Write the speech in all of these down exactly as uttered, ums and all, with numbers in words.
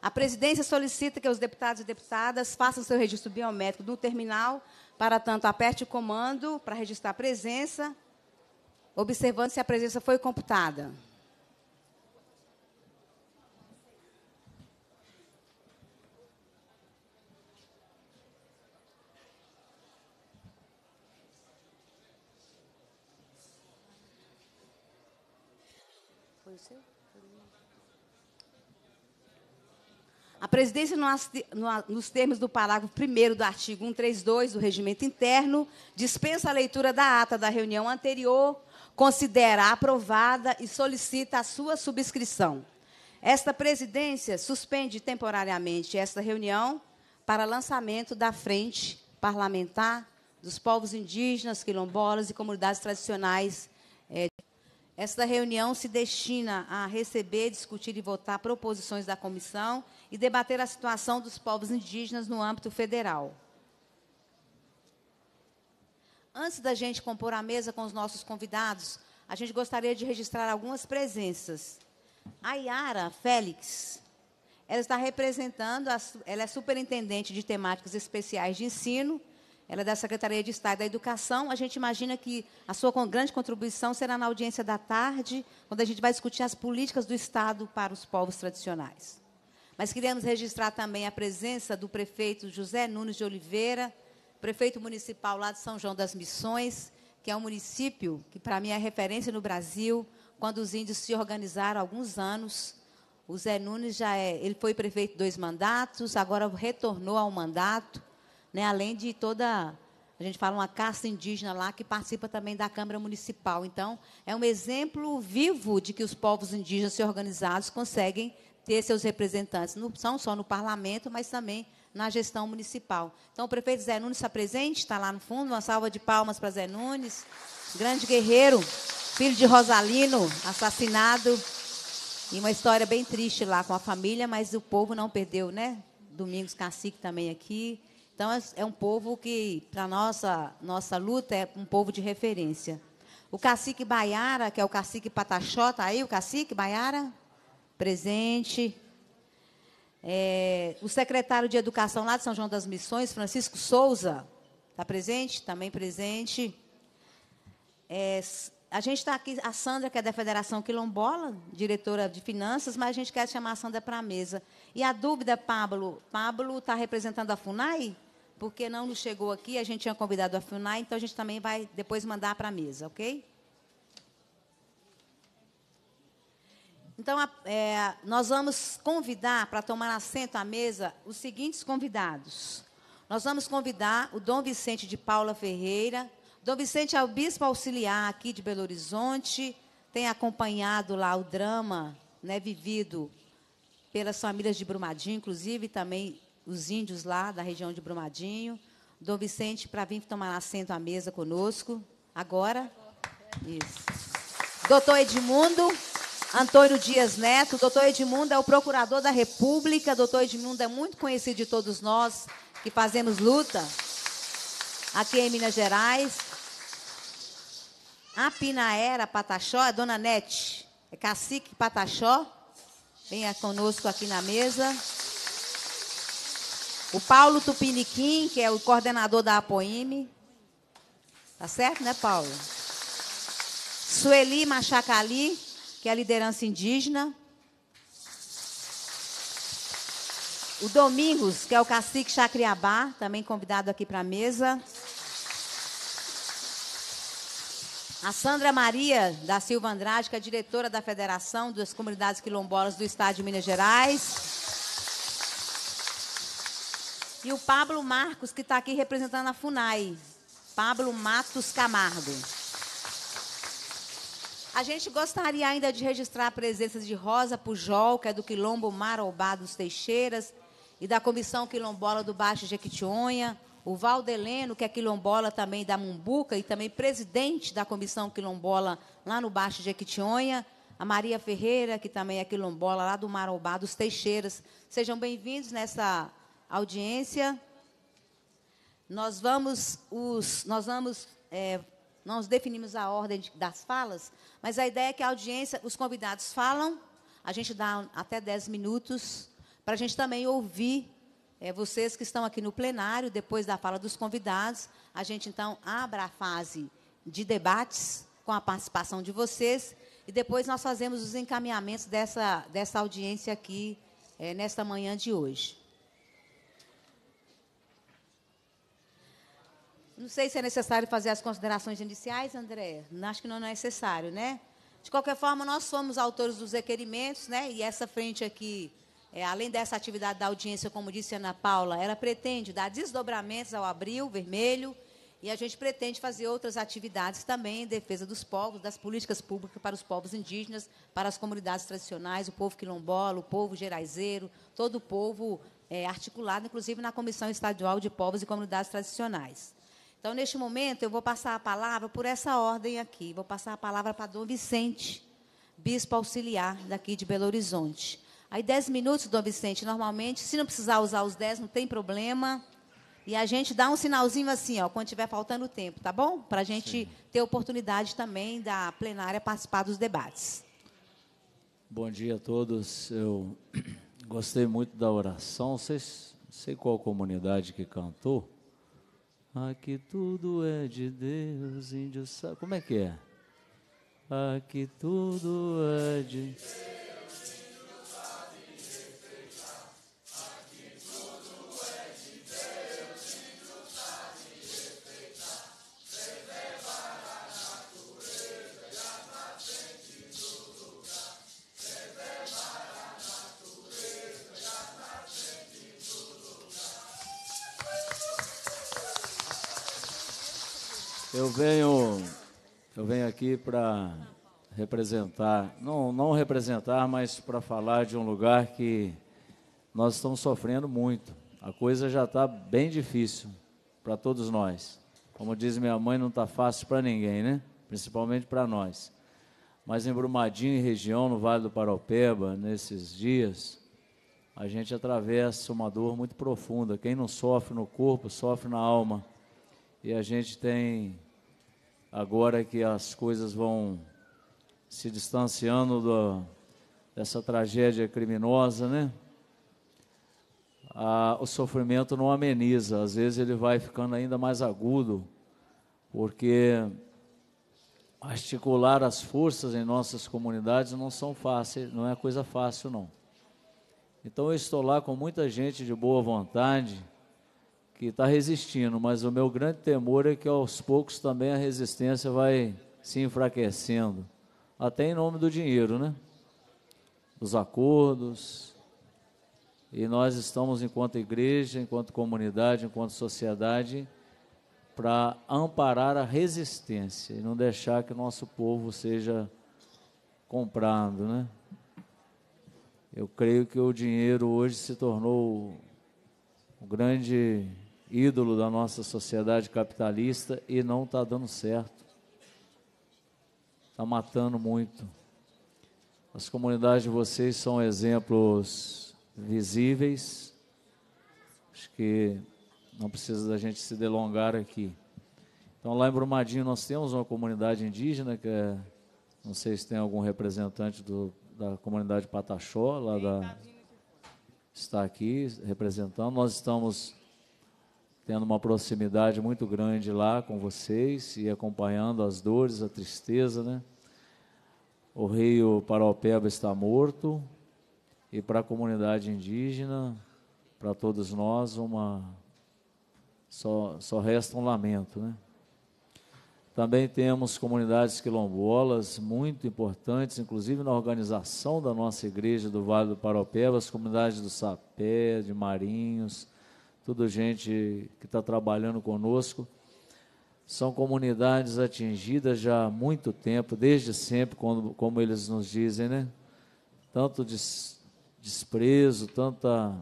A presidência solicita que os deputados e deputadas façam seu registro biométrico no terminal. Para tanto, aperte o comando para registrar a presença, observando se a presença foi computada. Foi o seu? A presidência, nos termos do parágrafo primeiro do artigo cento e trinta e dois do Regimento Interno, dispensa a leitura da ata da reunião anterior, considera aprovada e solicita a sua subscrição. Esta presidência suspende temporariamente esta reunião para lançamento da Frente Parlamentar dos Povos Indígenas, Quilombolas e Comunidades Tradicionais. É, Esta reunião se destina a receber, discutir e votar proposições da comissão e debater a situação dos povos indígenas no âmbito federal. Antes da gente compor a mesa com os nossos convidados, a gente gostaria de registrar algumas presenças. A Yara Félix, ela está representando, a, ela é superintendente de temáticas especiais de ensino, ela é da Secretaria de Estado da Educação. A gente imagina que a sua grande contribuição será na audiência da tarde, quando a gente vai discutir as políticas do Estado para os povos tradicionais. Mas queremos registrar também a presença do prefeito José Nunes de Oliveira, prefeito municipal lá de São João das Missões, que é um município que, para mim, é referência no Brasil, quando os índios se organizaram há alguns anos. O Zé Nunes já é, ele foi prefeito dois mandatos, agora retornou ao mandato, né, além de toda, a gente fala, uma casta indígena lá, que participa também da Câmara Municipal. Então, é um exemplo vivo de que os povos indígenas se organizados conseguem ter seus representantes, não só no parlamento, mas também na gestão municipal. Então, o prefeito Zé Nunes está presente, está lá no fundo, uma salva de palmas para Zé Nunes, grande guerreiro, filho de Rosalino, assassinado, e uma história bem triste lá com a família, mas o povo não perdeu, né? Domingos Cacique também aqui. Então, é um povo que, para a nossa, nossa luta, é um povo de referência. O cacique Baiara, que é o cacique Pataxó, está aí o cacique Baiara? Presente. É, o secretário de Educação lá de São João das Missões, Francisco Souza, está presente? Também presente. É, a gente está aqui, a Sandra, que é da Federação Quilombola, diretora de Finanças, mas a gente quer chamar a Sandra para a mesa. E a dúvida, Pablo, Pablo está representando a FUNAI? Porque não nos chegou aqui, a gente tinha convidado a FUNAI, então a gente também vai depois mandar para a mesa, ok? Então, é, nós vamos convidar, para tomar assento à mesa, os seguintes convidados. Nós vamos convidar o Dom Vicente de Paula Ferreira. Dom Vicente é o bispo auxiliar aqui de Belo Horizonte, tem acompanhado lá o drama, né, vivido pelas famílias de Brumadinho, inclusive também os índios lá da região de Brumadinho. Dom Vicente, para vir tomar assento à mesa conosco. Agora. Isso. Doutor Edmundo Antônio Dias Neto. Doutor Edmundo é o procurador da República. Doutor Edmundo é muito conhecido de todos nós que fazemos luta aqui em Minas Gerais. A Pinaera Pataxó, a dona Nete, é cacique Pataxó. Venha conosco aqui na mesa. O Paulo Tupiniquim, que é o coordenador da APOIME. Tá certo, né, Paulo? Sueli Machacali, que é a liderança indígena. O Domingos, que é o cacique Chacriabá, também convidado aqui para a mesa. A Sandra Maria da Silva Andrade, que é diretora da Federação das Comunidades Quilombolas do Estado de Minas Gerais. E o Pablo Marcos, que está aqui representando a FUNAI. Pablo Matos Camargo. A gente gostaria ainda de registrar a presença de Rosa Pujol, que é do Quilombo Marobá dos Teixeiras, e da Comissão Quilombola do Baixo Jequitinhonha. O Valdeleno, que é quilombola também da Mumbuca, e também presidente da Comissão Quilombola lá no Baixo Jequitinhonha. A Maria Ferreira, que também é quilombola lá do Marobá dos Teixeiras. Sejam bem-vindos nessa audiência. Nós vamos, os, nós vamos, é, nós definimos a ordem de, das falas, mas a ideia é que a audiência, os convidados falam, a gente dá até dez minutos para a gente também ouvir é, vocês que estão aqui no plenário, depois da fala dos convidados. A gente, então, abre a fase de debates com a participação de vocês e depois nós fazemos os encaminhamentos dessa, dessa audiência aqui, é, nesta manhã de hoje. Não sei se é necessário fazer as considerações iniciais, André. Acho que não é necessário, né? De qualquer forma, nós somos autores dos requerimentos, né? E essa frente aqui, é, além dessa atividade da audiência, como disse a Ana Paula, ela pretende dar desdobramentos ao Abril Vermelho e a gente pretende fazer outras atividades também em defesa dos povos, das políticas públicas para os povos indígenas, para as comunidades tradicionais, o povo quilombola, o povo geraizeiro, todo o povo é, articulado, inclusive na Comissão Estadual de Povos e Comunidades Tradicionais. Então, neste momento, eu vou passar a palavra por essa ordem aqui. Vou passar a palavra para Dom Vicente, bispo auxiliar daqui de Belo Horizonte. Aí, dez minutos, Dom Vicente, normalmente, se não precisar usar os dez, não tem problema. E a gente dá um sinalzinho assim, ó, quando estiver faltando tempo, tá bom? Para a gente Sim. ter oportunidade também da plenária participar dos debates. Bom dia a todos. Eu gostei muito da oração. Vocês, não sei qual comunidade que cantou. Aqui tudo é de Deus, índio sabe. Como é que é? Aqui tudo é de Deus, índio sabe respeitar. Aqui tudo é de Deus, índio sabe respeitar. Preservar a natureza e as nascentes do lugar. Preservar a natureza e as nascentes do lugar. Eu venho, eu venho aqui para representar, não, não representar, mas para falar de um lugar que nós estamos sofrendo muito. A coisa já está bem difícil para todos nós. Como diz minha mãe, não está fácil para ninguém, né? Principalmente para nós. Mas em Brumadinho e região, no Vale do Paraopeba, nesses dias, a gente atravessa uma dor muito profunda. Quem não sofre no corpo, sofre na alma. E a gente tem, agora que as coisas vão se distanciando do, dessa tragédia criminosa, né? Ah, o sofrimento não ameniza, às vezes ele vai ficando ainda mais agudo, porque articular as forças em nossas comunidades não são fáceis, não é coisa fácil, não. Então eu estou lá com muita gente de boa vontade, que está resistindo, mas o meu grande temor é que aos poucos também a resistência vai se enfraquecendo, até em nome do dinheiro, né? Dos acordos, e nós estamos, enquanto igreja, enquanto comunidade, enquanto sociedade, para amparar a resistência e não deixar que o nosso povo seja comprado, né? Eu creio que o dinheiro hoje se tornou o grande ídolo da nossa sociedade capitalista e não está dando certo. Está matando muito. As comunidades de vocês são exemplos visíveis. Acho que não precisa da gente se delongar aqui. Então, lá em Brumadinho nós temos uma comunidade indígena, que é, não sei se tem algum representante do, da comunidade Pataxó, lá da, está aqui representando. Nós estamos tendo uma proximidade muito grande lá com vocês e acompanhando as dores, a tristeza, né? O rio Paraopeba está morto e para a comunidade indígena, para todos nós, uma só, só resta um lamento, né? Também temos comunidades quilombolas muito importantes, inclusive na organização da nossa igreja do Vale do Paraopeba, as comunidades do Sapé, de Marinhos, tudo gente que está trabalhando conosco. São comunidades atingidas já há muito tempo, desde sempre, quando, como eles nos dizem, né? Tanto des, desprezo, tanta...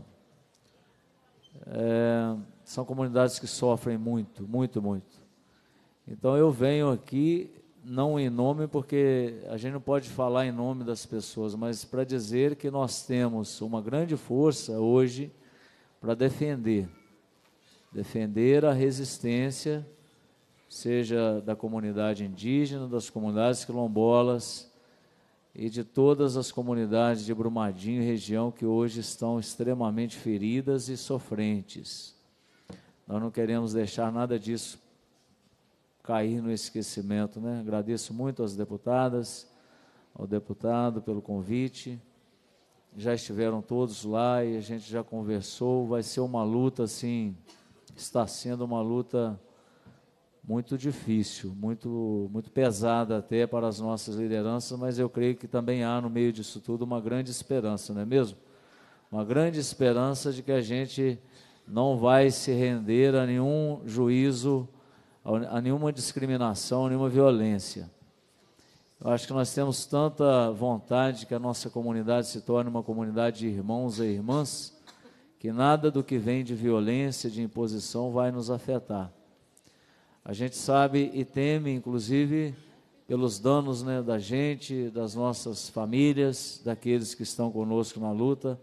É, são comunidades que sofrem muito, muito, muito. Então eu venho aqui, não em nome, porque a gente não pode falar em nome das pessoas, mas para dizer que nós temos uma grande força hoje para defender, defender a resistência, seja da comunidade indígena, das comunidades quilombolas, e de todas as comunidades de Brumadinho e região que hoje estão extremamente feridas e sofrentes. Nós não queremos deixar nada disso cair no esquecimento, né? Agradeço muito às deputadas, ao deputado pelo convite. Já estiveram todos lá e a gente já conversou. Vai ser uma luta, assim, está sendo uma luta muito difícil, muito, muito pesada até para as nossas lideranças, mas eu creio que também há no meio disso tudo uma grande esperança, não é mesmo? Uma grande esperança de que a gente não vai se render a nenhum juízo, a nenhuma discriminação, a nenhuma violência. Eu acho que nós temos tanta vontade que a nossa comunidade se torne uma comunidade de irmãos e irmãs, que nada do que vem de violência, de imposição, vai nos afetar. A gente sabe e teme, inclusive, pelos danos, né, da gente, das nossas famílias, daqueles que estão conosco na luta,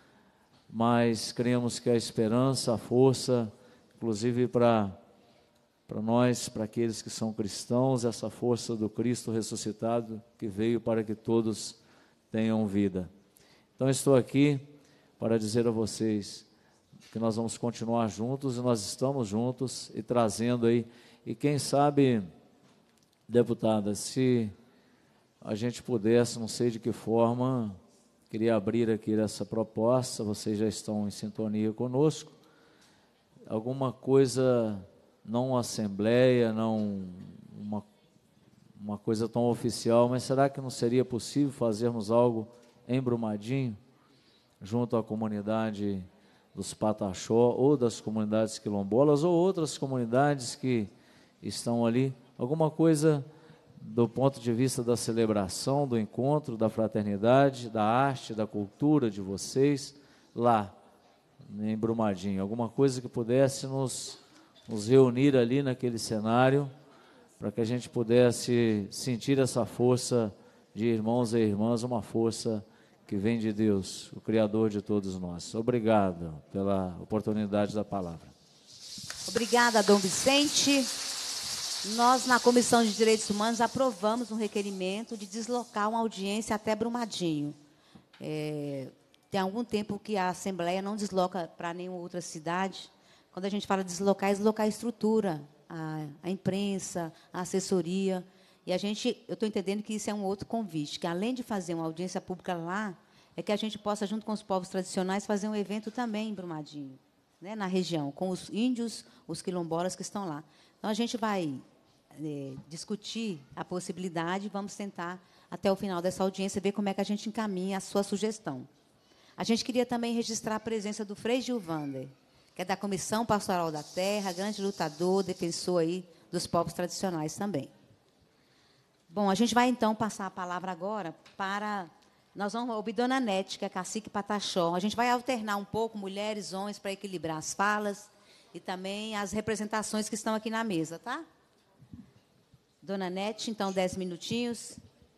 mas cremos que a esperança, a força, inclusive para para nós, para aqueles que são cristãos, essa força do Cristo ressuscitado, que veio para que todos tenham vida. Então, estou aqui para dizer a vocês que nós vamos continuar juntos, e nós estamos juntos, e trazendo aí, e quem sabe, deputada, se a gente pudesse, não sei de que forma, queria abrir aqui essa proposta, vocês já estão em sintonia conosco, alguma coisa, não uma assembleia, não uma, uma coisa tão oficial, mas será que não seria possível fazermos algo em Brumadinho, junto à comunidade dos Pataxó, ou das comunidades quilombolas, ou outras comunidades que estão ali, alguma coisa do ponto de vista da celebração, do encontro, da fraternidade, da arte, da cultura de vocês, lá em Brumadinho, alguma coisa que pudesse nos, nos reunir ali naquele cenário, para que a gente pudesse sentir essa força de irmãos e irmãs, uma força que vem de Deus, o Criador de todos nós. Obrigado pela oportunidade da palavra. Obrigada, Dom Vicente. Nós, na Comissão de Direitos Humanos, aprovamos um requerimento de deslocar uma audiência até Brumadinho. É, tem algum tempo que a Assembleia não desloca para nenhuma outra cidade. Quando a gente fala deslocar, é deslocar a estrutura, a, a imprensa, a assessoria. E a gente, eu estou entendendo que isso é um outro convite, que além de fazer uma audiência pública lá, é que a gente possa, junto com os povos tradicionais, fazer um evento também em Brumadinho, né, na região, com os índios, os quilombolas que estão lá. Então, a gente vai é, discutir a possibilidade, vamos tentar, até o final dessa audiência, ver como é que a gente encaminha a sua sugestão. A gente queria também registrar a presença do Frei Gilvander, que é da Comissão Pastoral da Terra, grande lutador, defensor aí dos povos tradicionais também. Bom, a gente vai, então, passar a palavra agora para... Nós vamos ouvir Dona Nete, que é cacique Pataxó. A gente vai alternar um pouco mulheres, homens, para equilibrar as falas e também as representações que estão aqui na mesa, tá? Dona Nete, então, dez minutinhos.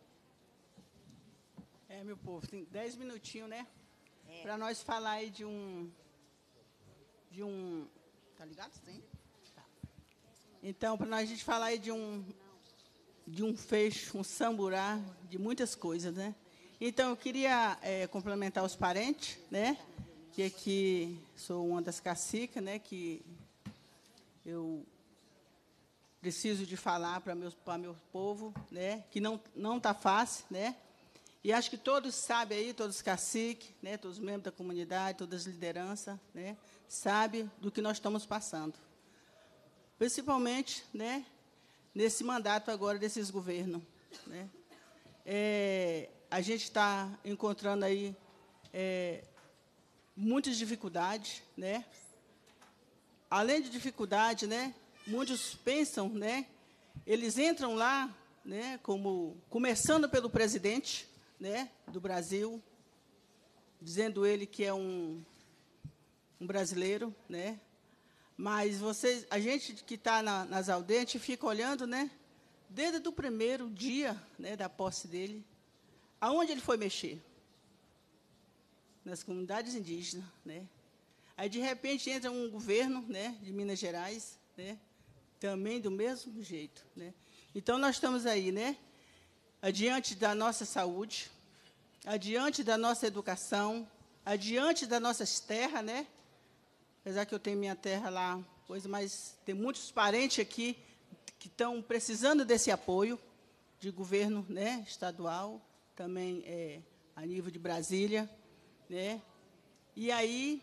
É, meu povo, tem dez minutinhos, né? É. Para nós falar aí de um... De um... Tá ligado? Sim. Tá. Então, para nós a gente falar aí de um... de um fecho, um samburá, de muitas coisas, né? Então, eu queria é, complementar os parentes, né? Que aqui sou uma das caciques, né? Que eu preciso de falar para meu, para meu povo, né? Que não não tá fácil, né? E acho que todos sabem aí, todos os caciques, né? Todos os membros da comunidade, todas as lideranças, né? Sabem do que nós estamos passando. Principalmente, né? Nesse mandato agora desses governos, né? É, a gente está encontrando aí é, muitas dificuldades, né? Além de dificuldade, né? Muitos pensam, né? Eles entram lá, né? Como começando pelo presidente, né? Do Brasil, dizendo ele que é um, um brasileiro, né? Mas vocês, a gente que está na, nas aldeias, a gente fica olhando, né? Desde o primeiro dia, né, da posse dele, aonde ele foi mexer? Nas comunidades indígenas, né? Aí, de repente, entra um governo, né, de Minas Gerais, né, também do mesmo jeito, né? Então, nós estamos aí, né? adiante da nossa saúde, adiante da nossa educação, adiante das nossas terras, né? Apesar que eu tenho minha terra lá, coisa, mas tem muitos parentes aqui que estão precisando desse apoio de governo, né, estadual, também é, a nível de Brasília, né? E aí,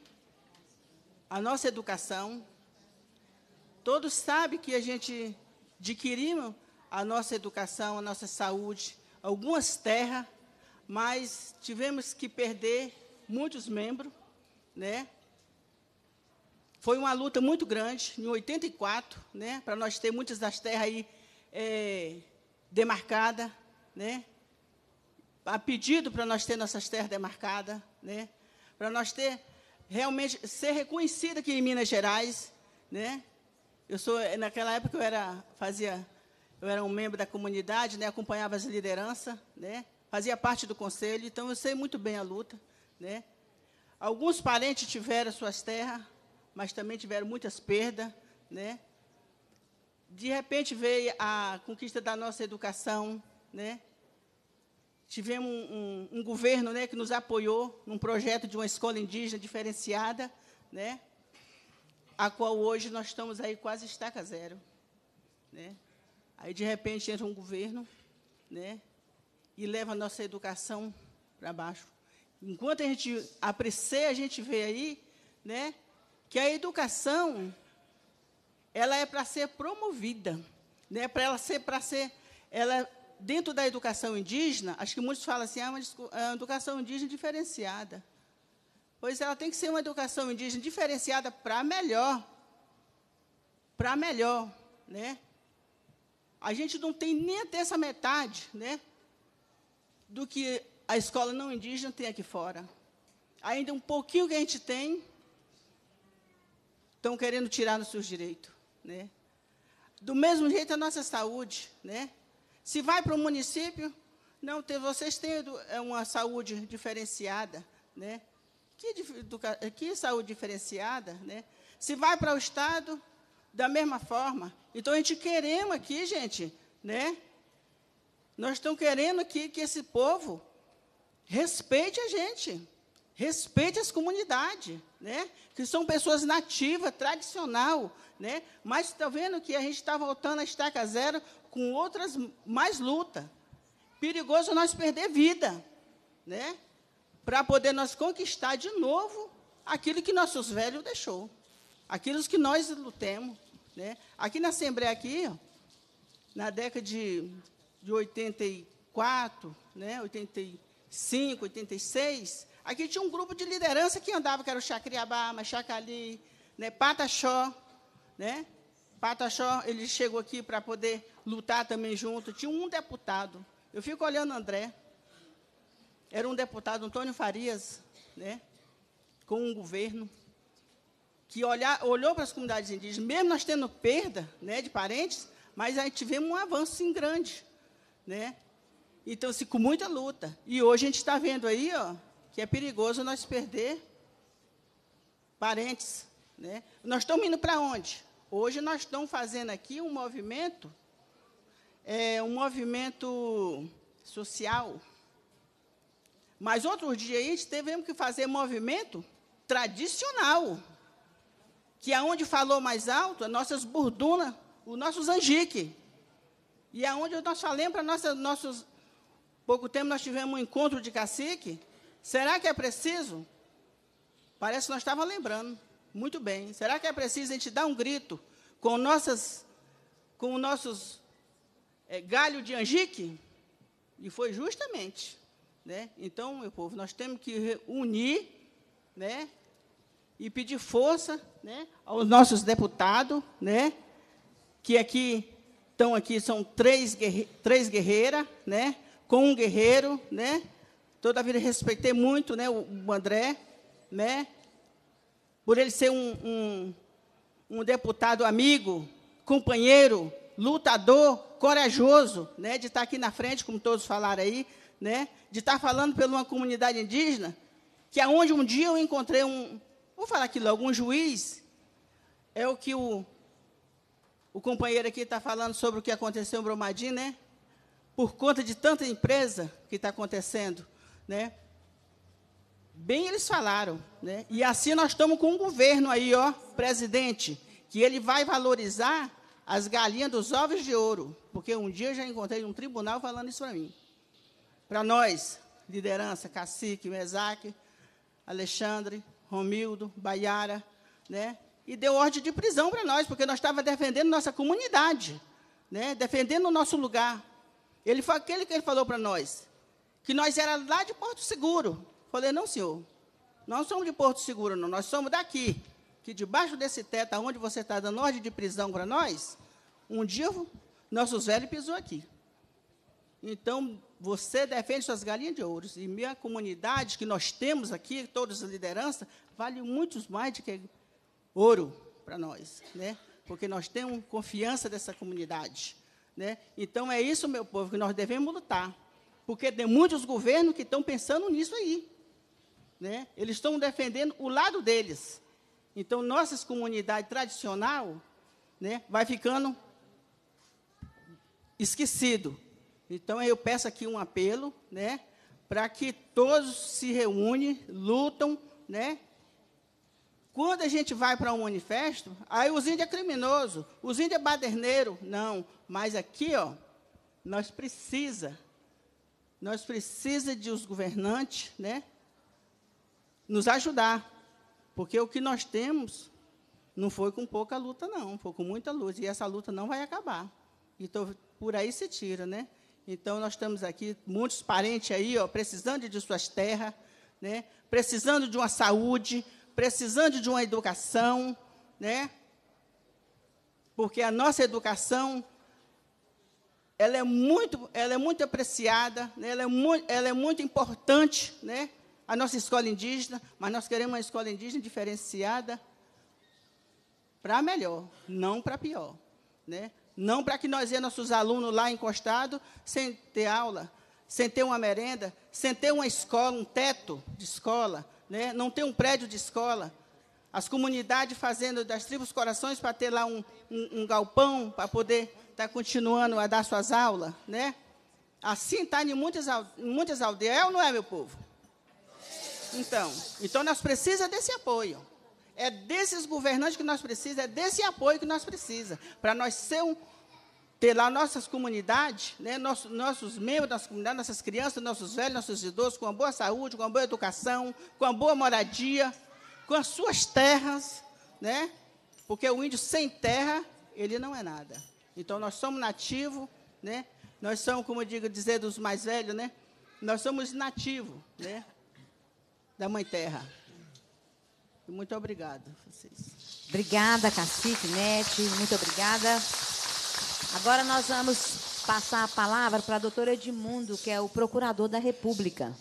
a nossa educação, todos sabem que a gente adquirimos a nossa educação, a nossa saúde, algumas terras, mas tivemos que perder muitos membros, né? Foi uma luta muito grande, em oitenta e quatro, né, para nós ter muitas das terras aí é, demarcadas, né? A pedido para nós ter nossas terras demarcadas, né? Para nós ter realmente ser reconhecida aqui em Minas Gerais, né? Eu sou naquela época eu era fazia eu era um membro da comunidade, né? Acompanhava as lideranças, né? Fazia parte do conselho, então eu sei muito bem a luta, né? Alguns parentes tiveram suas terras, mas também tiveram muitas perdas, né? De repente veio a conquista da nossa educação, né? Tivemos um, um, um governo, né, que nos apoiou num projeto de uma escola indígena diferenciada, né? A qual hoje nós estamos aí quase estaca zero, né? Aí de repente entra um governo, né, e leva a nossa educação para baixo. Enquanto a gente aprecia, a gente vê aí, né, que a educação ela é para ser promovida, né, para ela ser para ser ela dentro da educação indígena, acho que muitos falam assim, ah, uma, uma educação indígena diferenciada. Pois ela tem que ser uma educação indígena diferenciada para melhor, para melhor, né? A gente não tem nem até essa metade, né, do que a escola não indígena tem aqui fora. Ainda um pouquinho que a gente tem, estão querendo tirar nos seus direitos, né? Do mesmo jeito a nossa saúde, né? Se vai para o município, não, tem, vocês têm uma saúde diferenciada, né? Que, que saúde diferenciada, né? Se vai para o estado, da mesma forma. Então a gente queremos aqui, gente, né? Nós estamos querendo aqui que esse povo respeite a gente, respeite as comunidades, né? Que são pessoas nativas, tradicional, né? Mas está vendo que a gente está voltando a estaca zero com outras mais luta. Perigoso nós perder vida, né? Para poder nós conquistar de novo aquilo que nossos velhos deixou, aquilo que nós lutemos, né? Aqui na Assembleia aqui, ó, na década de, de oitenta e quatro, né? oitenta e cinco, oitenta e seis, aqui tinha um grupo de liderança que andava, que era o Chacriabá, Machacali, né, Pataxó, né? Pataxó, ele chegou aqui para poder lutar também junto. Tinha um deputado. Eu fico olhando André. Era um deputado, Antônio Farias, né, com um governo que olhar, olhou para as comunidades indígenas, mesmo nós tendo perda, né, de parentes, mas aí tivemos um avanço sim, grande, né? Então, assim, com muita luta. E hoje a gente está vendo aí, ó, que é perigoso nós perder parentes, né? Nós estamos indo para onde? Hoje nós estamos fazendo aqui um movimento, é, um movimento social. Mas outro dia aí, tivemos que fazer movimento tradicional, que é onde falou mais alto, as nossas burdunas, os nossos anjique. E é onde nós falamos para nossa, nossos... Pouco tempo nós tivemos um encontro de cacique. Será que é preciso? Parece que nós estávamos lembrando. Muito bem. Será que é preciso a gente dar um grito com, nossas, com os nossos é, galhos de anjique? E foi justamente... Né? Então, meu povo, nós temos que unir, né, e pedir força, né, aos nossos deputados, né, que aqui estão aqui, são três, guerre três guerreiras, né, com um guerreiro, né, toda a vida respeitei muito, né, o, o André, né, por ele ser um, um, um deputado amigo, companheiro, lutador, corajoso, né, de estar aqui na frente, como todos falaram aí, né, de estar falando por uma comunidade indígena, que é onde um dia eu encontrei um, vou falar aqui logo, um juiz, é o que o, o companheiro aqui está falando sobre o que aconteceu em Brumadinho, né? por conta de tanta empresa que está acontecendo, né? Bem eles falaram, né? E assim nós estamos com um governo aí, ó, presidente, que ele vai valorizar as galinhas dos ovos de ouro, porque um dia eu já encontrei um tribunal falando isso para mim. Para nós, liderança, Cacique, Mesaque, Alexandre, Romildo, Baiara, né? E deu ordem de prisão para nós, porque nós estávamos defendendo nossa comunidade, né? Defendendo o nosso lugar. Ele foi aquele que ele falou para nós, que nós era lá de Porto Seguro. Falei, não, senhor, nós não somos de Porto Seguro, não, nós somos daqui, que debaixo desse teto, onde você está dando ordem de prisão para nós, um dia nossos velhos pisou aqui. Então, você defende suas galinhas de ouro, e minha comunidade, que nós temos aqui, todas as lideranças, vale muito mais do que ouro para nós, né? Porque nós temos confiança dessa comunidade, né? Então, é isso, meu povo, que nós devemos lutar, porque tem muitos governos que estão pensando nisso aí, né? Eles estão defendendo o lado deles. Então, nossas comunidades tradicionais, né, vai ficando esquecido. Então, eu peço aqui um apelo, né, para que todos se reúnem, lutam, né? Quando a gente vai para um manifesto, aí os índios é criminoso, os índios é baderneiro. Não, mas aqui, ó, nós precisa, nós precisa de os governantes, né, nos ajudar, porque o que nós temos não foi com pouca luta, não, foi com muita luta, e essa luta não vai acabar. Então, por aí se tira, né? Então, nós estamos aqui, muitos parentes aí, ó, precisando de suas terras, né? Precisando de uma saúde, precisando de uma educação, né? Porque a nossa educação, ela é muito, ela é muito apreciada, né? ela, é muito, ela é muito importante, né? A nossa escola indígena, mas nós queremos uma escola indígena diferenciada para melhor, não para pior, né? Não para que nós vejamos nossos alunos lá encostados, sem ter aula, sem ter uma merenda, sem ter uma escola, um teto de escola, né? Não ter um prédio de escola. As comunidades fazendo das tribos corações para ter lá um, um, um galpão, para poder estar tá continuando a dar suas aulas, né? Assim está em muitas, em muitas aldeias, é ou não é, meu povo? Então, então nós precisamos desse apoio. É desses governantes que nós precisamos, é desse apoio que nós precisamos, para nós ser um, ter lá nossas comunidades, né, nossos, nossos membros da nossa comunidade, nossas crianças, nossos velhos, nossos idosos, com uma boa saúde, com uma boa educação, com uma boa moradia, com as suas terras, né? Porque o índio sem terra, ele não é nada. Então, nós somos nativos, né? Nós somos, como eu digo, dizer dos mais velhos, né? Nós somos nativos, né? Da Mãe Terra. Muito obrigada a vocês. Obrigada, Cacique, Nete, muito obrigada. Agora nós vamos passar a palavra para a doutora Edmundo, que é o procurador da República.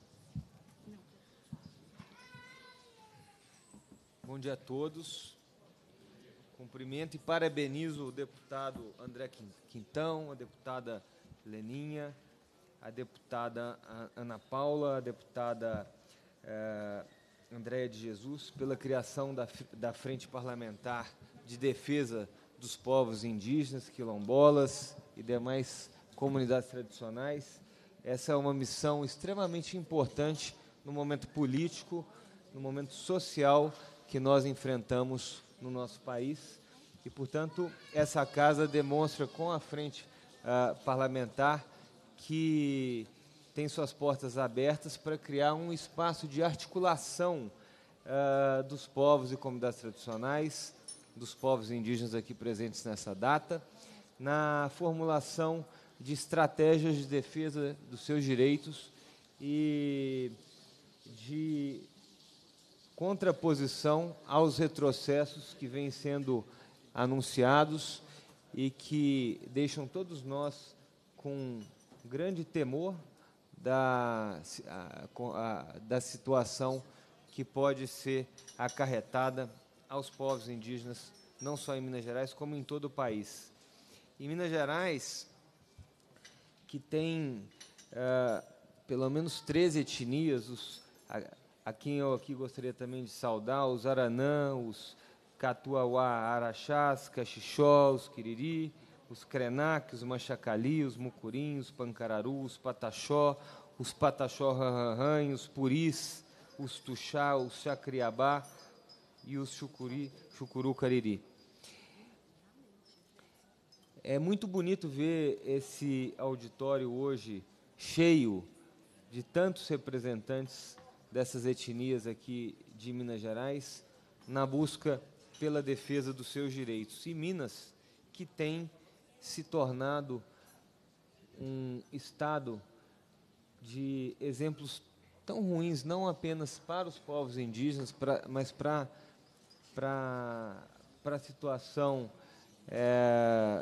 Bom dia a todos. Cumprimento e parabenizo o deputado André Quintão, a deputada Leninha, a deputada Ana Paula, a deputada eh, Andréia de Jesus, pela criação da, da Frente Parlamentar de Defesa dos Povos Indígenas, quilombolas e demais comunidades tradicionais. Essa é uma missão extremamente importante no momento político, no momento social que nós enfrentamos no nosso país. E, portanto, essa casa demonstra com a Frente uh, Parlamentar que tem suas portas abertas para criar um espaço de articulação uh, dos povos e comunidades tradicionais, dos povos indígenas aqui presentes nessa data, na formulação de estratégias de defesa dos seus direitos e de contraposição aos retrocessos que vêm sendo anunciados e que deixam todos nós com grande temor da, a, a, da situação que pode ser acarretada aos povos indígenas, não só em Minas Gerais, como em todo o país. Em Minas Gerais, que tem uh, pelo menos treze etnias, os, a, a quem eu aqui gostaria também de saudar, os Aranã, os Catuauá, Araxás, Caxixó, os Quiriri, os Krenak, os Machacali, os Mucurim, os Pancararu, os Pataxó, os Pataxó Ranranran, os Puris, os Tuxá, os Chacriabá e os Chucuri, Chucuru Cariri. É muito bonito ver esse auditório hoje cheio de tantos representantes dessas etnias aqui de Minas Gerais na busca pela defesa dos seus direitos. E Minas, que tem se tornado um estado de exemplos tão ruins, não apenas para os povos indígenas, pra, mas para para a situação é,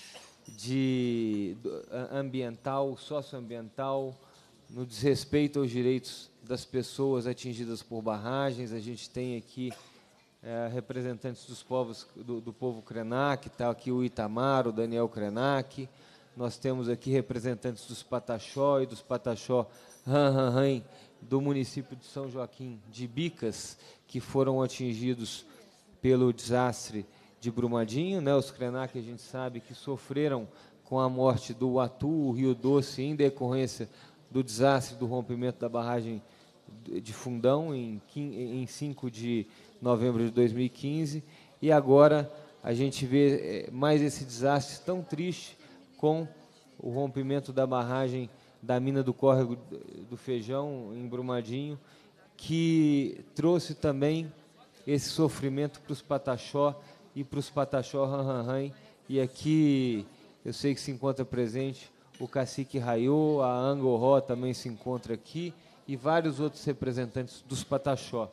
de ambiental, socioambiental, no desrespeito aos direitos das pessoas atingidas por barragens. A gente tem aqui é, representantes dos povos do, do povo Krenak, está aqui o Itamar, o Daniel Krenak. Nós temos aqui representantes dos Pataxó e dos Pataxó Ranranran do município de São Joaquim de Bicas, que foram atingidos pelo desastre de Brumadinho, né? Os Krenak, a gente sabe que sofreram com a morte do Uatu, o Rio Doce, em decorrência do desastre do rompimento da barragem de Fundão, em, em cinco de novembro de dois mil e quinze, e agora a gente vê mais esse desastre tão triste com o rompimento da barragem da mina do Córrego do Feijão, em Brumadinho, que trouxe também esse sofrimento para os Pataxó e para os Pataxó Ranranran. E aqui eu sei que se encontra presente o cacique Raiô, a Angoró também se encontra aqui, e vários outros representantes dos Pataxó.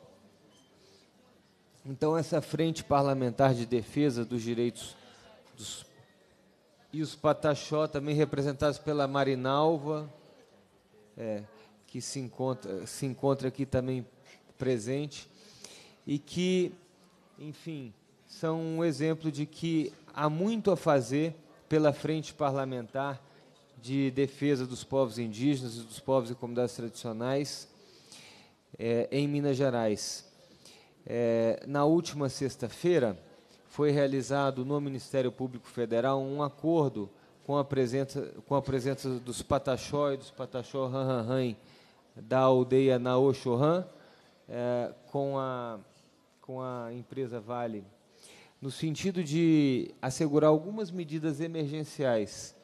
Então, essa frente parlamentar de defesa dos direitos dos... E os Pataxó, também representados pela Marinalva, é, que se encontra, se encontra aqui também presente, e que, enfim, são um exemplo de que há muito a fazer pela frente parlamentar de defesa dos povos indígenas e dos povos e comunidades tradicionais é, em Minas Gerais. É, na última sexta-feira, foi realizado no Ministério Público Federal um acordo com a presença, com a presença dos Pataxó e dos Pataxó Ranranran da aldeia Naoxorran, é, com, a, com a empresa Vale, no sentido de assegurar algumas medidas emergenciais.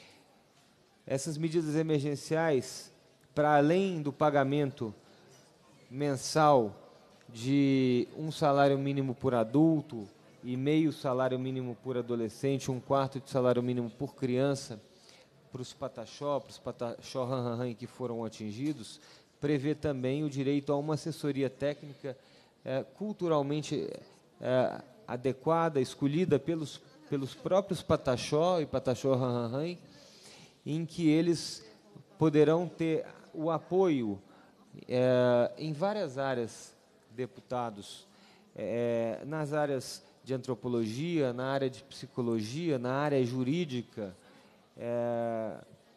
Essas medidas emergenciais, para além do pagamento mensal de um salário mínimo por adulto e meio salário mínimo por adolescente, um quarto de salário mínimo por criança, para os Pataxó, para os Pataxó Ranranran que foram atingidos, prevê também o direito a uma assessoria técnica é, culturalmente é, adequada, escolhida pelos, pelos próprios Pataxó e Pataxó Ranranran, em que eles poderão ter o apoio é, em várias áreas, deputados, é, nas áreas de antropologia, na área de psicologia, na área jurídica, é,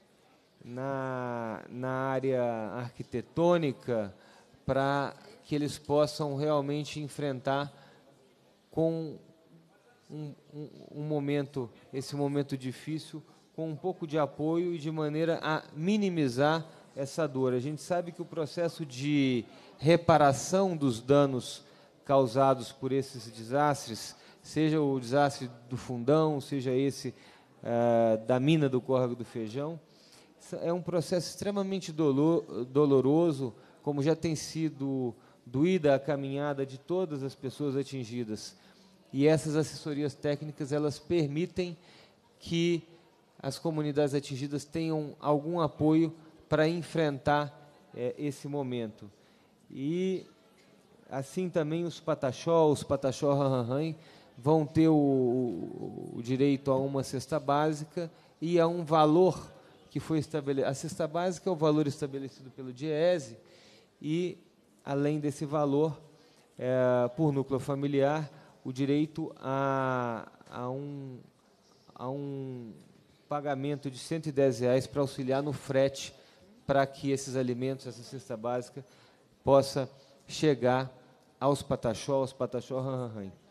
na, na área arquitetônica, para que eles possam realmente enfrentar com um, um, um momento, esse momento difícil, com um pouco de apoio e de maneira a minimizar essa dor. A gente sabe que o processo de reparação dos danos causados por esses desastres, seja o desastre do Fundão, seja esse uh, da mina do Córrego do Feijão, é um processo extremamente dolor, doloroso, como já tem sido doída a caminhada de todas as pessoas atingidas. E essas assessorias técnicas, elas permitem que as comunidades atingidas tenham algum apoio para enfrentar é, esse momento. E, assim também, os Pataxó, os Pataxó Ranranran, vão ter o, o, o direito a uma cesta básica e a um valor que foi estabelecido. A cesta básica é o valor estabelecido pelo DIEESE e, além desse valor, é, por núcleo familiar, o direito a, a, um, a um pagamento de cento e dez reais para auxiliar no frete, para que esses alimentos, essa cesta básica, possa chegar aos Pataxó, aos Pataxó Ranranran.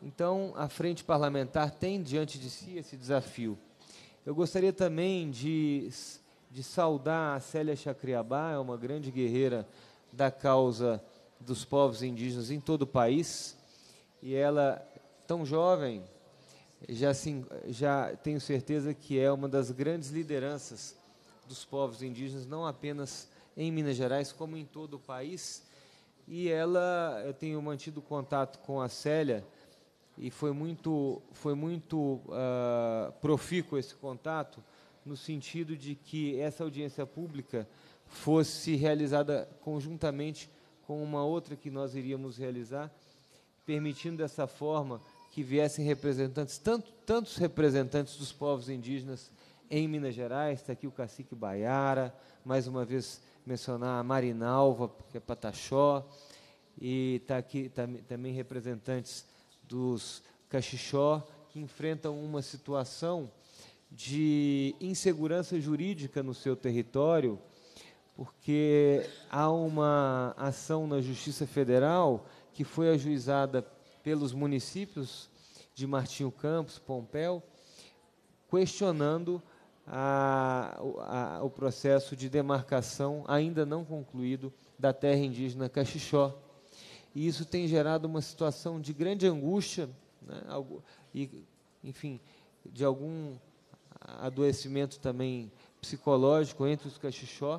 Então, a Frente Parlamentar tem diante de si esse desafio. Eu gostaria também de, de saudar a Célia Chacriabá, é uma grande guerreira da causa dos povos indígenas em todo o país, e ela, tão jovem, já, assim, já tenho certeza que é uma das grandes lideranças dos povos indígenas, não apenas em Minas Gerais, como em todo o país. E ela, eu tenho mantido contato com a Célia, e foi muito, foi muito uh, profícuo esse contato, no sentido de que essa audiência pública fosse realizada conjuntamente com uma outra que nós iríamos realizar, permitindo dessa forma que viessem representantes, tanto, tantos representantes dos povos indígenas em Minas Gerais. Está aqui o cacique Baiara, mais uma vez mencionar a Marinalva, que é Pataxó, e está aqui tam, também representantes dos Caxixó, que enfrentam uma situação de insegurança jurídica no seu território, porque há uma ação na Justiça Federal que foi ajuizada pelos municípios de Martinho Campos, Pompéu, questionando a, a, o processo de demarcação ainda não concluído da terra indígena Caxixó. E isso tem gerado uma situação de grande angústia, né, algo, e, enfim, de algum adoecimento também psicológico entre os Caxixó,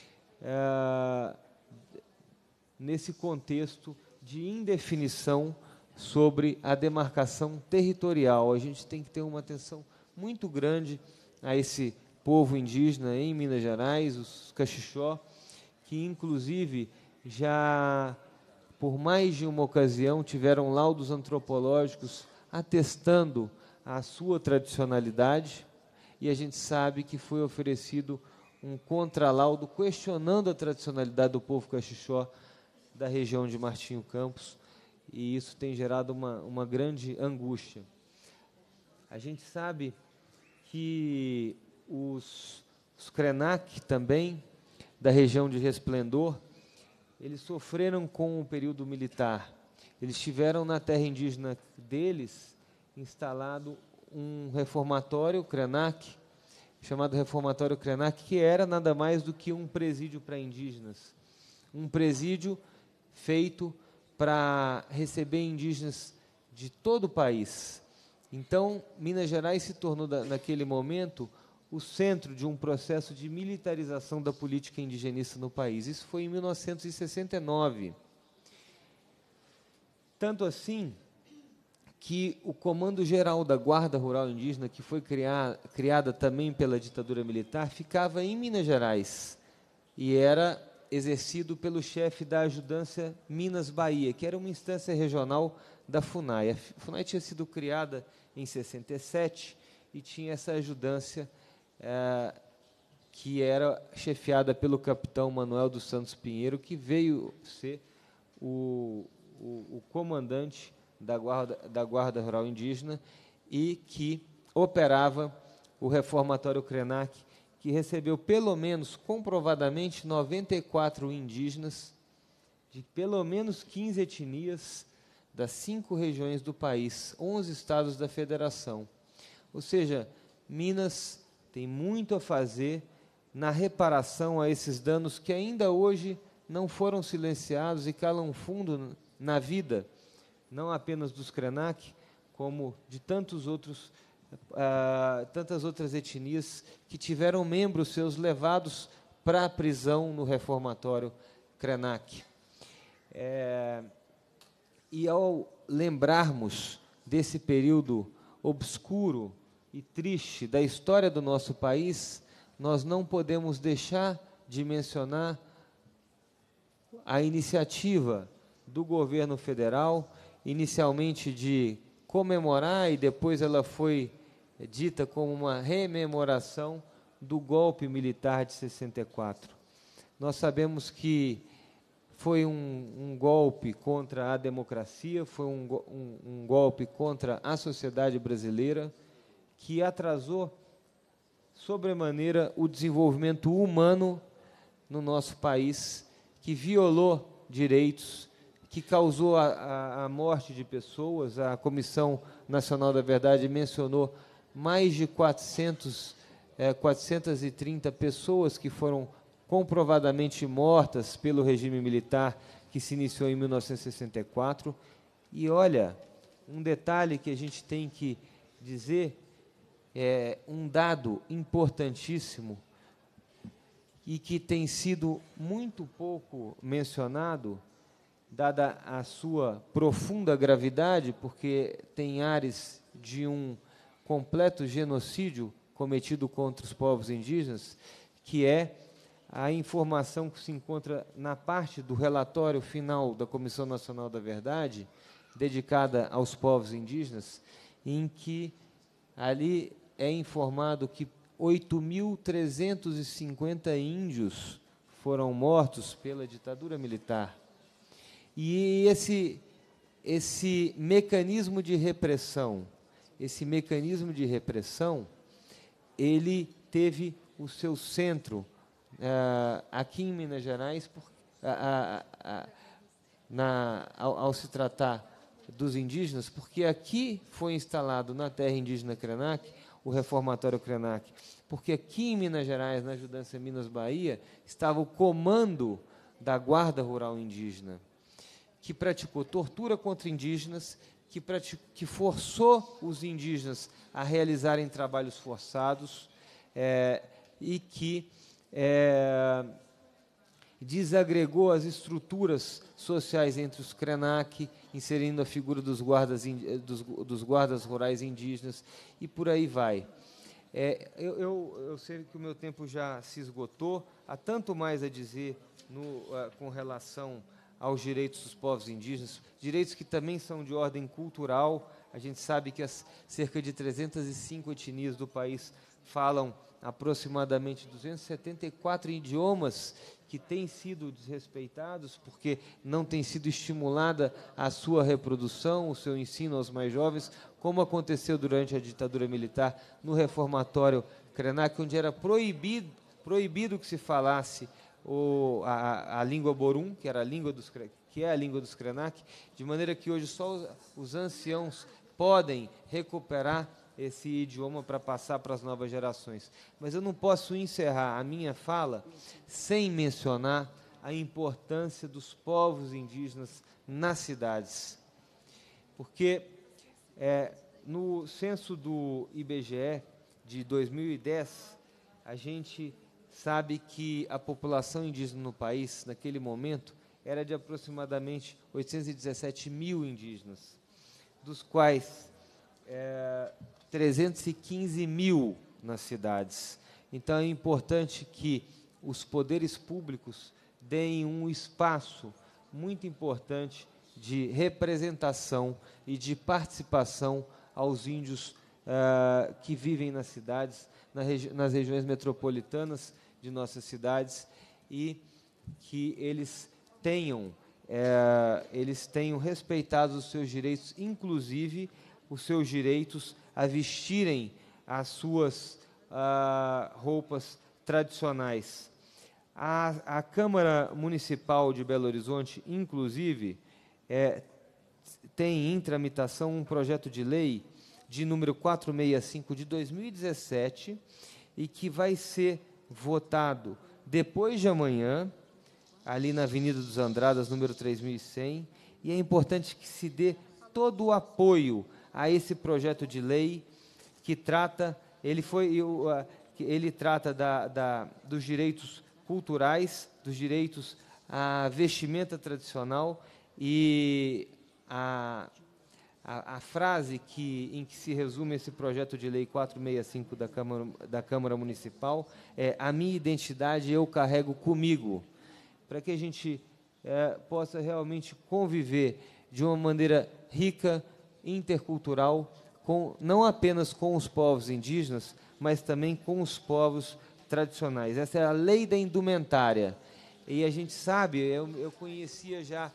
é, nesse contexto de indefinição sobre a demarcação territorial. A gente tem que ter uma atenção muito grande a esse povo indígena em Minas Gerais, os Caxixó, que inclusive já por mais de uma ocasião tiveram laudos antropológicos atestando a sua tradicionalidade, e a gente sabe que foi oferecido um contralaudo questionando a tradicionalidade do povo Caxixó da região de Martinho Campos, e isso tem gerado uma, uma grande angústia. A gente sabe que os, os Krenak também, da região de Resplendor, eles sofreram com o período militar. Eles tiveram na terra indígena deles instalado um reformatório Krenak, chamado Reformatório Krenak, que era nada mais do que um presídio para indígenas. Um presídio feito para receber indígenas de todo o país. Então, Minas Gerais se tornou, naquele momento, o centro de um processo de militarização da política indigenista no país. Isso foi em mil novecentos e sessenta e nove. Tanto assim que o Comando Geral da Guarda Rural Indígena, que foi criar, criada também pela ditadura militar, ficava em Minas Gerais e era exercido pelo chefe da Ajudância Minas Bahia, que era uma instância regional da FUNAI. A FUNAI tinha sido criada em sessenta e sete e tinha essa ajudância é, que era chefiada pelo capitão Manuel dos Santos Pinheiro, que veio ser o, o, o comandante da guarda, da Guarda Rural Indígena e que operava o Reformatório Krenak, que recebeu pelo menos, comprovadamente, noventa e quatro indígenas de pelo menos quinze etnias das cinco regiões do país, onze estados da federação. Ou seja, Minas tem muito a fazer na reparação a esses danos que ainda hoje não foram silenciados e calam fundo na vida, não apenas dos Krenak, como de tantos outros, uh, tantas outras etnias que tiveram membros seus levados para a prisão no reformatório Krenak. É, e ao lembrarmos desse período obscuro e triste da história do nosso país, nós não podemos deixar de mencionar a iniciativa do governo federal, inicialmente de comemorar, e depois ela foi dita como uma rememoração do golpe militar de sessenta e quatro. Nós sabemos que foi um, um golpe contra a democracia, foi um, um, um golpe contra a sociedade brasileira, que atrasou sobremaneira o desenvolvimento humano no nosso país, que violou direitos, que causou a, a, a morte de pessoas. A Comissão Nacional da Verdade mencionou mais de quatrocentas, é, quatrocentas e trinta pessoas que foram comprovadamente mortas pelo regime militar que se iniciou em mil novecentos e sessenta e quatro. E, olha, um detalhe que a gente tem que dizer, é um dado importantíssimo e que tem sido muito pouco mencionado, dada a sua profunda gravidade, porque tem ares de um completo genocídio cometido contra os povos indígenas, que é a informação que se encontra na parte do relatório final da Comissão Nacional da Verdade, dedicada aos povos indígenas, em que ali é informado que oito mil trezentos e cinquenta índios foram mortos pela ditadura militar. E esse, esse mecanismo de repressão, esse mecanismo de repressão, ele teve o seu centro uh, aqui em Minas Gerais, por, uh, uh, uh, na, ao, ao se tratar dos indígenas, porque aqui foi instalado na terra indígena Krenak o reformatório Krenak, porque aqui em Minas Gerais, na Ajudança Minas Bahia, estava o comando da Guarda Rural Indígena, que praticou tortura contra indígenas, que, praticou, que forçou os indígenas a realizarem trabalhos forçados, é, e que é, desagregou as estruturas sociais entre os Krenak, inserindo a figura dos guardas, dos, dos guardas rurais indígenas, e por aí vai. É, eu, eu, eu sei que o meu tempo já se esgotou, há tanto mais a dizer no, uh, com relação aos direitos dos povos indígenas, direitos que também são de ordem cultural. A gente sabe que as cerca de trezentas e cinco etnias do país falam aproximadamente duzentos e setenta e quatro idiomas que têm sido desrespeitados porque não tem sido estimulada a sua reprodução, o seu ensino aos mais jovens, como aconteceu durante a ditadura militar no reformatório Krenak, onde era proibido, proibido que se falasse o, a, a língua Borum, que era a língua dos, que é a língua dos Krenak, de maneira que hoje só os, os anciãos podem recuperar esse idioma para passar para as novas gerações. Mas eu não posso encerrar a minha fala sem mencionar a importância dos povos indígenas nas cidades. Porque é, no censo do I B G E de dois mil e dez, a gente sabe que a população indígena no país, naquele momento, era de aproximadamente oitocentos e dezessete mil indígenas, dos quais é, trezentos e quinze mil nas cidades. Então, é importante que os poderes públicos deem um espaço muito importante de representação e de participação aos índios uh, que vivem nas cidades, na regi nas regiões metropolitanas de nossas cidades, e que eles tenham, uh, eles tenham respeitado os seus direitos, inclusive os seus direitos a vestirem as suas uh, roupas tradicionais. A, a Câmara Municipal de Belo Horizonte, inclusive, é, tem em tramitação um projeto de lei de número quatrocentos e sessenta e cinco de dois mil e dezessete e que vai ser votado depois de amanhã, ali na Avenida dos Andradas, número três mil e cem, e é importante que se dê todo o apoio a esse projeto de lei que trata, ele foi, ele trata da, da, dos direitos culturais, dos direitos à vestimenta tradicional, e a, a, a frase que, em que se resume esse projeto de lei quatrocentos e sessenta e cinco da Câmara, da Câmara Municipal é: a minha identidade eu carrego comigo, para que a gente é, possa realmente conviver de uma maneira rica, intercultural, com, não apenas com os povos indígenas, mas também com os povos tradicionais. Essa é a lei da indumentária. E a gente sabe, eu, eu conhecia já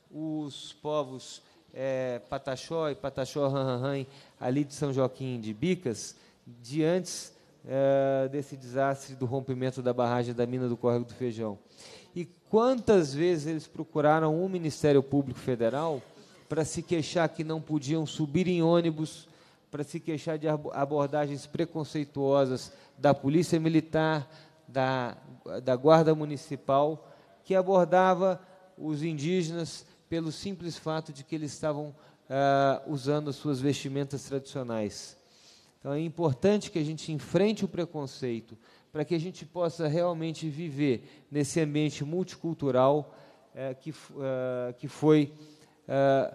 os povos é, Pataxó e Pataxó Ranranhan, ali de São Joaquim de Bicas, de antes é, desse desastre do rompimento da barragem da mina do Córrego do Feijão. E quantas vezes eles procuraram o Ministério Público Federal para se queixar que não podiam subir em ônibus, para se queixar de abordagens preconceituosas da Polícia Militar, da, da Guarda Municipal, que abordava os indígenas pelo simples fato de que eles estavam ah, usando as suas vestimentas tradicionais. Então, é importante que a gente enfrente o preconceito, para que a gente possa realmente viver nesse ambiente multicultural eh, que, uh, que foi uh,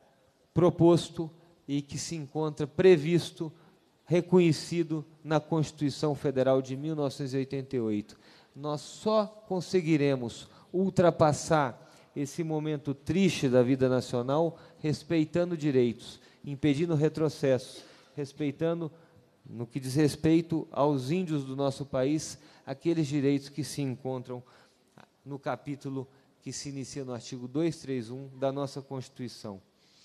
proposto e que se encontra previsto, reconhecido na Constituição Federal de mil novecentos e oitenta e oito. Nós só conseguiremos ultrapassar esse momento triste da vida nacional respeitando direitos, impedindo retrocessos, respeitando, no que diz respeito aos índios do nosso país, aqueles direitos que se encontram no capítulo que se inicia no artigo duzentos e trinta e um da nossa Constituição.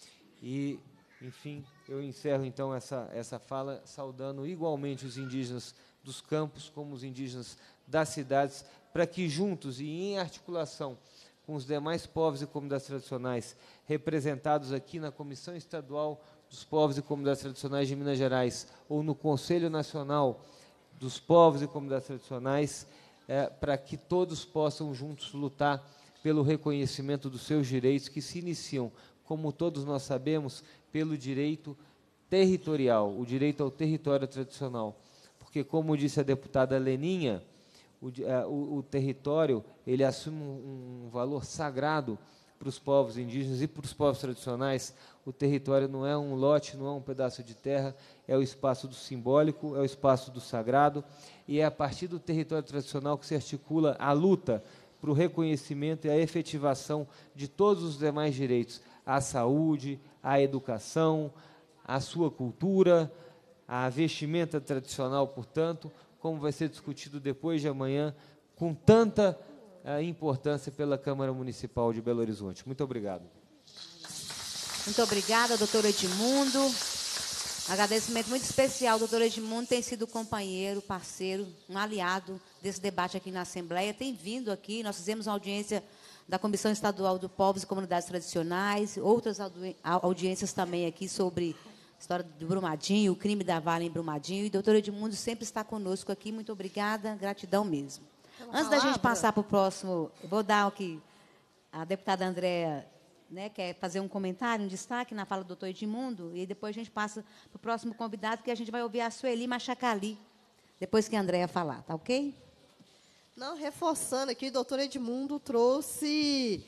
E, enfim, eu encerro, então, essa, essa fala saudando igualmente os indígenas dos campos como os indígenas das cidades, para que juntos e em articulação com os demais povos e comunidades tradicionais representados aqui na Comissão Estadual dos Povos e Comunidades Tradicionais de Minas Gerais ou no Conselho Nacional dos Povos e Comunidades Tradicionais, é, para que todos possam juntos lutar pelo reconhecimento dos seus direitos, que se iniciam, como todos nós sabemos, pelo direito territorial, o direito ao território tradicional. Porque, como disse a deputada Leninha, o, o, o território ele assume um, um valor sagrado para os povos indígenas e para os povos tradicionais. O território não é um lote, não é um pedaço de terra, é o espaço do simbólico, é o espaço do sagrado, e é a partir do território tradicional que se articula a luta para o reconhecimento e a efetivação de todos os demais direitos, à saúde, à educação, à sua cultura, à vestimenta tradicional, portanto, como vai ser discutido depois de amanhã, com tanta a importância pela Câmara Municipal de Belo Horizonte. Muito obrigado. Muito obrigada, doutor Edmundo. Agradecimento muito especial. O doutor Edmundo tem sido companheiro, parceiro, um aliado desse debate aqui na Assembleia. Tem vindo aqui, nós fizemos uma audiência da Comissão Estadual do Povos e Comunidades Tradicionais, outras audi audiências também aqui sobre a história do Brumadinho, o crime da vala em Brumadinho. E o doutor Edmundo sempre está conosco aqui. Muito obrigada, gratidão mesmo. Antes da gente passar para o próximo, eu vou dar aqui, a deputada Andréa, né, quer fazer um comentário, um destaque na fala do doutor Edmundo, e depois a gente passa para o próximo convidado, que a gente vai ouvir a Sueli Machacali, depois que a Andréa falar, tá ok? Não, reforçando aqui, o doutor Edmundo trouxe,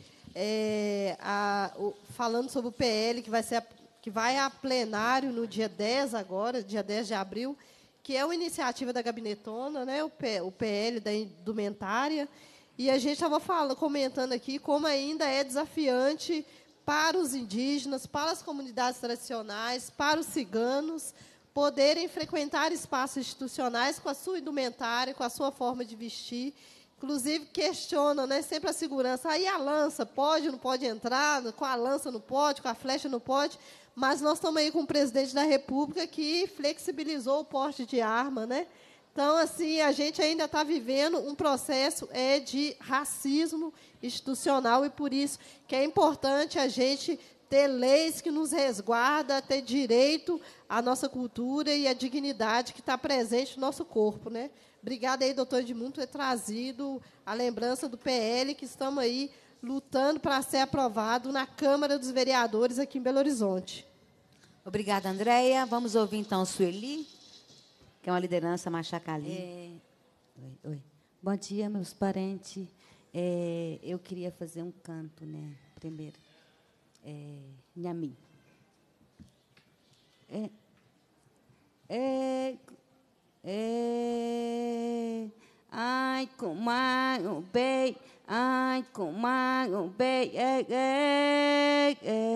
é, a, o, falando sobre o P L, que vai, ser a, que vai a plenário no dia dez agora, dia dez de abril, que é uma iniciativa da Gabinetona, né, o, P, o P L da indumentária, e a gente estava falando, comentando aqui como ainda é desafiante para os indígenas, para as comunidades tradicionais, para os ciganos, poderem frequentar espaços institucionais com a sua indumentária, com a sua forma de vestir. Inclusive, questionam, né, sempre a segurança. Aí a lança, pode ou não pode entrar? Com a lança não pode, com a flecha não pode. Mas nós estamos aí com o presidente da República que flexibilizou o porte de arma, né? Então, assim, a gente ainda está vivendo um processo é, de racismo institucional, e por isso que é importante a gente ter leis que nos resguardam, ter direito à nossa cultura e à dignidade que está presente no nosso corpo, né? Obrigada aí, doutor Edmundo, por ter trazido a lembrança do P L, que estamos aí lutando para ser aprovado na Câmara dos Vereadores aqui em Belo Horizonte. Obrigada, Andréia. Vamos ouvir, então, Sueli, que é uma liderança Machacali. É... Oi, oi. Bom dia, meus parentes. É, eu queria fazer um canto, né? Primeiro. É, Nhami. É, é, é, ai, comago, bem, ai, comago, bem, é, é,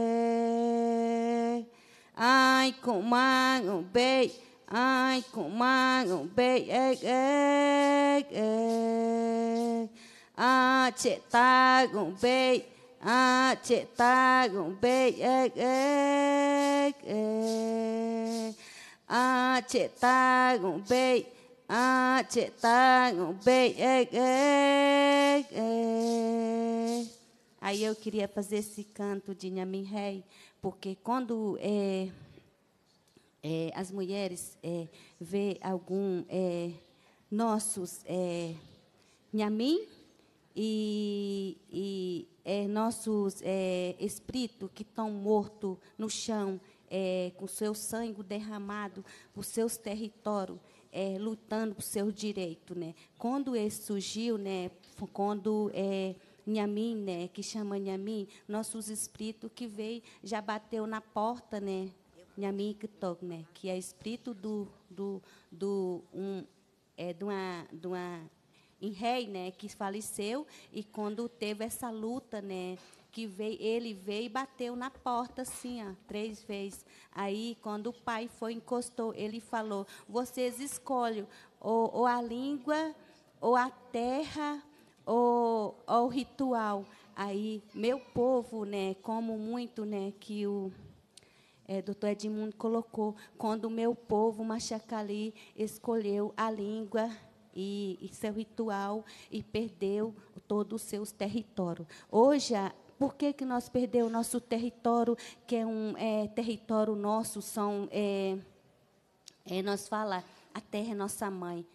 é, ai, comago, bem, ai, comago, bem, é, é, é, ah, chetago, bem, ah, chetago, bem, é, é, é, ah, chetago, bem, Ah, che tá, bem, é, é, é. Aí eu queria fazer esse canto de Nhamin Rei, porque quando é, é, as mulheres é, vê algum é, nossos é, Nhamin e, e é, nossos é, espíritos que estão mortos no chão, é, com seu sangue derramado por seus territórios, é, lutando por seu direito, né? Quando ele surgiu, né? Quando é, Nhamin, né? Que chama Nhamin, nossos espíritos que veio já bateu na porta, né? Nhamin Kitok, né? Que é espírito do do do um é de uma de uma em rei, né? Que faleceu e quando teve essa luta, né? Que veio, ele veio e bateu na porta assim, ó, três vezes. Aí, quando o pai foi, encostou, ele falou, vocês escolhem ou, ou a língua, ou a terra, ou, ou o ritual. Aí, meu povo, né, como muito, né, que o é, doutor Edmundo colocou, quando o meu povo, Machacali, escolheu a língua e, e seu ritual e perdeu todos os seus territórios. Hoje, a Por que, que nós perdemos o nosso território, que é um é, território nosso, são, é, é, nós falamos, a terra é nossa mãe.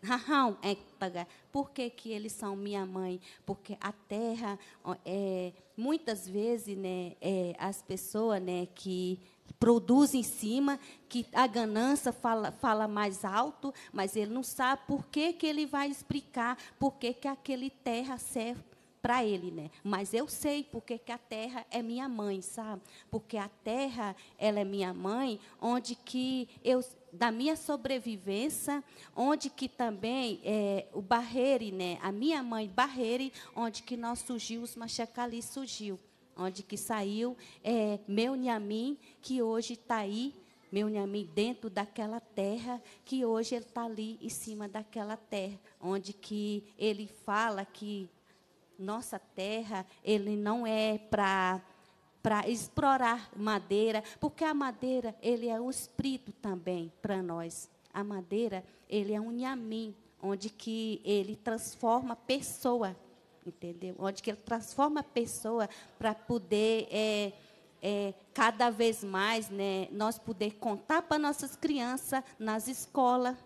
Por que, que eles são minha mãe? Porque a terra, é, muitas vezes, né, é, as pessoas, né, que produzem em cima, que a ganância fala, fala mais alto, mas ele não sabe por que, que ele vai explicar por que, que aquele terra serve para ele, né? Mas eu sei porque que a terra é minha mãe, sabe? Porque a terra, ela é minha mãe, onde que eu, da minha sobrevivência, onde que também é, o Barreire, né? A minha mãe Barreire, onde que nós surgiu, os Machacali surgiu, onde que saiu é, meu Nhamin, que hoje está aí, meu Nhamin dentro daquela terra, que hoje ele está ali em cima daquela terra, onde que ele fala que nossa terra, ele não é para para explorar madeira, porque a madeira, ele é um espírito também para nós. A madeira, ele é um Nhamin, onde que ele transforma a pessoa, entendeu? Onde que ele transforma a pessoa para poder é, é, cada vez mais, né, nós poder contar para nossas crianças nas escolas.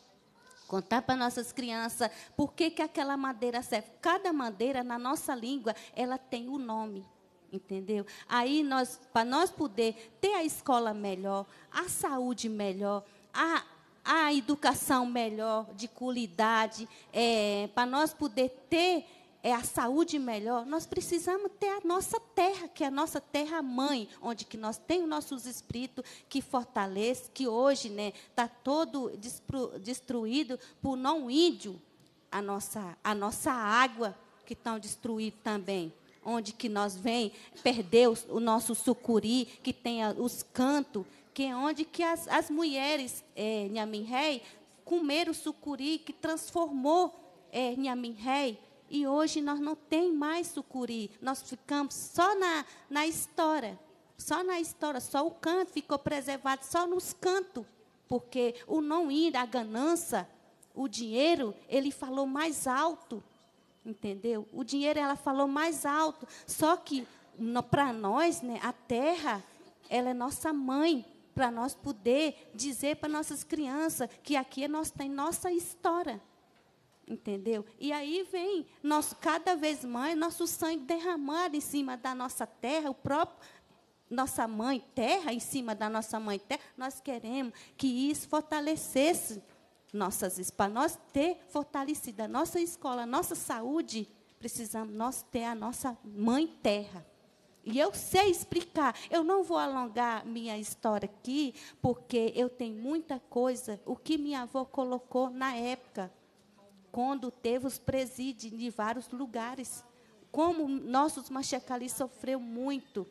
Contar para nossas crianças por que, que aquela madeira serve. Cada madeira, na nossa língua, ela tem o um nome, entendeu? Aí, nós, para nós poder ter a escola melhor, a saúde melhor, a, a educação melhor, de qualidade, é, para nós poder ter é, a saúde melhor, nós precisamos ter a nossa terra, que é a nossa terra-mãe, onde que nós temos nossos espíritos que fortalece, que hoje está, né, tá todo destruído por não índio, a nossa, a nossa água, que estão destruídos também, onde que nós vem perder os, o nosso sucuri, que tem a, os cantos, que é onde que as, as mulheres, é, Nhamin Rei, comeram o sucuri, que transformou é, Nhamin Rei. E hoje nós não temos mais sucuri, nós ficamos só na, na história, só na história, só o canto ficou preservado, só nos cantos, porque o não ir, a ganância, o dinheiro, ele falou mais alto, entendeu? O dinheiro, ela falou mais alto, só que para nós, né, a terra, ela é nossa mãe, para nós poder dizer para nossas crianças que aqui nós temos nossa história. Entendeu? E aí vem nosso, cada vez mais nosso sangue derramado em cima da nossa terra, o próprio nossa mãe terra, em cima da nossa mãe terra. Nós queremos que isso fortalecesse nossas, para nós ter fortalecido a nossa escola, a nossa saúde, precisamos nós ter a nossa mãe terra. E eu sei explicar, eu não vou alongar minha história aqui, porque eu tenho muita coisa, o que minha avó colocou na época, quando teve os presídios de vários lugares. Como nossos Machacali sofreu muito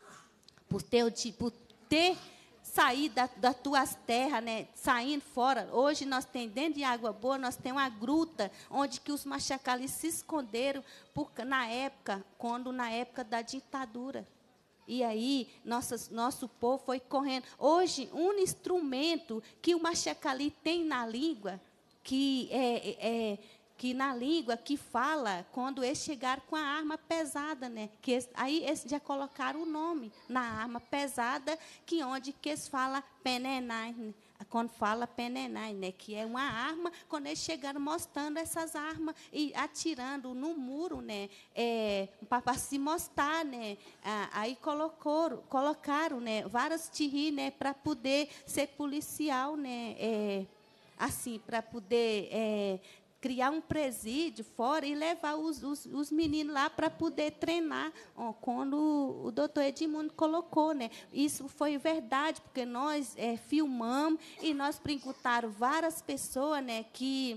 por ter, por ter saído da, das tuas terras, né, saindo fora. Hoje nós temos, dentro de Água Boa, nós temos uma gruta onde que os Machacali se esconderam por, na época, quando na época da ditadura. E aí, nossas, nosso povo foi correndo. Hoje, um instrumento que o Machacali tem na língua, que é, é que na língua que fala quando eles chegaram com a arma pesada, né? Que eles, aí eles já colocaram o nome na arma pesada, que onde que eles falam penenai, né? Quando fala penenai, né? Que é uma arma, quando eles chegaram mostrando essas armas e atirando no muro, né? É, para se mostrar, né? Ah, aí colocou, colocaram, né? Várias tirri, né? Para poder ser policial, né? É, assim, para poder é, criar um presídio fora e levar os, os, os meninos lá para poder treinar, ó, quando o, o doutor Edmundo colocou, né? Isso foi verdade, porque nós é, filmamos e nós perguntaram várias pessoas, né, que,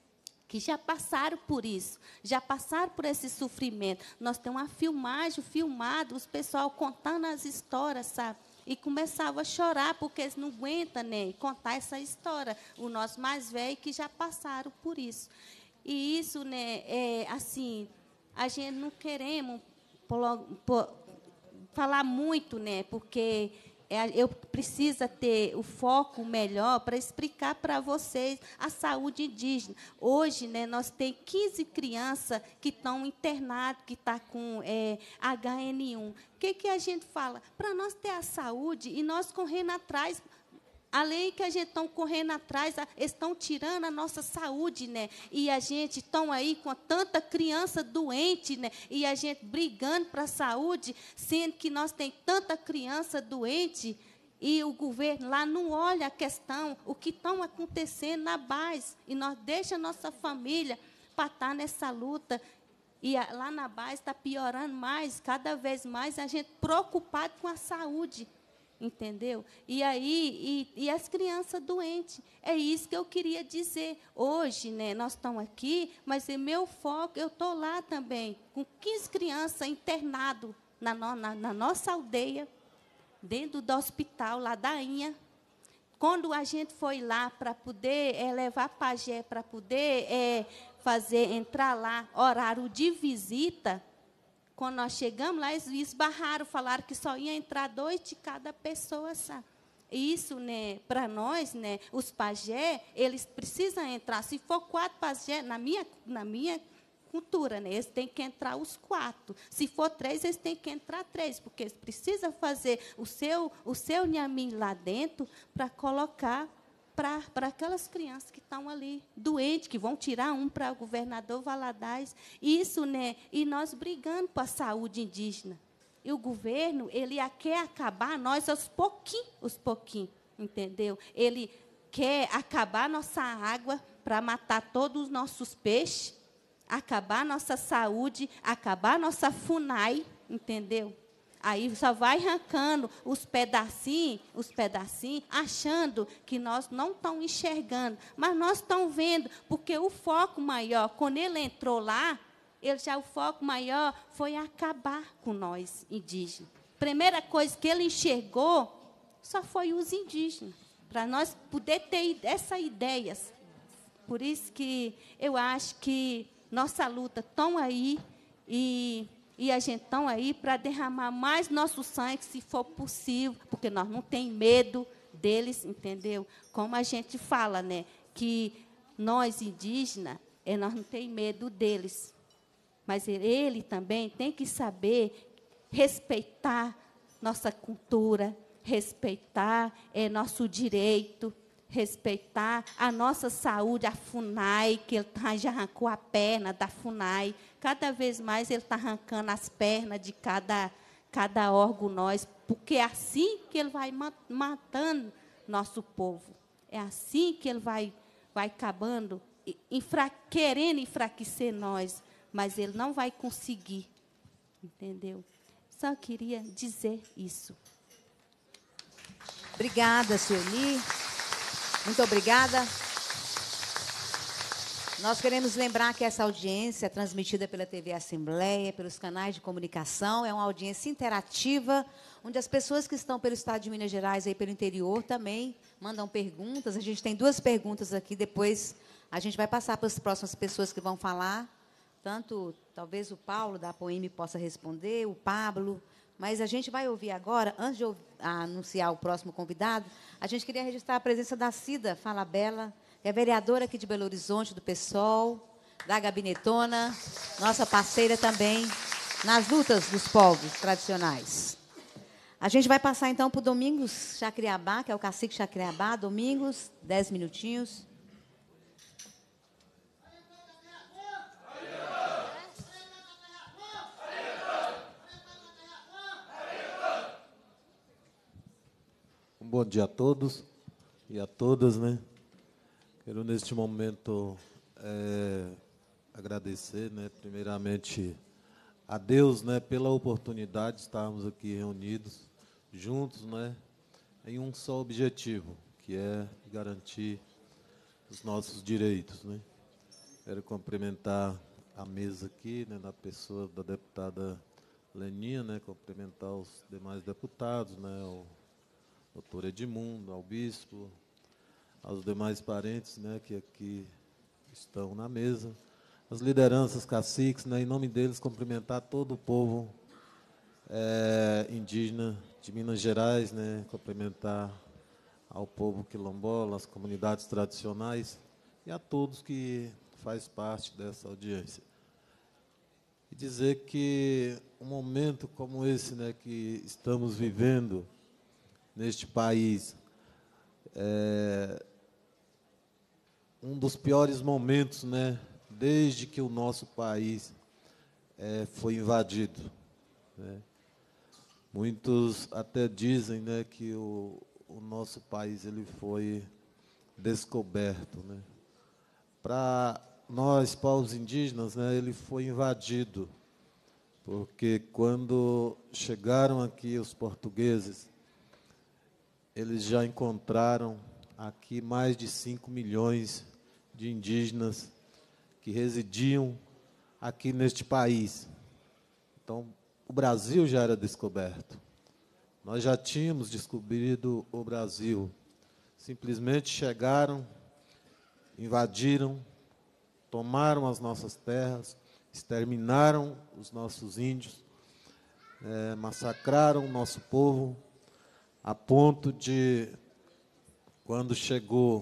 que já passaram por isso, já passaram por esse sofrimento. Nós temos uma filmagem, filmado, os pessoal contando as histórias, sabe? E começava a chorar, porque eles não aguentam, né, contar essa história. O nosso mais velho que já passaram por isso. E isso, né, é, assim, a gente não queremos polo- po- falar muito, né, porque é, eu preciso ter o foco melhor para explicar para vocês a saúde indígena. Hoje, né, nós temos quinze crianças que estão internadas, que estão com é, H N um. O que, que a gente fala? Para nós ter a saúde e nós correndo atrás, além que a gente está correndo atrás, eles estão tirando a nossa saúde, né? E a gente está aí com tanta criança doente, né? E a gente brigando para a saúde, sendo que nós temos tanta criança doente e o governo lá não olha a questão, o que está acontecendo na base. E nós deixamos a nossa família para estar nessa luta. E a, lá na base está piorando mais, cada vez mais, a gente preocupado com a saúde. Entendeu? E aí, e, e as crianças doentes. É isso que eu queria dizer. Hoje, né, nós estamos aqui, mas o meu foco, eu estou lá também, com quinze crianças internadas na, no, na, na nossa aldeia, dentro do hospital, lá da Inha. Quando a gente foi lá para poder é, levar pajé, para poder é, fazer, entrar lá, horário de visita, quando nós chegamos lá, eles esbarraram, falaram que só ia entrar dois de cada pessoa, sabe? Isso, né, para nós, né, os pajé, eles precisam entrar. Se for quatro pajé, na minha, na minha cultura, né, eles têm que entrar os quatro. Se for três, eles têm que entrar três, porque eles precisam fazer o seu, o seu nhamin lá dentro para colocar para aquelas crianças que estão ali doentes, que vão tirar um para o governador Valadares. Isso, né? E nós brigando para a saúde indígena. E o governo, ele quer acabar nós aos pouquinhos, aos pouquinhos, entendeu? Ele quer acabar nossa água para matar todos os nossos peixes, acabar nossa saúde, acabar nossa FUNAI, entendeu? Aí só vai arrancando os pedacinhos, os pedacinhos, achando que nós não estamos enxergando. Mas nós estamos vendo, porque o foco maior, quando ele entrou lá, ele já, o foco maior foi acabar com nós, indígenas. Primeira coisa que ele enxergou só foi os indígenas, para nós poder ter essa ideia. Por isso que eu acho que nossa luta estão aí e... E a gente está aí para derramar mais nosso sangue, se for possível, porque nós não temos medo deles, entendeu? Como a gente fala, né? Que nós, indígenas, é, nós não temos medo deles. Mas ele também tem que saber respeitar nossa cultura, respeitar é, nosso direito, respeitar a nossa saúde, a FUNAI, que ele tá, já arrancou a perna da FUNAI. Cada vez mais ele está arrancando as pernas de cada, cada órgão nós, porque é assim que ele vai matando nosso povo. É assim que ele vai, vai acabando, infra, querendo enfraquecer nós, mas ele não vai conseguir. Entendeu? Só queria dizer isso. Obrigada, Sueli. Muito obrigada. Nós queremos lembrar que essa audiência é transmitida pela T V Assembleia, pelos canais de comunicação, é uma audiência interativa, onde as pessoas que estão pelo estado de Minas Gerais e pelo interior também mandam perguntas. A gente tem duas perguntas aqui, depois a gente vai passar para as próximas pessoas que vão falar. Tanto, talvez, o Paulo, da Poeme, possa responder, o Pablo, mas a gente vai ouvir agora, antes de anunciar o próximo convidado, a gente queria registrar a presença da Cida Falabella, que é vereadora aqui de Belo Horizonte, do PSOL, da Gabinetona, nossa parceira também nas lutas dos povos tradicionais. A gente vai passar, então, para o Domingos Chacriabá, que é o cacique Chacriabá. Domingos, dez minutinhos. Um bom dia a todos e a todas, né? Quero, neste momento, é, agradecer, né, primeiramente, a Deus, né, pela oportunidade de estarmos aqui reunidos, juntos, né, em um só objetivo, que é garantir os nossos direitos, né. Quero cumprimentar a mesa aqui, né, na pessoa da deputada Leninha, né, cumprimentar os demais deputados, né, o doutor Edmundo, ao bispo, aos demais parentes, né, que aqui estão na mesa, as lideranças caciques, né, em nome deles, cumprimentar todo o povo é, indígena de Minas Gerais, né, cumprimentar ao povo quilombola, as comunidades tradicionais e a todos que faz parte dessa audiência. E dizer que um momento como esse, né, que estamos vivendo neste país, é um dos piores momentos, né, desde que o nosso país é, foi invadido, né. Muitos até dizem, né, que o, o nosso país ele foi descoberto, né. Para nós, povos indígenas, né, ele foi invadido, porque quando chegaram aqui os portugueses, eles já encontraram aqui mais de cinco milhões de indígenas que residiam aqui neste país. Então, o Brasil já era descoberto. Nós já tínhamos descobrido o Brasil. Simplesmente chegaram, invadiram, tomaram as nossas terras, exterminaram os nossos índios, é, massacraram o nosso povo, a ponto de, quando chegou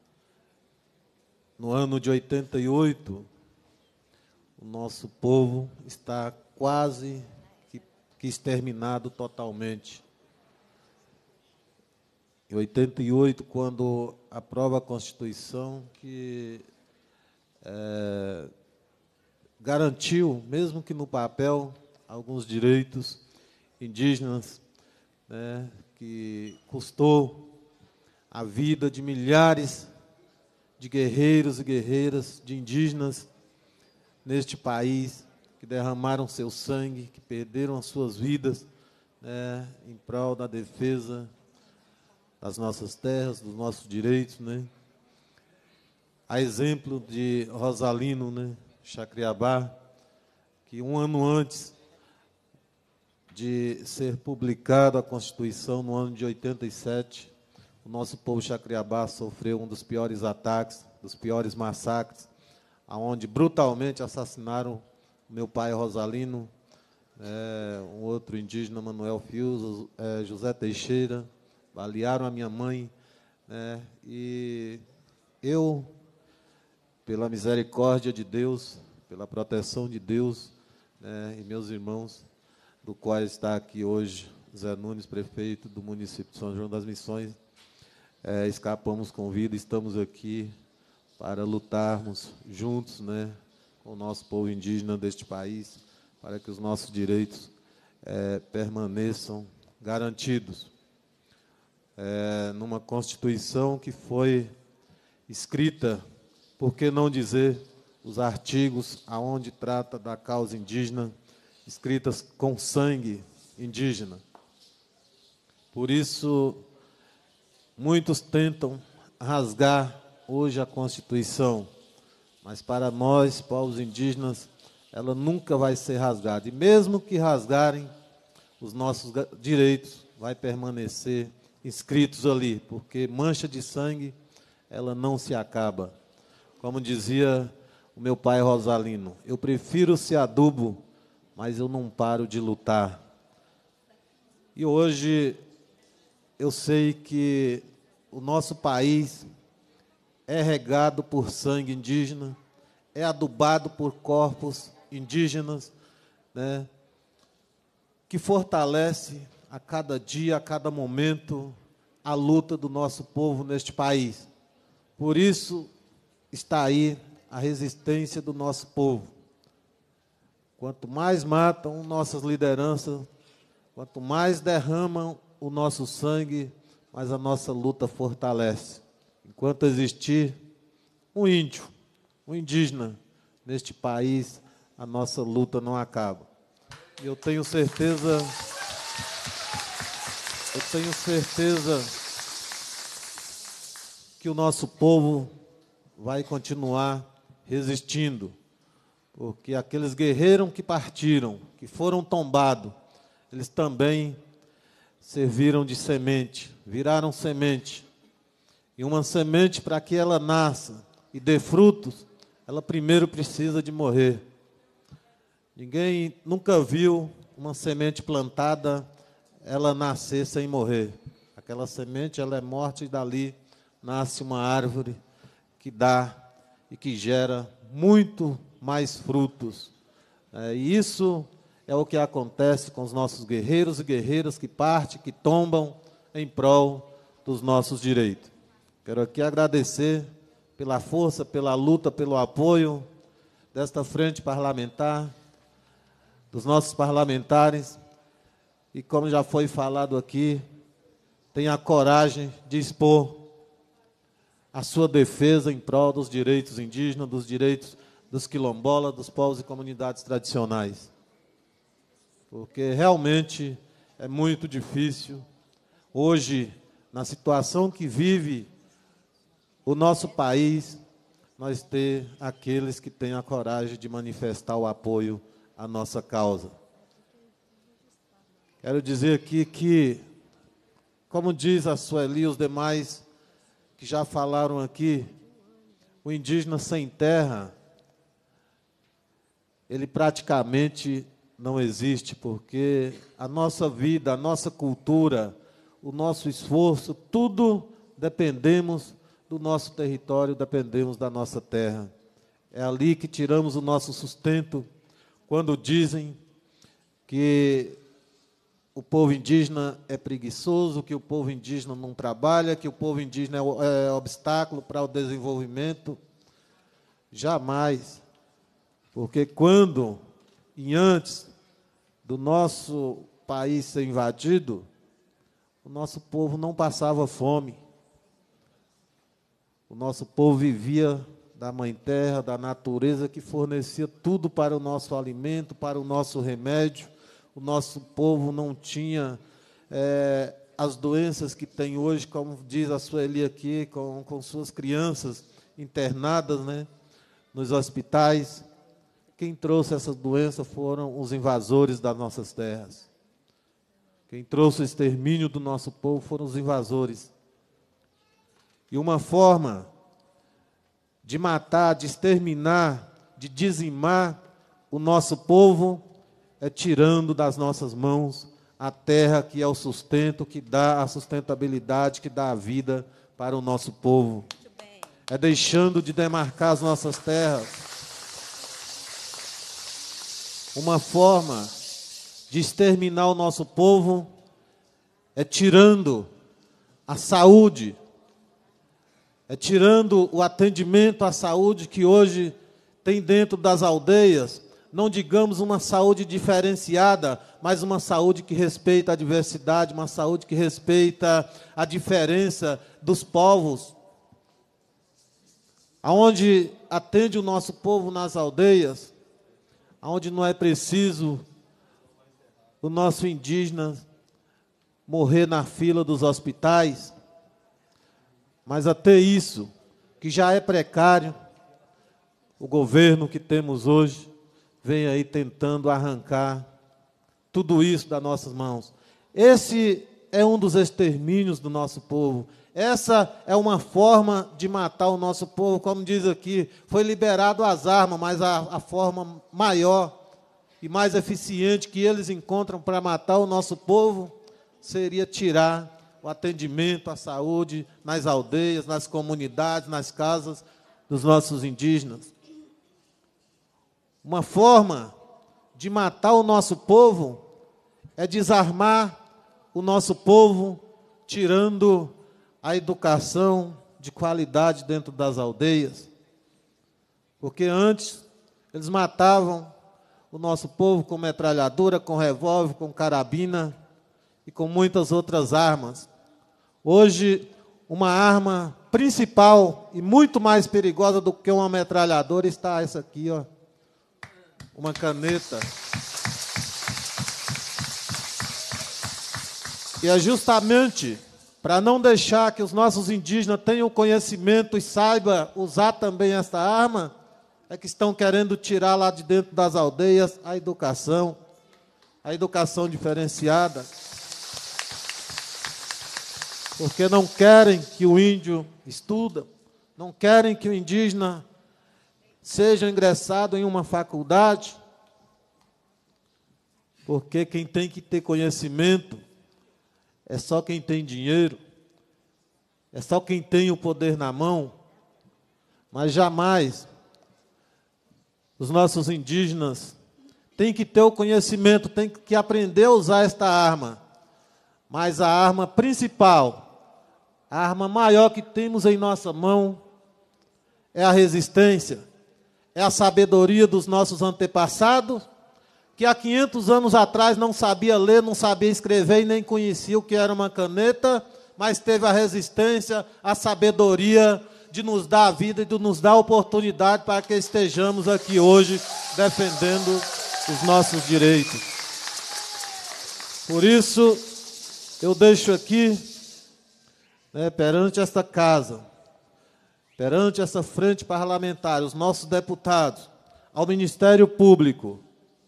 no ano de oitenta e oito, o nosso povo está quase que, que exterminado totalmente. Em oitenta e oito, quando aprova a Constituição, que é, garantiu, mesmo que no papel, alguns direitos indígenas, né, que custou a vida de milhares de guerreiros e guerreiras, de indígenas neste país, que derramaram seu sangue, que perderam as suas vidas, né, em prol da defesa das nossas terras, dos nossos direitos, né. A exemplo de Rosalino, né, Chacriabá, que um ano antes de ser publicada a Constituição, no ano de oitenta e sete, o nosso povo Chacriabá sofreu um dos piores ataques, dos piores massacres, onde brutalmente assassinaram meu pai Rosalino, é, um outro indígena, Manuel Fius, é, José Teixeira, balearam a minha mãe, né, e eu, pela misericórdia de Deus, pela proteção de Deus, né, e meus irmãos, do qual está aqui hoje Zé Nunes, prefeito do município de São João das Missões, é, escapamos com vida, estamos aqui para lutarmos juntos, né, com o nosso povo indígena deste país, para que os nossos direitos é, permaneçam garantidos. É, numa Constituição que foi escrita, por que não dizer, os artigos aonde trata da causa indígena, escritas com sangue indígena. Por isso, muitos tentam rasgar hoje a Constituição, mas para nós, povos indígenas, ela nunca vai ser rasgada. E mesmo que rasgarem, os nossos direitos vai permanecer inscritos ali, porque mancha de sangue, ela não se acaba. Como dizia o meu pai Rosalino, eu prefiro ser adubo, mas eu não paro de lutar. E hoje eu sei que o nosso país é regado por sangue indígena, é adubado por corpos indígenas, né, que fortalece a cada dia, a cada momento, a luta do nosso povo neste país. Por isso está aí a resistência do nosso povo. Quanto mais matam nossas lideranças, quanto mais derramam o nosso sangue, mais a nossa luta fortalece. Enquanto existir um índio, um indígena neste país, a nossa luta não acaba. E eu tenho certeza, eu tenho certeza que o nosso povo vai continuar resistindo, porque aqueles guerreiros que partiram, que foram tombados, eles também serviram de semente, viraram semente. E uma semente, para que ela nasça e dê frutos, ela primeiro precisa de morrer. Ninguém nunca viu uma semente plantada, ela nascer sem morrer. Aquela semente, ela é morte e dali nasce uma árvore que dá e que gera muito mais frutos. É, e isso é o que acontece com os nossos guerreiros e guerreiras que partem, que tombam em prol dos nossos direitos. Quero aqui agradecer pela força, pela luta, pelo apoio desta frente parlamentar, dos nossos parlamentares, e como já foi falado aqui, tenha a coragem de expor a sua defesa em prol dos direitos indígenas, dos direitos dos quilombolas, dos povos e comunidades tradicionais. Porque realmente é muito difícil, hoje, na situação que vive o nosso país, nós ter aqueles que têm a coragem de manifestar o apoio à nossa causa. Quero dizer aqui que, como diz a Sueli e os demais que já falaram aqui, o indígena sem terra, ele praticamente não existe, porque a nossa vida, a nossa cultura, o nosso esforço, tudo dependemos do nosso território, dependemos da nossa terra. É ali que tiramos o nosso sustento, quando dizem que o povo indígena é preguiçoso, que o povo indígena não trabalha, que o povo indígena é, é obstáculo para o desenvolvimento. Jamais. Porque quando, e antes do nosso país ser invadido, o nosso povo não passava fome. O nosso povo vivia da mãe terra, da natureza, que fornecia tudo para o nosso alimento, para o nosso remédio. O nosso povo não tinha é, as doenças que tem hoje, como diz a Sueli aqui, com, com suas crianças internadas, né, nos hospitais. Quem trouxe essas doenças foram os invasores das nossas terras. Quem trouxe o extermínio do nosso povo foram os invasores. E uma forma de matar, de exterminar, de dizimar o nosso povo é tirando das nossas mãos a terra que é o sustento, que dá a sustentabilidade, que dá a vida para o nosso povo. É deixando de demarcar as nossas terras. Uma forma de exterminar o nosso povo é tirando a saúde, é tirando o atendimento à saúde que hoje tem dentro das aldeias, não digamos uma saúde diferenciada, mas uma saúde que respeita a diversidade, uma saúde que respeita a diferença dos povos. Aonde atende o nosso povo nas aldeias, aonde não é preciso o nosso indígena morrer na fila dos hospitais, mas até isso, que já é precário, o governo que temos hoje vem aí tentando arrancar tudo isso das nossas mãos. Esse é um dos extermínios do nosso povo. Essa é uma forma de matar o nosso povo, como diz aqui, foi liberado as armas, mas a, a forma maior e mais eficiente que eles encontram para matar o nosso povo seria tirar o atendimento à saúde nas aldeias, nas comunidades, nas casas dos nossos indígenas. Uma forma de matar o nosso povo é desarmar o nosso povo, tirando a educação de qualidade dentro das aldeias. Porque antes eles matavam o nosso povo com metralhadora, com revólver, com carabina e com muitas outras armas. Hoje, uma arma principal e muito mais perigosa do que uma metralhadora está essa aqui, ó, uma caneta. E é justamente para não deixar que os nossos indígenas tenham conhecimento e saibam usar também esta arma, é que estão querendo tirar lá de dentro das aldeias a educação, a educação diferenciada, porque não querem que o índio estuda, não querem que o indígena seja ingressado em uma faculdade, porque quem tem que ter conhecimento é só quem tem dinheiro, é só quem tem o poder na mão, mas jamais os nossos indígenas têm que ter o conhecimento, têm que aprender a usar esta arma. Mas a arma principal, a arma maior que temos em nossa mão, é a resistência, é a sabedoria dos nossos antepassados, que há quinhentos anos atrás não sabia ler, não sabia escrever e nem conhecia o que era uma caneta, mas teve a resistência, a sabedoria de nos dar a vida e de nos dar a oportunidade para que estejamos aqui hoje defendendo os nossos direitos. Por isso, eu deixo aqui, né, perante esta casa, perante essa frente parlamentar, os nossos deputados, ao Ministério Público,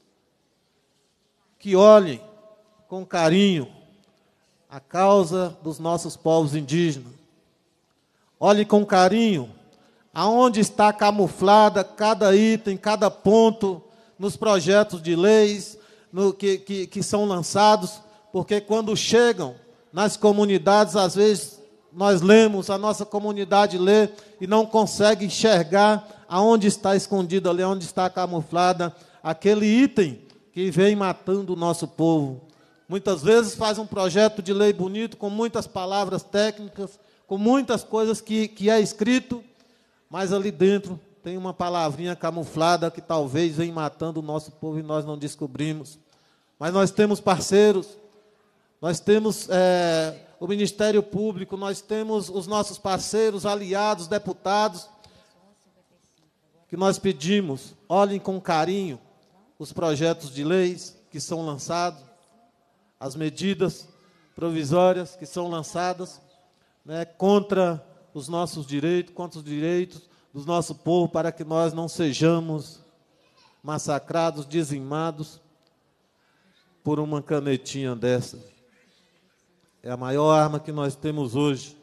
que olhem com carinho a causa dos nossos povos indígenas. Olhe com carinho aonde está camuflada cada item, cada ponto nos projetos de leis no, que, que, que são lançados, porque quando chegam nas comunidades, às vezes nós lemos, a nossa comunidade lê e não consegue enxergar aonde está escondido ali, aonde está camuflada aquele item que vem matando o nosso povo. Muitas vezes faz um projeto de lei bonito, com muitas palavras técnicas, com muitas coisas que, que é escrito, mas ali dentro tem uma palavrinha camuflada que talvez venha matando o nosso povo e nós não descobrimos. Mas nós temos parceiros, nós temos é, o Ministério Público, nós temos os nossos parceiros, aliados, deputados, que nós pedimos, olhem com carinho os projetos de leis que são lançados, as medidas provisórias que são lançadas, né, contra os nossos direitos, contra os direitos do nosso povo, para que nós não sejamos massacrados, dizimados por uma canetinha dessa. É a maior arma que nós temos hoje.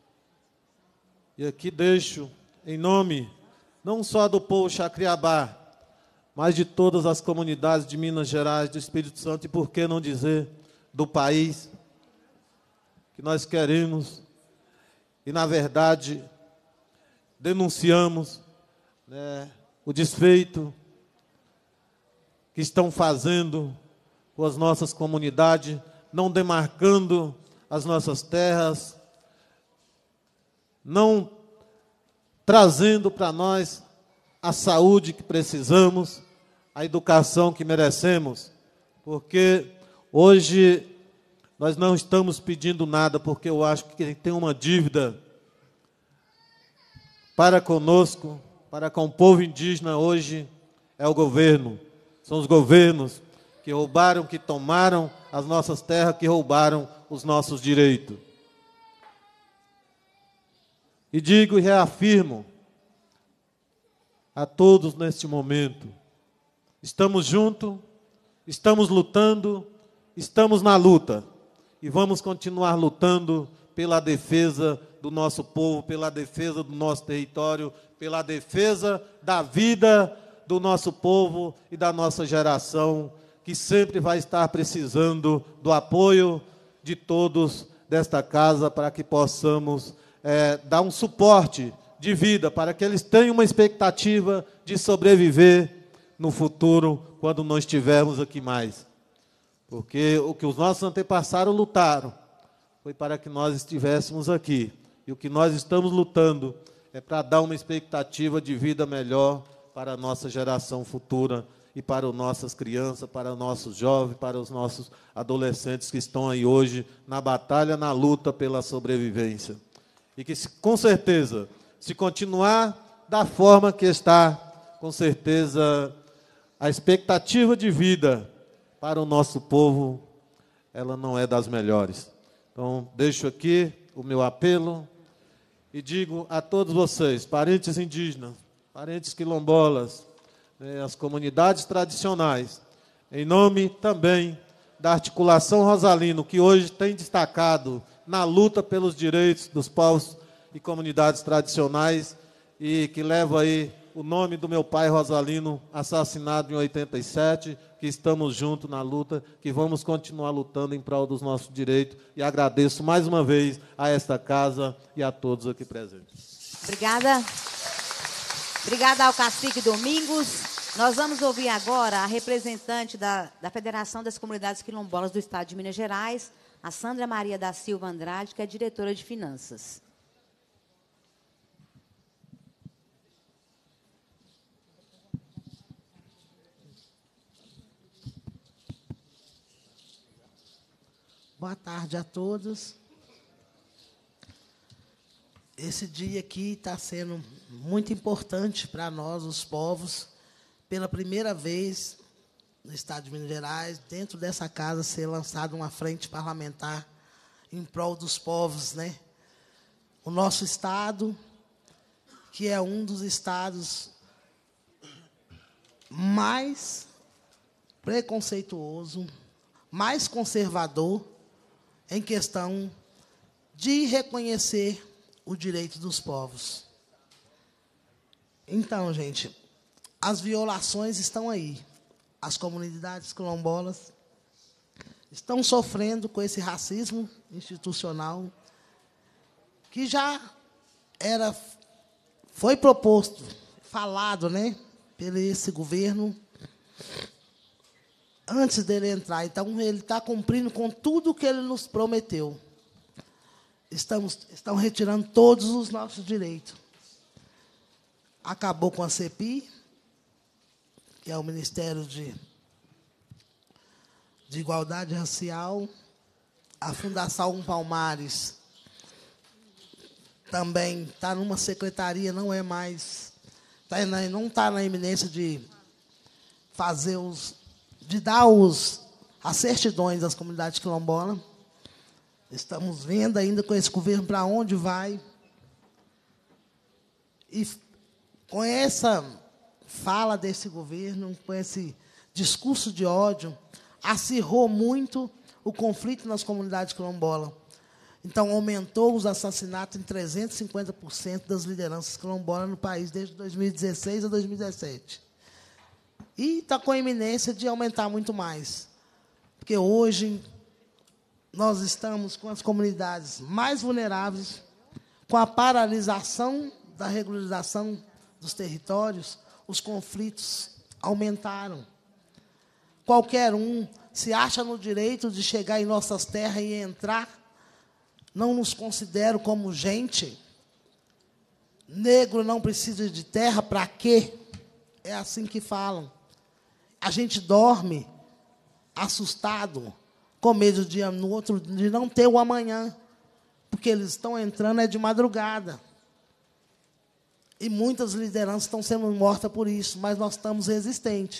E aqui deixo, em nome não só do povo Xacriabá, mas de todas as comunidades de Minas Gerais, do Espírito Santo, e por que não dizer do país, que nós queremos e, na verdade, denunciamos, né, o desfeito que estão fazendo com as nossas comunidades, não demarcando as nossas terras, não trazendo para nós a saúde que precisamos, a educação que merecemos, porque hoje nós não estamos pedindo nada, porque eu acho que quem tem uma dívida para conosco, para com o povo indígena hoje, é o governo. São os governos que roubaram, que tomaram as nossas terras, que roubaram os nossos direitos. E digo e reafirmo a todos neste momento, estamos juntos, estamos lutando, estamos na luta. E vamos continuar lutando pela defesa do nosso povo, pela defesa do nosso território, pela defesa da vida do nosso povo e da nossa geração, que sempre vai estar precisando do apoio de todos desta casa, para que possamos é, dar um suporte de vida, para que eles tenham uma expectativa de sobreviver no futuro, quando não estivermos aqui mais. Porque o que os nossos antepassados lutaram foi para que nós estivéssemos aqui. E o que nós estamos lutando é para dar uma expectativa de vida melhor para a nossa geração futura e para as nossas crianças, para os nossos jovens, para os nossos adolescentes que estão aí hoje na batalha, na luta pela sobrevivência. E que, com certeza, se continuar da forma que está, com certeza, a expectativa de vida para o nosso povo, ela não é das melhores. Então, deixo aqui o meu apelo e digo a todos vocês, parentes indígenas, parentes quilombolas, né, as comunidades tradicionais, em nome também da Articulação Rosalino, que hoje tem destacado na luta pelos direitos dos povos e comunidades tradicionais, e que leva aí o nome do meu pai Rosalino, assassinado em oitenta e sete, que estamos juntos na luta, que vamos continuar lutando em prol dos nossos direitos, e agradeço mais uma vez a esta casa e a todos aqui presentes. Obrigada. Obrigada ao cacique Domingos. Nós vamos ouvir agora a representante da, da Federação das Comunidades Quilombolas do Estado de Minas Gerais, a Sandra Maria da Silva Andrade, que é diretora de Finanças. Boa tarde a todos. Esse dia aqui está sendo muito importante para nós, os povos, pela primeira vez no Estado de Minas Gerais, dentro dessa casa, ser lançada uma frente parlamentar em prol dos povos, né? O nosso Estado, que é um dos estados mais preconceituoso, mais conservador, em questão de reconhecer o direito dos povos. Então, gente, as violações estão aí. As comunidades quilombolas estão sofrendo com esse racismo institucional que já era, foi proposto, falado, né, pelo esse governo antes dele entrar. Então, ele está cumprindo com tudo o que ele nos prometeu. Estamos, estão retirando todos os nossos direitos. Acabou com a CEPI, que é o Ministério de, de Igualdade Racial. A Fundação Palmares também está numa secretaria, não é mais, tá, não está na iminência de fazer os, de dar os, as certidões das comunidades quilombolas. Estamos vendo ainda com esse governo para onde vai. E com essa fala desse governo, com esse discurso de ódio, acirrou muito o conflito nas comunidades quilombolas. Então, aumentou os assassinatos em trezentos e cinquenta por cento das lideranças quilombolas no país, desde dois mil e dezesseis a dois mil e dezessete. E está com a iminência de aumentar muito mais. Porque hoje nós estamos com as comunidades mais vulneráveis, com a paralisação da regularização dos territórios, os conflitos aumentaram. Qualquer um se acha no direito de chegar em nossas terras e entrar, não nos considera como gente. Negro não precisa de terra, para quê? É assim que falam. A gente dorme assustado, com medo de, no outro, de não ter o amanhã, porque eles estão entrando é de madrugada. E muitas lideranças estão sendo mortas por isso, mas nós estamos resistentes.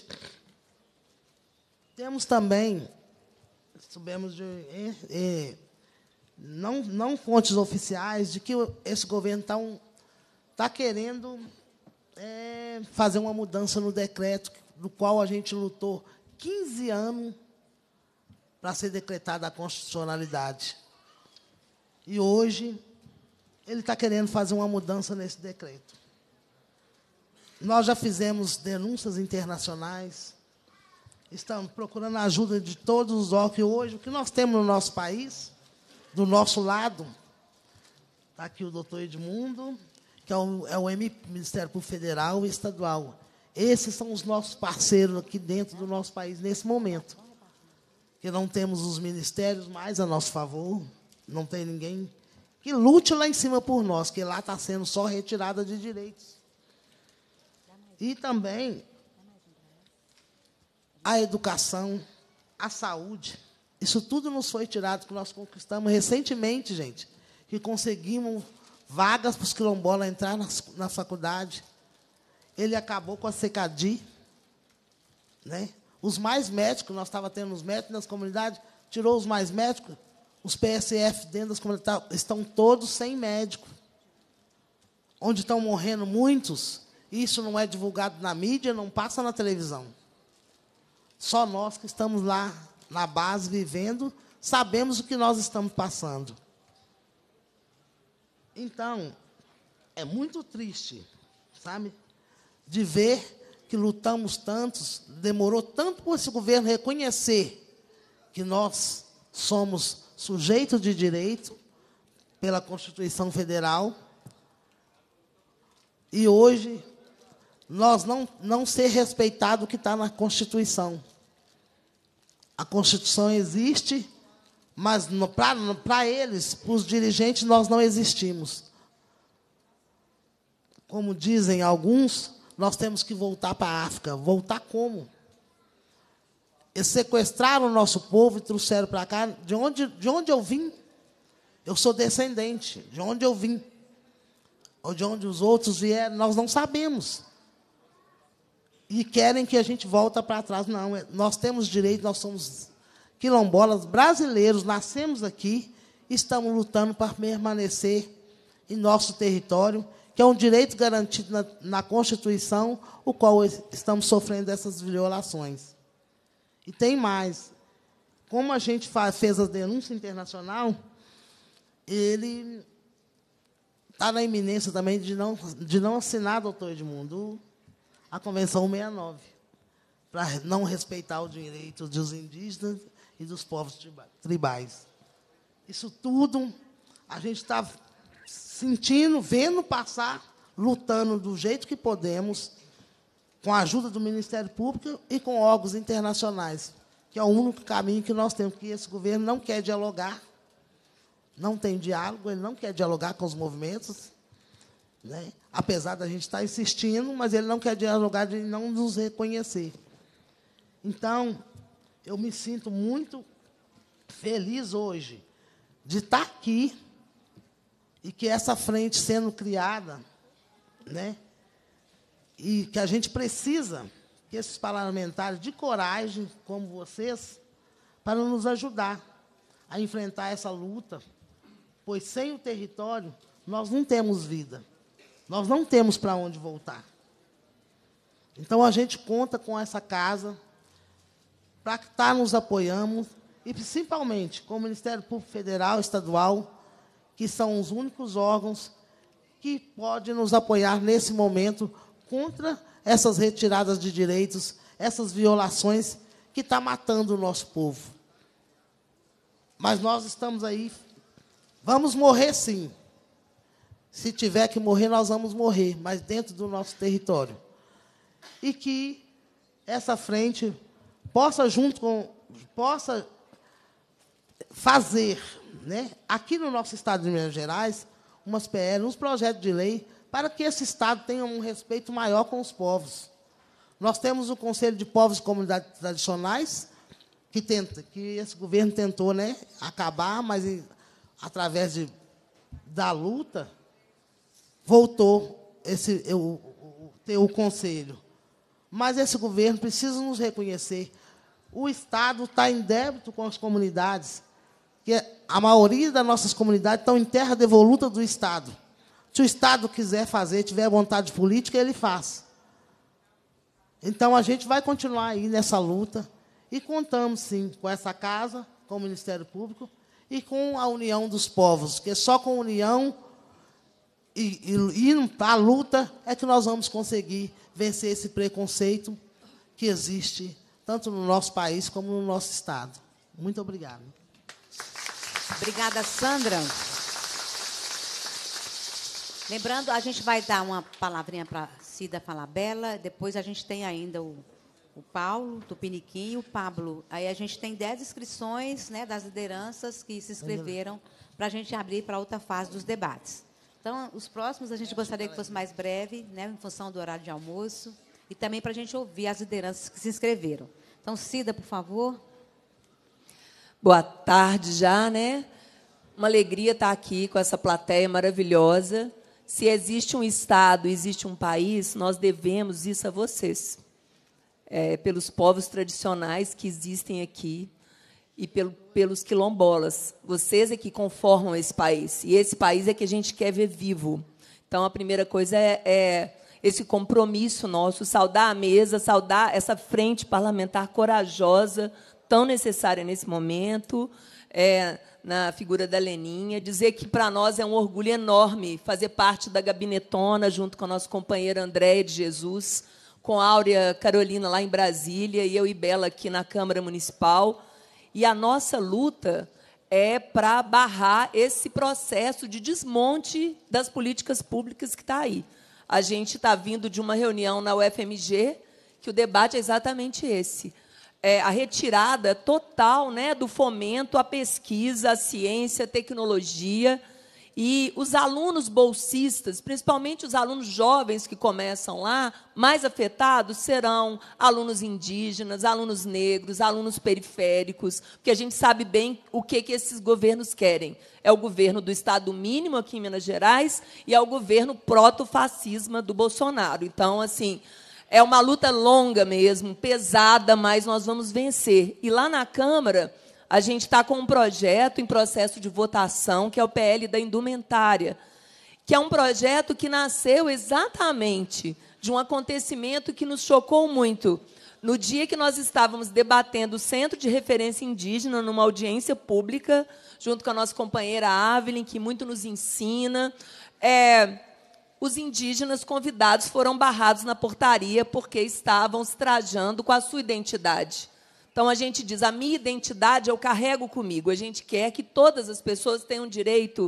Temos também, soubemos de é, é, não, não fontes oficiais, de que esse governo está um, tá querendo é, fazer uma mudança no decreto, do qual a gente lutou quinze anos para ser decretada a constitucionalidade. E hoje ele está querendo fazer uma mudança nesse decreto. Nós já fizemos denúncias internacionais, estamos procurando a ajuda de todos os órgãos. Hoje, o que nós temos no nosso país, do nosso lado, está aqui o doutor Edmundo, que é o, é o M I P, Ministério Público Federal e Estadual. Esses são os nossos parceiros aqui dentro do nosso país, nesse momento. Que não temos os ministérios mais a nosso favor, não tem ninguém que lute lá em cima por nós, que lá está sendo só retirada de direitos. E também a educação, a saúde, isso tudo nos foi tirado, que nós conquistamos recentemente, gente, que conseguimos vagas para os quilombolas entrar na, na faculdade. Ele acabou com a SECADI, né? Os mais médicos, nós estávamos tendo os médicos nas comunidades, tirou os mais médicos, os P S F dentro das comunidades estão todos sem médico. Onde estão morrendo muitos, isso não é divulgado na mídia, não passa na televisão. Só nós que estamos lá na base, vivendo, sabemos o que nós estamos passando. Então, é muito triste, sabe, de ver que lutamos tantos, demorou tanto para esse governo reconhecer que nós somos sujeitos de direito pela Constituição Federal, e hoje nós não, não ser respeitado o que está na Constituição. A Constituição existe, mas para eles, para os dirigentes, nós não existimos. Como dizem alguns, nós temos que voltar para a África. Voltar como? Eles sequestraram o nosso povo e trouxeram para cá. De onde, de onde eu vim? Eu sou descendente. De onde eu vim? Ou de onde os outros vieram? Nós não sabemos. E querem que a gente volte para trás. Não, nós temos direito, nós somos quilombolas brasileiros, nascemos aqui, estamos lutando para permanecer em nosso território, que é um direito garantido na, na Constituição, o qual estamos sofrendo essas violações. E tem mais. Como a gente faz, fez a denúncia internacional, ele está na iminência também de não, de não assinar, doutor Edmundo, a Convenção sessenta e nove, para não respeitar o direito dos indígenas e dos povos tribais. Isso tudo a gente está sentindo, vendo passar, lutando do jeito que podemos, com a ajuda do Ministério Público e com órgãos internacionais, que é o único caminho que nós temos, que esse governo não quer dialogar, não tem diálogo, ele não quer dialogar com os movimentos, né? Apesar da gente estar insistindo, mas ele não quer dialogar de não nos reconhecer. Então, eu me sinto muito feliz hoje de estar aqui e que essa frente sendo criada, né? E que a gente precisa que esses parlamentares de coragem, como vocês, para nos ajudar a enfrentar essa luta, pois sem o território nós não temos vida. Nós não temos para onde voltar. Então, a gente conta com essa casa para estar nos apoiando, e, principalmente, com o Ministério Público Federal, Estadual, que são os únicos órgãos que podem nos apoiar nesse momento contra essas retiradas de direitos, essas violações que estão matando o nosso povo. Mas nós estamos aí, vamos morrer, sim. Se tiver que morrer, nós vamos morrer, mas dentro do nosso território. E que essa frente possa, junto com, possa fazer, né, aqui no nosso Estado de Minas Gerais, umas P L, uns projetos de lei, para que esse Estado tenha um respeito maior com os povos. Nós temos o Conselho de Povos e Comunidades Tradicionais, que, tenta, que esse governo tentou, né, acabar, mas, através de, da luta, voltou esse, o, o, o, o Conselho. Mas esse governo precisa nos reconhecer. O Estado está em débito com as comunidades, que a maioria das nossas comunidades estão em terra devoluta do Estado. Se o Estado quiser fazer, tiver vontade política, ele faz. Então, a gente vai continuar aí nessa luta, e contamos, sim, com essa casa, com o Ministério Público, e com a união dos povos, porque só com a união e, e, e a luta é que nós vamos conseguir vencer esse preconceito que existe tanto no nosso país como no nosso Estado. Muito obrigado. Obrigada, Sandra. Lembrando, a gente vai dar uma palavrinha para a Cida Falabella, depois a gente tem ainda o, o Paulo, Tupiniquim e o Pablo. Aí a gente tem dez inscrições, né, das lideranças que se inscreveram para a gente abrir para outra fase dos debates. Então, os próximos a gente gostaria que fosse mais breve, né, em função do horário de almoço, e também para a gente ouvir as lideranças que se inscreveram. Então, Cida, por favor. Boa tarde já, né? Uma alegria estar aqui com essa plateia maravilhosa. Se existe um Estado, existe um país, nós devemos isso a vocês, é, pelos povos tradicionais que existem aqui e pelo, pelos quilombolas. Vocês é que conformam esse país, e esse país é que a gente quer ver vivo. Então, a primeira coisa é, é esse compromisso nosso, saudar a mesa, saudar essa frente parlamentar corajosa, tão necessária nesse momento, é, na figura da Leninha, dizer que, para nós, é um orgulho enorme fazer parte da gabinetona, junto com a nossa companheira Andréia de Jesus, com a Áurea Carolina, lá em Brasília, e eu e Bela aqui na Câmara Municipal. E a nossa luta é para barrar esse processo de desmonte das políticas públicas que está aí. A gente está vindo de uma reunião na U F M G, que o debate é exatamente esse. É, a retirada total, né, do fomento à pesquisa, à ciência, à tecnologia. E os alunos bolsistas, principalmente os alunos jovens que começam lá, mais afetados serão alunos indígenas, alunos negros, alunos periféricos, porque a gente sabe bem o que, que esses governos querem. É o governo do Estado mínimo aqui em Minas Gerais e é o governo proto-fascismo do Bolsonaro. Então, assim, é uma luta longa mesmo, pesada, mas nós vamos vencer. E lá na Câmara, a gente está com um projeto em processo de votação, que é o P L da indumentária, que é um projeto que nasceu exatamente de um acontecimento que nos chocou muito. No dia que nós estávamos debatendo o Centro de Referência Indígena, numa audiência pública, junto com a nossa companheira Avelin, que muito nos ensina, é... os indígenas convidados foram barrados na portaria porque estavam se trajando com a sua identidade. Então, a gente diz, a minha identidade eu carrego comigo. A gente quer que todas as pessoas tenham direito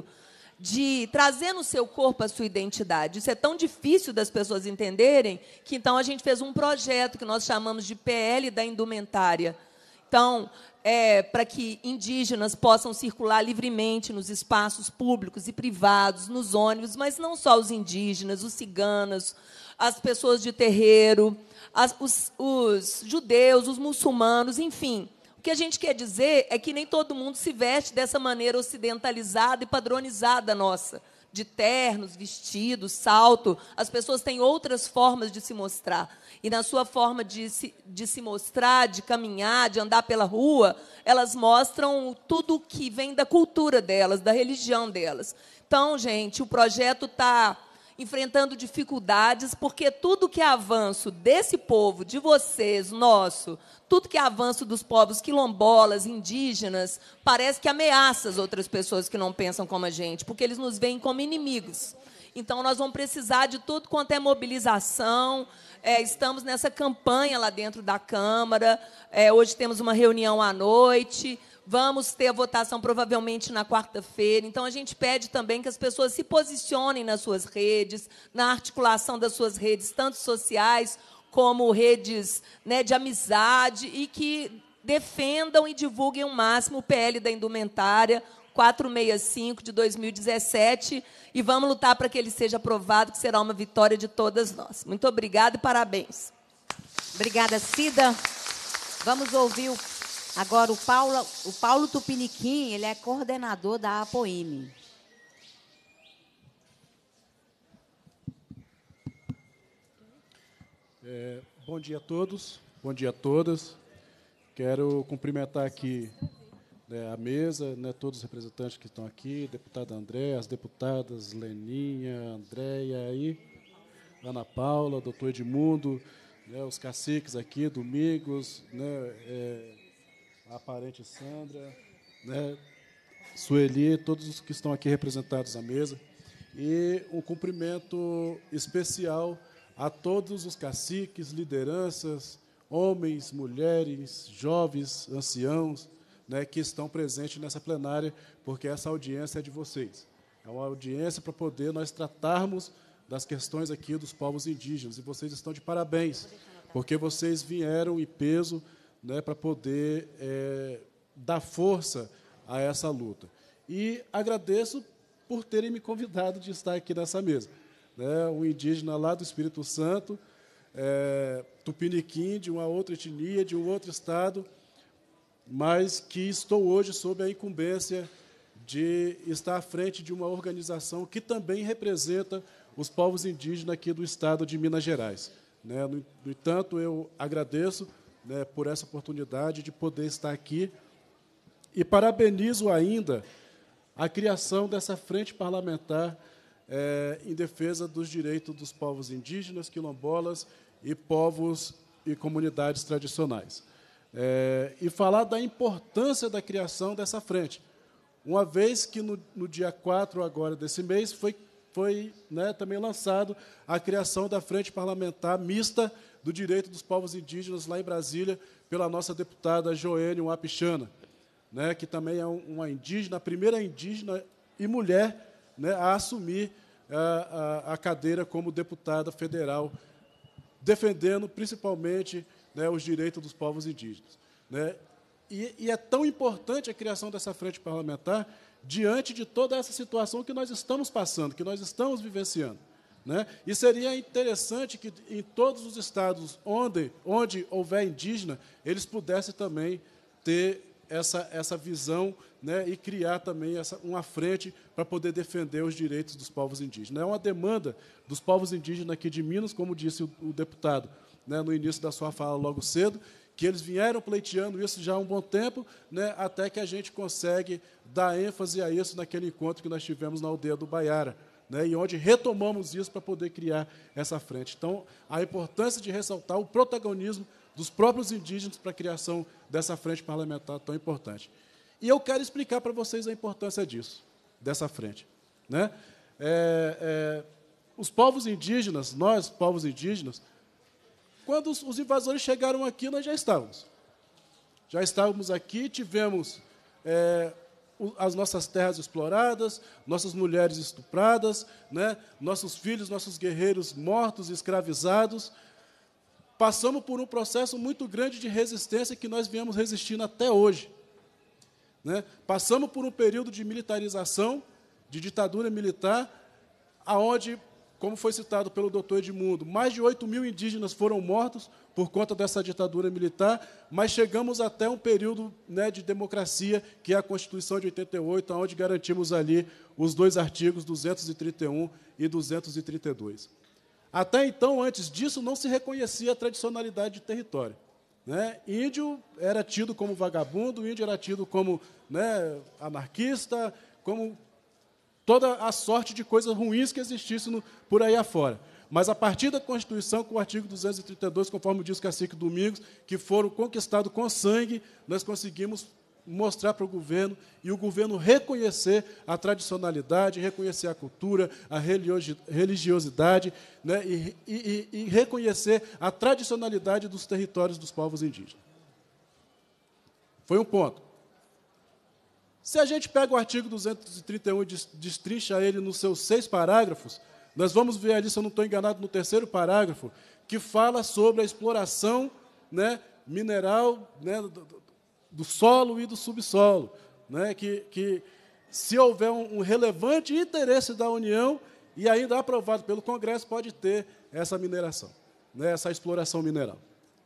de trazer no seu corpo a sua identidade. Isso é tão difícil das pessoas entenderem que, então, a gente fez um projeto que nós chamamos de P L da indumentária. Então, é, para que indígenas possam circular livremente nos espaços públicos e privados, nos ônibus, mas não só os indígenas, os ciganos, as pessoas de terreiro, as, os, os judeus, os muçulmanos, enfim. O que a gente quer dizer é que nem todo mundo se veste dessa maneira ocidentalizada e padronizada nossa, de ternos, vestidos, salto. As pessoas têm outras formas de se mostrar. E, na sua forma de se, de se mostrar, de caminhar, de andar pela rua, elas mostram tudo o que vem da cultura delas, da religião delas. Então, gente, o projeto está enfrentando dificuldades, porque tudo que é avanço desse povo, de vocês, nosso, tudo que é avanço dos povos quilombolas, indígenas, parece que ameaça as outras pessoas que não pensam como a gente, porque eles nos veem como inimigos. Então, nós vamos precisar de tudo quanto é mobilização. É, estamos nessa campanha lá dentro da Câmara. É, hoje temos uma reunião à noite. Vamos ter a votação provavelmente na quarta-feira. Então, a gente pede também que as pessoas se posicionem nas suas redes, na articulação das suas redes, tanto sociais como redes, né, de amizade, e que defendam e divulguem o máximo o P L da indumentária quatrocentos e sessenta e cinco de dois mil e dezessete, e vamos lutar para que ele seja aprovado, que será uma vitória de todas nós. Muito obrigada e parabéns. Obrigada, Cida. Vamos ouvir o, agora o Paulo, o Paulo Tupiniquim, ele é coordenador da APOIME. É, bom dia a todos, bom dia a todas. Quero cumprimentar aqui, né, a mesa, né, todos os representantes que estão aqui, deputada André, as deputadas Leninha, Andréia aí, Ana Paula, doutor Edmundo, né, os caciques aqui, Domingos, né, é, a parente Sandra, né, Sueli, todos os que estão aqui representados à mesa. E um cumprimento especial a todos os caciques, lideranças, homens, mulheres, jovens, anciãos, né, que estão presentes nessa plenária, porque essa audiência é de vocês. É uma audiência para poder nós tratarmos das questões aqui dos povos indígenas, e vocês estão de parabéns, porque vocês vieram em peso, né, para poder é, dar força a essa luta. E agradeço por terem me convidado de estar aqui nessa mesa. Né, um indígena lá do Espírito Santo, é, tupiniquim, de uma outra etnia, de um outro estado, mas que estou hoje sob a incumbência de estar à frente de uma organização que também representa os povos indígenas aqui do estado de Minas Gerais. Né? No, no entanto, eu agradeço, né, por essa oportunidade de poder estar aqui e parabenizo ainda a criação dessa frente parlamentar é, em defesa dos direitos dos povos indígenas, quilombolas e povos e comunidades tradicionais. É, e falar da importância da criação dessa frente, uma vez que no, no dia quatro agora desse mês foi, foi né, também lançado a criação da Frente Parlamentar Mista do Direito dos Povos Indígenas lá em Brasília, pela nossa deputada Joênia Wapichana, né, que também é uma indígena, a primeira indígena e mulher, né, a assumir a, a, a cadeira como deputada federal, defendendo principalmente, né, os direitos dos povos indígenas. Né? E, e é tão importante a criação dessa frente parlamentar diante de toda essa situação que nós estamos passando, que nós estamos vivenciando. Né? E seria interessante que, em todos os estados onde, onde houver indígena, eles pudessem também ter essa, essa visão, né, e criar também essa, uma frente para poder defender os direitos dos povos indígenas. É uma demanda dos povos indígenas aqui de Minas, como disse o, o deputado, né, no início da sua fala logo cedo, que eles vieram pleiteando isso já há um bom tempo, né, até que a gente consegue dar ênfase a isso naquele encontro que nós tivemos na aldeia do Baiara, né, e onde retomamos isso para poder criar essa frente. Então, a importância de ressaltar o protagonismo dos próprios indígenas para a criação dessa frente parlamentar tão importante. E eu quero explicar para vocês a importância disso, dessa frente. Né? É, é, os povos indígenas, nós, povos indígenas, quando os, os invasores chegaram aqui, nós já estávamos. Já estávamos aqui, tivemos é, o, as nossas terras exploradas, nossas mulheres estupradas, né, nossos filhos, nossos guerreiros mortos, escravizados. Passamos por um processo muito grande de resistência que nós viemos resistindo até hoje. Né? Passamos por um período de militarização, de ditadura militar, aonde, como foi citado pelo doutor Edmundo, mais de oito mil indígenas foram mortos por conta dessa ditadura militar, mas chegamos até um período, né, de democracia, que é a Constituição de oitenta e oito, onde garantimos ali os dois artigos duzentos e trinta e um e duzentos e trinta e dois. Até então, antes disso, não se reconhecia a tradicionalidade de território. Né? Índio era tido como vagabundo, índio era tido como, né, anarquista, como toda a sorte de coisas ruins que existissem no, por aí afora. Mas, a partir da Constituição, com o artigo duzentos e trinta e dois, conforme diz o cacique Domingos, que foram conquistados com sangue, nós conseguimos mostrar para o governo, e o governo reconhecer a tradicionalidade, reconhecer a cultura, a religiosidade, né, e, e, e reconhecer a tradicionalidade dos territórios dos povos indígenas. Foi um ponto. Se a gente pega o artigo duzentos e trinta e um e destrincha ele nos seus seis parágrafos, nós vamos ver ali, se eu não estou enganado, no terceiro parágrafo, que fala sobre a exploração, né, mineral, né, do, do solo e do subsolo, né, que, que se houver um, um relevante interesse da União e ainda aprovado pelo Congresso, pode ter essa mineração, né, essa exploração mineral.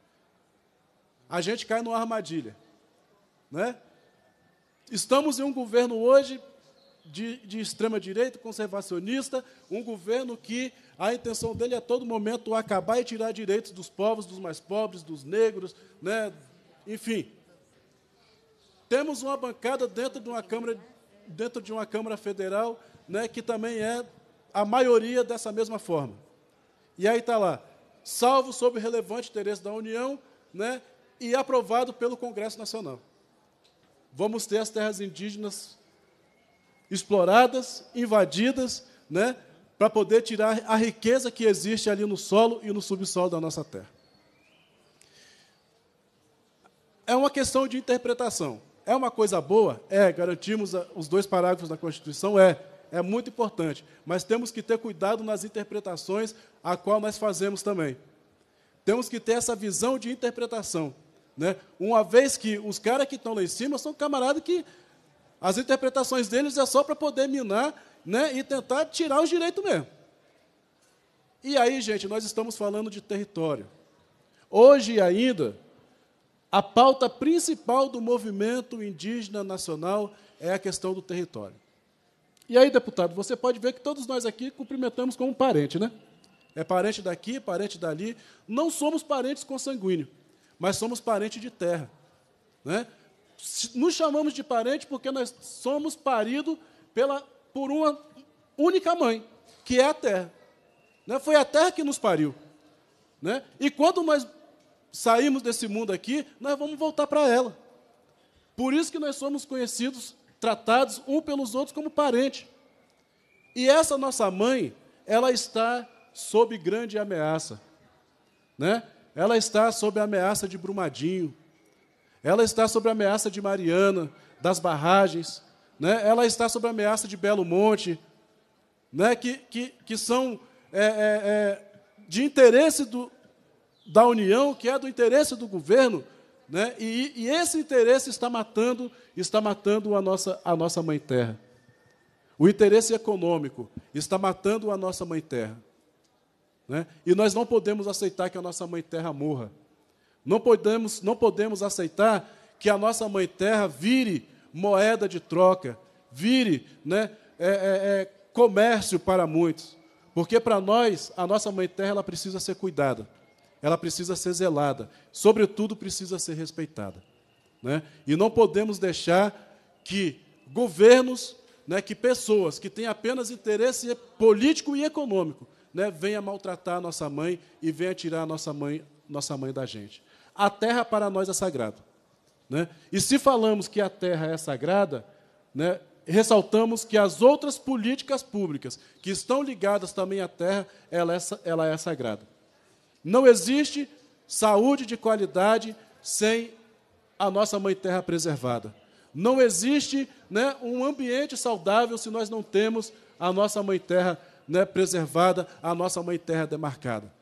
A gente cai numa armadilha. Né? Estamos em um governo hoje de, de extrema-direita, conservacionista, um governo que a intenção dele é, a todo momento, acabar e tirar direitos dos povos, dos mais pobres, dos negros, né, enfim. Temos uma bancada dentro de uma Câmara, dentro de uma Câmara Federal, né, que também é a maioria dessa mesma forma. E aí está lá, salvo sob relevante interesse da União, né, e aprovado pelo Congresso Nacional. Vamos ter as terras indígenas exploradas, invadidas, né, para poder tirar a riqueza que existe ali no solo e no subsolo da nossa terra. É uma questão de interpretação. É uma coisa boa? É, garantimos os dois parágrafos da Constituição? É, é muito importante. Mas temos que ter cuidado nas interpretações a qual nós fazemos também. Temos que ter essa visão de interpretação, né? Uma vez que os caras que estão lá em cima são camaradas que as interpretações deles é só para poder minar, né, e tentar tirar os direitos mesmo. E aí, gente, nós estamos falando de território. Hoje ainda, a pauta principal do movimento indígena nacional é a questão do território. E aí, deputado, você pode ver que todos nós aqui cumprimentamos como parente, né? É parente daqui, parente dali. Não somos parentes consanguíneos, mas somos parentes de terra, né? Nos chamamos de parente porque nós somos paridos pela, por uma única mãe, que é a terra. Né? Foi a terra que nos pariu. Né? E quando nós saímos desse mundo aqui, nós vamos voltar para ela. Por isso que nós somos conhecidos, tratados um pelos outros como parente. E essa nossa mãe, ela está sob grande ameaça. Né? Ela está sob a ameaça de Brumadinho. Ela está sob a ameaça de Mariana, das barragens. Né? Ela está sob a ameaça de Belo Monte, né? que, que, que são é, é, é, de interesse do, da União, que é do interesse do governo, né? e, e esse interesse está matando, está matando a nossa, a nossa Mãe Terra. O interesse econômico está matando a nossa Mãe Terra. Né? E nós não podemos aceitar que a nossa Mãe Terra morra. Não podemos, não podemos aceitar que a nossa Mãe Terra vire moeda de troca, vire, né, é, é, é, comércio para muitos. Porque, para nós, a nossa Mãe Terra ela precisa ser cuidada, ela precisa ser zelada, sobretudo precisa ser respeitada. Né? E não podemos deixar que governos, né, que pessoas que têm apenas interesse político e econômico, né, venham maltratar a nossa mãe e venham tirar a nossa mãe, nossa mãe da gente. A terra para nós é sagrada. Né? E se falamos que a terra é sagrada, né, ressaltamos que as outras políticas públicas que estão ligadas também à terra, ela é, ela é sagrada. Não existe saúde de qualidade sem a nossa Mãe Terra preservada. Não existe, né, um ambiente saudável se nós não temos a nossa Mãe Terra, né, preservada, a nossa Mãe Terra demarcada.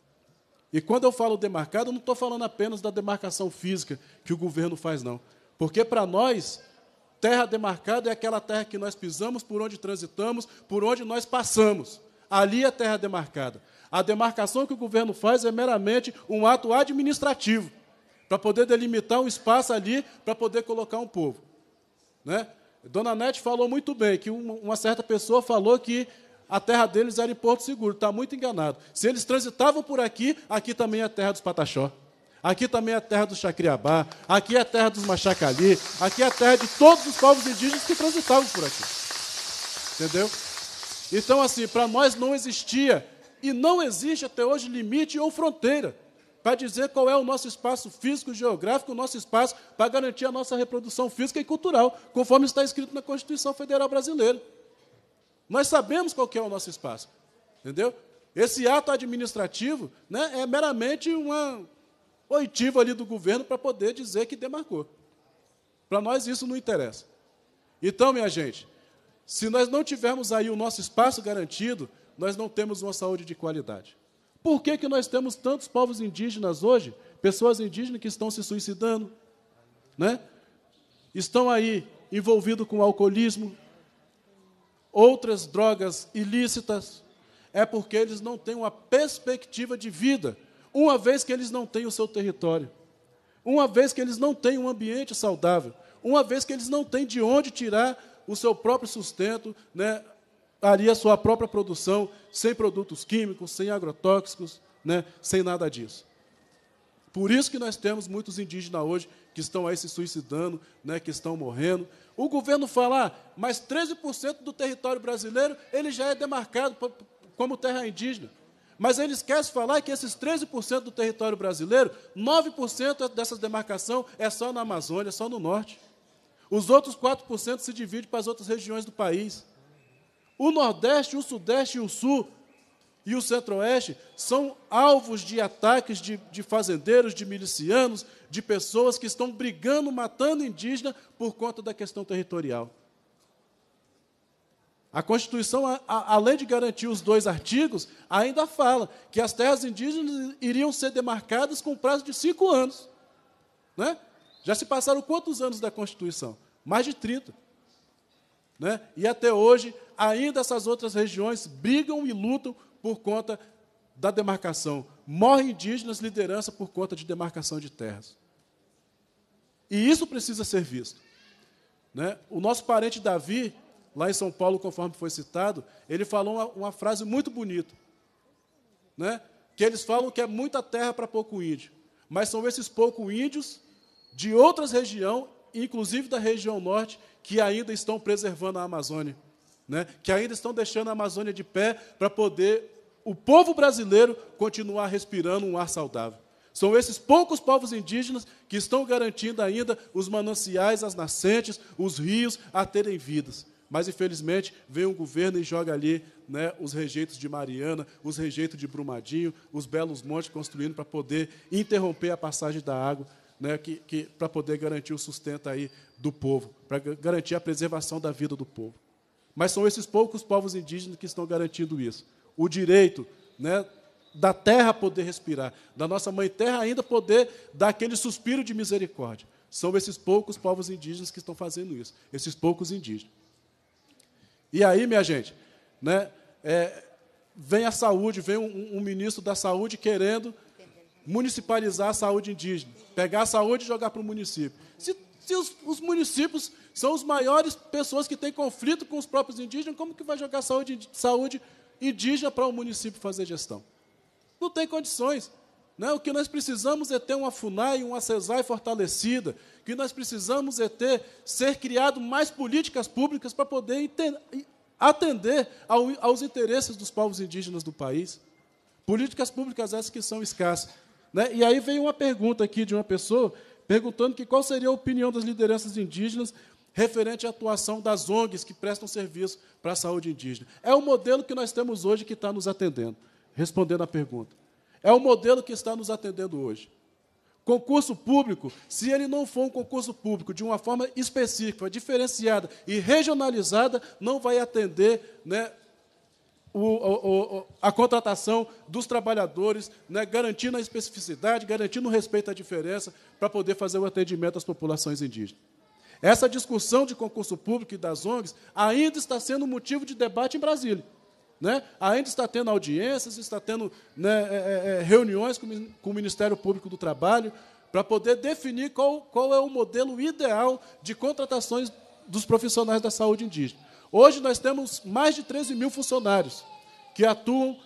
E quando eu falo demarcado, eu não estou falando apenas da demarcação física que o governo faz, não. Porque, para nós, terra demarcada é aquela terra que nós pisamos, por onde transitamos, por onde nós passamos. Ali é terra demarcada. A demarcação que o governo faz é meramente um ato administrativo, para poder delimitar um espaço ali, para poder colocar um povo. Né? Dona Nete falou muito bem, que uma, uma certa pessoa falou que a terra deles era em Porto Seguro. Está muito enganado. Se eles transitavam por aqui, aqui também é a terra dos Pataxó. Aqui também é a terra do Chacriabá. Aqui é a terra dos Machacali. Aqui é a terra de todos os povos indígenas que transitavam por aqui. Entendeu? Então, assim, para nós não existia, e não existe até hoje, limite ou fronteira para dizer qual é o nosso espaço físico, geográfico, o nosso espaço para garantir a nossa reprodução física e cultural, conforme está escrito na Constituição Federal Brasileira. Nós sabemos qual que é o nosso espaço, entendeu? Esse ato administrativo, né, é meramente uma oitiva ali do governo para poder dizer que demarcou. Para nós isso não interessa. Então, minha gente, se nós não tivermos aí o nosso espaço garantido, nós não temos uma saúde de qualidade. Por que que nós temos tantos povos indígenas hoje, pessoas indígenas que estão se suicidando, né? Estão aí envolvidos com alcoolismo, outras drogas ilícitas? É porque eles não têm uma perspectiva de vida, uma vez que eles não têm o seu território, uma vez que eles não têm um ambiente saudável, uma vez que eles não têm de onde tirar o seu próprio sustento, né, ali a sua própria produção, sem produtos químicos, sem agrotóxicos, né, sem nada disso. Por isso que nós temos muitos indígenas hoje que estão aí se suicidando, né, que estão morrendo. O governo fala, ah, mas treze por cento do território brasileiro ele já é demarcado como terra indígena. Mas eles querem falar que esses treze por cento do território brasileiro, nove por cento dessa demarcação é só na Amazônia, só no norte. Os outros quatro por cento se dividem para as outras regiões do país. O Nordeste, o Sudeste e o Sul e o Centro-Oeste são alvos de ataques de, de fazendeiros, de milicianos, de pessoas que estão brigando, matando indígena por conta da questão territorial. A Constituição, a, a, além de garantir os dois artigos, ainda fala que as terras indígenas iriam ser demarcadas com prazo de cinco anos. Né? Já se passaram quantos anos da Constituição? Mais de trinta. Né? E até hoje, ainda essas outras regiões brigam e lutam por conta da demarcação. Morrem indígenas, liderança por conta de demarcação de terras. E isso precisa ser visto. Né? O nosso parente Davi, lá em São Paulo, conforme foi citado, ele falou uma, uma frase muito bonita. Né? Que eles falam que é muita terra para pouco índio. Mas são esses poucos índios de outras regiões, inclusive da região norte, que ainda estão preservando a Amazônia, né? Que ainda estão deixando a Amazônia de pé para poder o povo brasileiro continuar respirando um ar saudável. São esses poucos povos indígenas que estão garantindo ainda os mananciais, as nascentes, os rios a terem vidas. Mas, infelizmente, vem um governo e joga ali, né, os rejeitos de Mariana, os rejeitos de Brumadinho, os belos montes construindo para poder interromper a passagem da água, né, que, que, para poder garantir o sustento aí do povo, para garantir a preservação da vida do povo. Mas são esses poucos povos indígenas que estão garantindo isso. O direito, né, da terra poder respirar, da nossa mãe terra ainda poder dar aquele suspiro de misericórdia. São esses poucos povos indígenas que estão fazendo isso, esses poucos indígenas. E aí, minha gente, né, é, vem a saúde, vem um, um ministro da saúde querendo municipalizar a saúde indígena, pegar a saúde e jogar para o município. Se, se os, os municípios são os maiores pessoas que têm conflito com os próprios indígenas, como que vai jogar saúde, saúde indígena para o município fazer gestão? Não tem condições. Né? O que nós precisamos é ter uma FUNAI, uma CESAI fortalecida. O que nós precisamos é ter, ser criado mais políticas públicas para poder entender, atender ao, aos interesses dos povos indígenas do país. Políticas públicas essas que são escassas. Né? E aí veio uma pergunta aqui de uma pessoa perguntando que qual seria a opinião das lideranças indígenas referente à atuação das O N Gs que prestam serviço para a saúde indígena. É o modelo que nós temos hoje que está nos atendendo, respondendo à pergunta. É o modelo que está nos atendendo hoje. Concurso público, se ele não for um concurso público de uma forma específica, diferenciada e regionalizada, não vai atender, né, o, o, o, a contratação dos trabalhadores, né, garantindo a especificidade, garantindo o respeito à diferença, para poder fazer o atendimento às populações indígenas. Essa discussão de concurso público e das O N Gs ainda está sendo motivo de debate em Brasília. Né? Ainda está tendo audiências, está tendo, né, é, é, reuniões com, com o Ministério Público do Trabalho para poder definir qual, qual é o modelo ideal de contratações dos profissionais da saúde indígena. Hoje nós temos mais de treze mil funcionários que atuam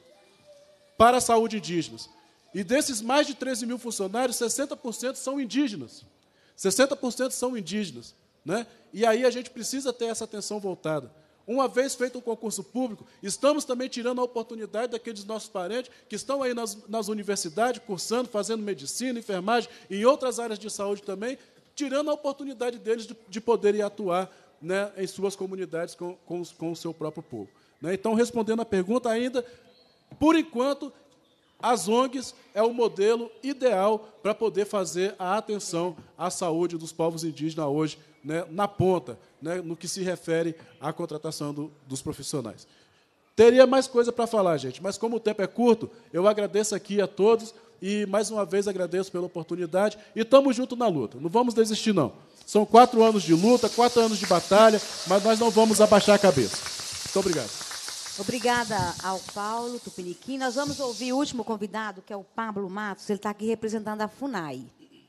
para a saúde indígena. E desses mais de treze mil funcionários, sessenta por cento são indígenas. sessenta por cento são indígenas. Né? E aí a gente precisa ter essa atenção voltada. Uma vez feito o concurso público, estamos também tirando a oportunidade daqueles nossos parentes que estão aí nas, nas universidades, cursando, fazendo medicina, enfermagem e em outras áreas de saúde também, tirando a oportunidade deles de, de poderem atuar, né, em suas comunidades com, com, com o seu próprio povo. Né? Então, respondendo à pergunta ainda, por enquanto, as O N Gs é o modelo ideal para poder fazer a atenção à saúde dos povos indígenas hoje, né, na ponta, né, no que se refere à contratação do, dos profissionais. Teria mais coisa para falar, gente, mas como o tempo é curto, eu agradeço aqui a todos e, mais uma vez, agradeço pela oportunidade e estamos juntos na luta. Não vamos desistir, não. São quatro anos de luta, quatro anos de batalha, mas nós não vamos abaixar a cabeça. Muito obrigado. Obrigada ao Paulo Tupiniquim. Nós vamos ouvir o último convidado, que é o Pablo Matos. Ele está aqui representando a FUNAI.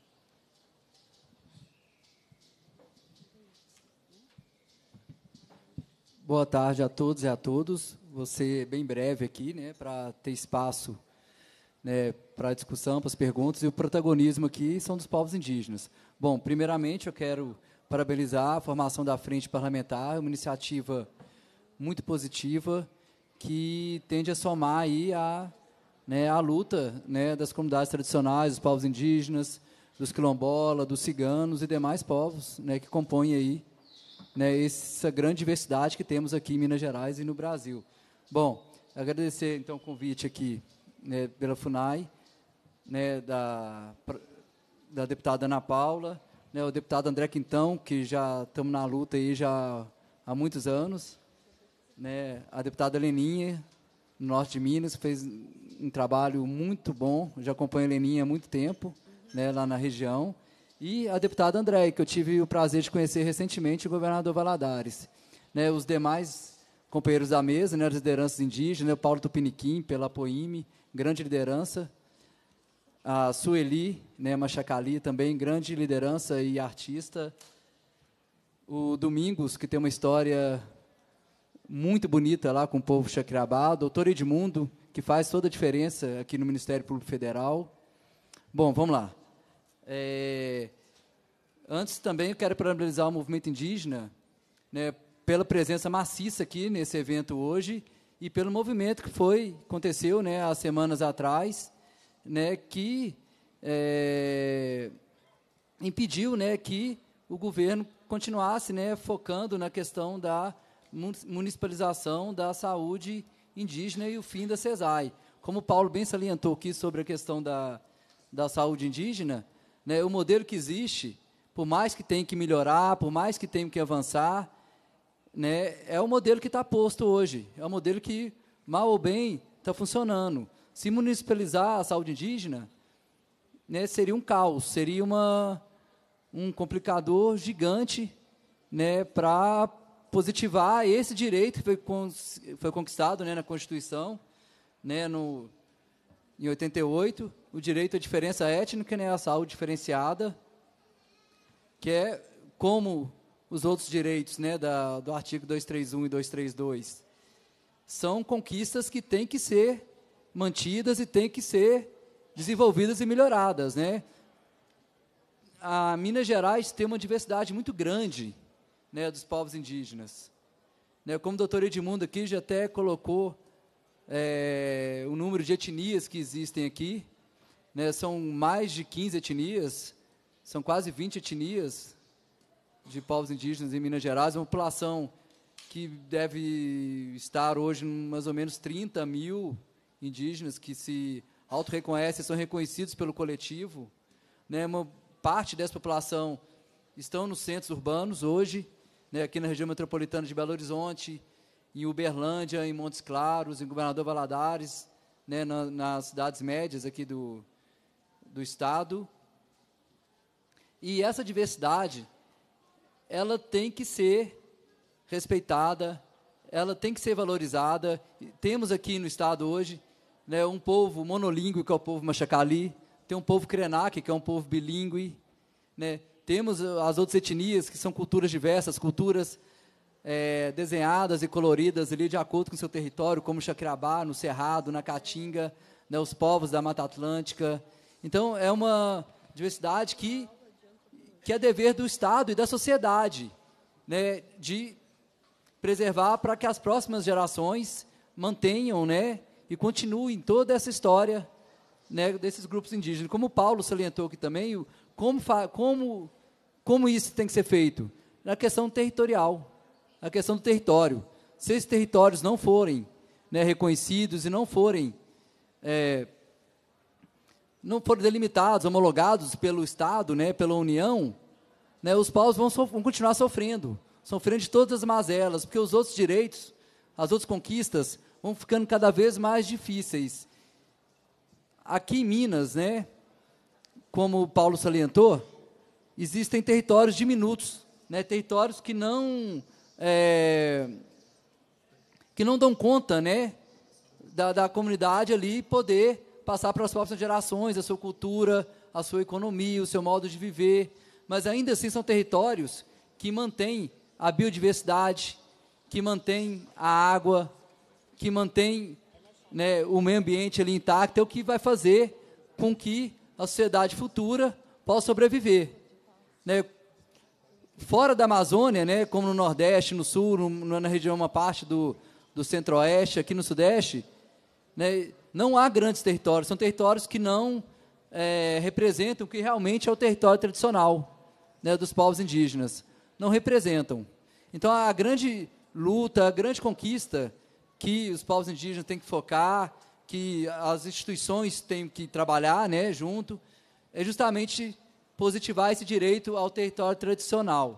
Boa tarde a todos e a todos. Vou ser bem breve aqui, né, para ter espaço, né, para a discussão, para as perguntas, e o protagonismo aqui são dos povos indígenas. Bom, primeiramente eu quero parabenizar a formação da Frente Parlamentar, uma iniciativa muito positiva que tende a somar aí a, né, a luta, né, das comunidades tradicionais, dos povos indígenas, dos quilombolas, dos ciganos e demais povos, né, que compõem aí, né, essa grande diversidade que temos aqui em Minas Gerais e no Brasil. Bom, agradecer, então, o convite aqui, né, pela FUNAI, né, da, da deputada Ana Paula, né, o deputado André Quintão, que já estamos na luta aí já há muitos anos, né, a deputada Leninha, no norte de Minas, fez um trabalho muito bom, já acompanho a Leninha há muito tempo, né, lá na região, e a deputada André, que eu tive o prazer de conhecer recentemente, o governador Valadares. Né, os demais companheiros da mesa, né, as lideranças indígenas, né, o Paulo Tupiniquim, pela Apoime, grande liderança, a Sueli, né, Machacali, também grande liderança e artista, o Domingos, que tem uma história muito bonita lá com o povo Xacriabá, o doutor Edmundo, que faz toda a diferença aqui no Ministério Público Federal. Bom, vamos lá. É, antes também eu quero parabenizar o movimento indígena, né, pela presença maciça aqui nesse evento hoje e pelo movimento que foi, aconteceu, né, há semanas atrás, né, que é, impediu, né, que o governo continuasse, né, focando na questão da municipalização da saúde indígena e o fim da CESAI. Como o Paulo bem salientou aqui sobre a questão da, da saúde indígena, né, o modelo que existe, por mais que tenha que melhorar, por mais que tenha que avançar, né, é o modelo que está posto hoje, é o modelo que, mal ou bem, está funcionando. Se municipalizar a saúde indígena, né, seria um caos, seria uma, um complicador gigante, né, para positivar esse direito que foi, foi conquistado, né, na Constituição, né, no, em oitenta e oito, o direito à diferença étnica, né, a saúde diferenciada, que é como os outros direitos, né, da, do artigo duzentos e trinta e um e duzentos e trinta e dois. São conquistas que têm que ser mantidas e têm que ser desenvolvidas e melhoradas. Né? A Minas Gerais tem uma diversidade muito grande, né, dos povos indígenas. Né, como o doutor Edmundo aqui já até colocou é, o número de etnias que existem aqui, né, são mais de quinze etnias, são quase vinte etnias de povos indígenas em Minas Gerais, uma população que deve estar hoje em mais ou menos trinta mil indígenas que se auto-reconhecem, são reconhecidos pelo coletivo. Né, uma parte dessa população estão nos centros urbanos hoje, né, aqui na região metropolitana de Belo Horizonte, em Uberlândia, em Montes Claros, em Governador Valadares, né, na, nas cidades médias aqui do, do estado. E essa diversidade, ela tem que ser respeitada, ela tem que ser valorizada. Temos aqui no estado hoje, né, um povo monolíngue, que é o povo Machacali, tem um povo Krenak, que é um povo bilíngue, né, temos as outras etnias, que são culturas diversas, culturas é, desenhadas e coloridas ali de acordo com o seu território, como o Xacriabá, no Cerrado, na Caatinga, né, os povos da Mata Atlântica. Então, é uma diversidade que, que é dever do Estado e da sociedade, né, de preservar para que as próximas gerações mantenham, né, e continuem toda essa história, né, desses grupos indígenas. Como o Paulo salientou aqui também, o, como, como, como isso tem que ser feito? Na questão territorial, na questão do território. Se esses territórios não forem, né, reconhecidos e não forem, é, não forem delimitados, homologados pelo Estado, né, pela União, né, os povos vão, so, vão continuar sofrendo, sofrendo de todas as mazelas, porque os outros direitos, as outras conquistas, vão ficando cada vez mais difíceis. Aqui em Minas, né, como o Paulo salientou, existem territórios diminutos, né, territórios que não, é, que não dão conta, né, da, da comunidade ali poder passar para as próximas gerações a sua cultura, a sua economia, o seu modo de viver, mas ainda assim são territórios que mantêm a biodiversidade, que mantêm a água, que mantêm, né, o meio ambiente ali intacto, é o que vai fazer com que a sociedade futura possa sobreviver. Né? Fora da Amazônia, né, como no Nordeste, no Sul, no, na região, uma parte do, do Centro-Oeste, aqui no Sudeste, né, não há grandes territórios, são territórios que não é, representam o que realmente é o território tradicional, né, dos povos indígenas. Não representam. Então, a grande luta, a grande conquista que os povos indígenas têm que focar, que as instituições têm que trabalhar, né, junto, é justamente positivar esse direito ao território tradicional.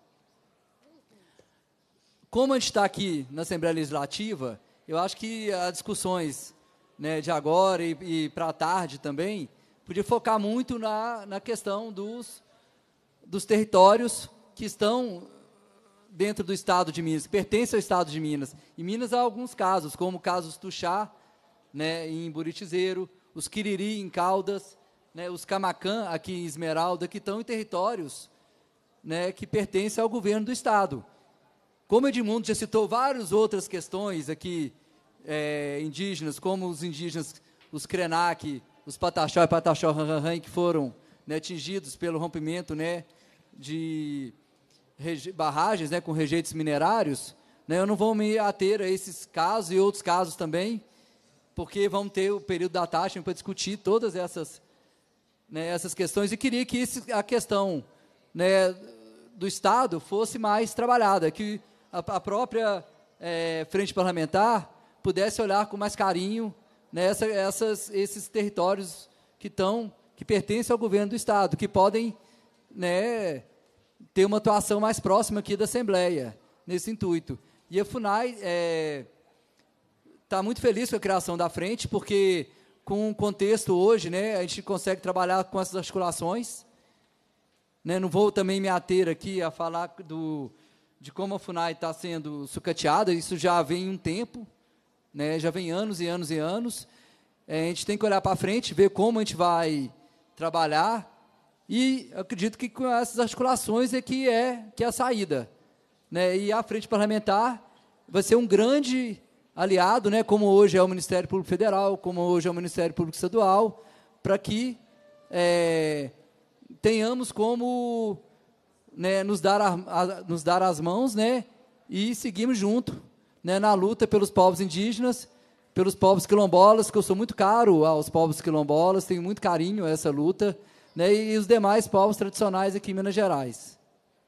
Como a gente está aqui na Assembleia Legislativa, eu acho que as discussões, né, de agora e, e para a tarde também, podia focar muito na, na questão dos, dos territórios que estão dentro do Estado de Minas, que pertencem ao Estado de Minas. Em Minas há alguns casos, como o caso dos Tuxá, né, em Buritizeiro, os Quiriri, em Caldas, né, os Camacã, aqui em Esmeralda, que estão em territórios, né, que pertencem ao governo do Estado. Como Edmundo já citou várias outras questões aqui, é, indígenas, como os indígenas, os Krenak, os Pataxó e Pataxó Ranranran, que foram, né, atingidos pelo rompimento, né, de barragens, né, com rejeitos minerários, né, eu não vou me ater a esses casos e outros casos também, porque vamos ter o período da taxa para discutir todas essas, né, essas questões, e queria que esse, a questão, né, do Estado fosse mais trabalhada, que a, a própria é, frente parlamentar pudesse olhar com mais carinho, né, essa, essas, esses territórios que, tão, que pertencem ao governo do Estado, que podem, né, ter uma atuação mais próxima aqui da Assembleia, nesse intuito. E a FUNAI está é, muito feliz com a criação da frente, porque com o contexto hoje, né, a gente consegue trabalhar com essas articulações. Né, não vou também me ater aqui a falar do, de como a FUNAI está sendo sucateada, isso já vem um tempo, né, já vem anos e anos e anos. É, a gente tem que olhar para frente, ver como a gente vai trabalhar, e acredito que com essas articulações é que é, que é a saída. Né, e a frente parlamentar vai ser um grande aliado, né, como hoje é o Ministério Público Federal, como hoje é o Ministério Público Estadual, para que é, tenhamos como, né, nos, dar a, a, nos dar as mãos, né, e seguimos junto, né, na luta pelos povos indígenas, pelos povos quilombolas, que eu sou muito caro aos povos quilombolas, tenho muito carinho a essa luta, né, e os demais povos tradicionais aqui em Minas Gerais.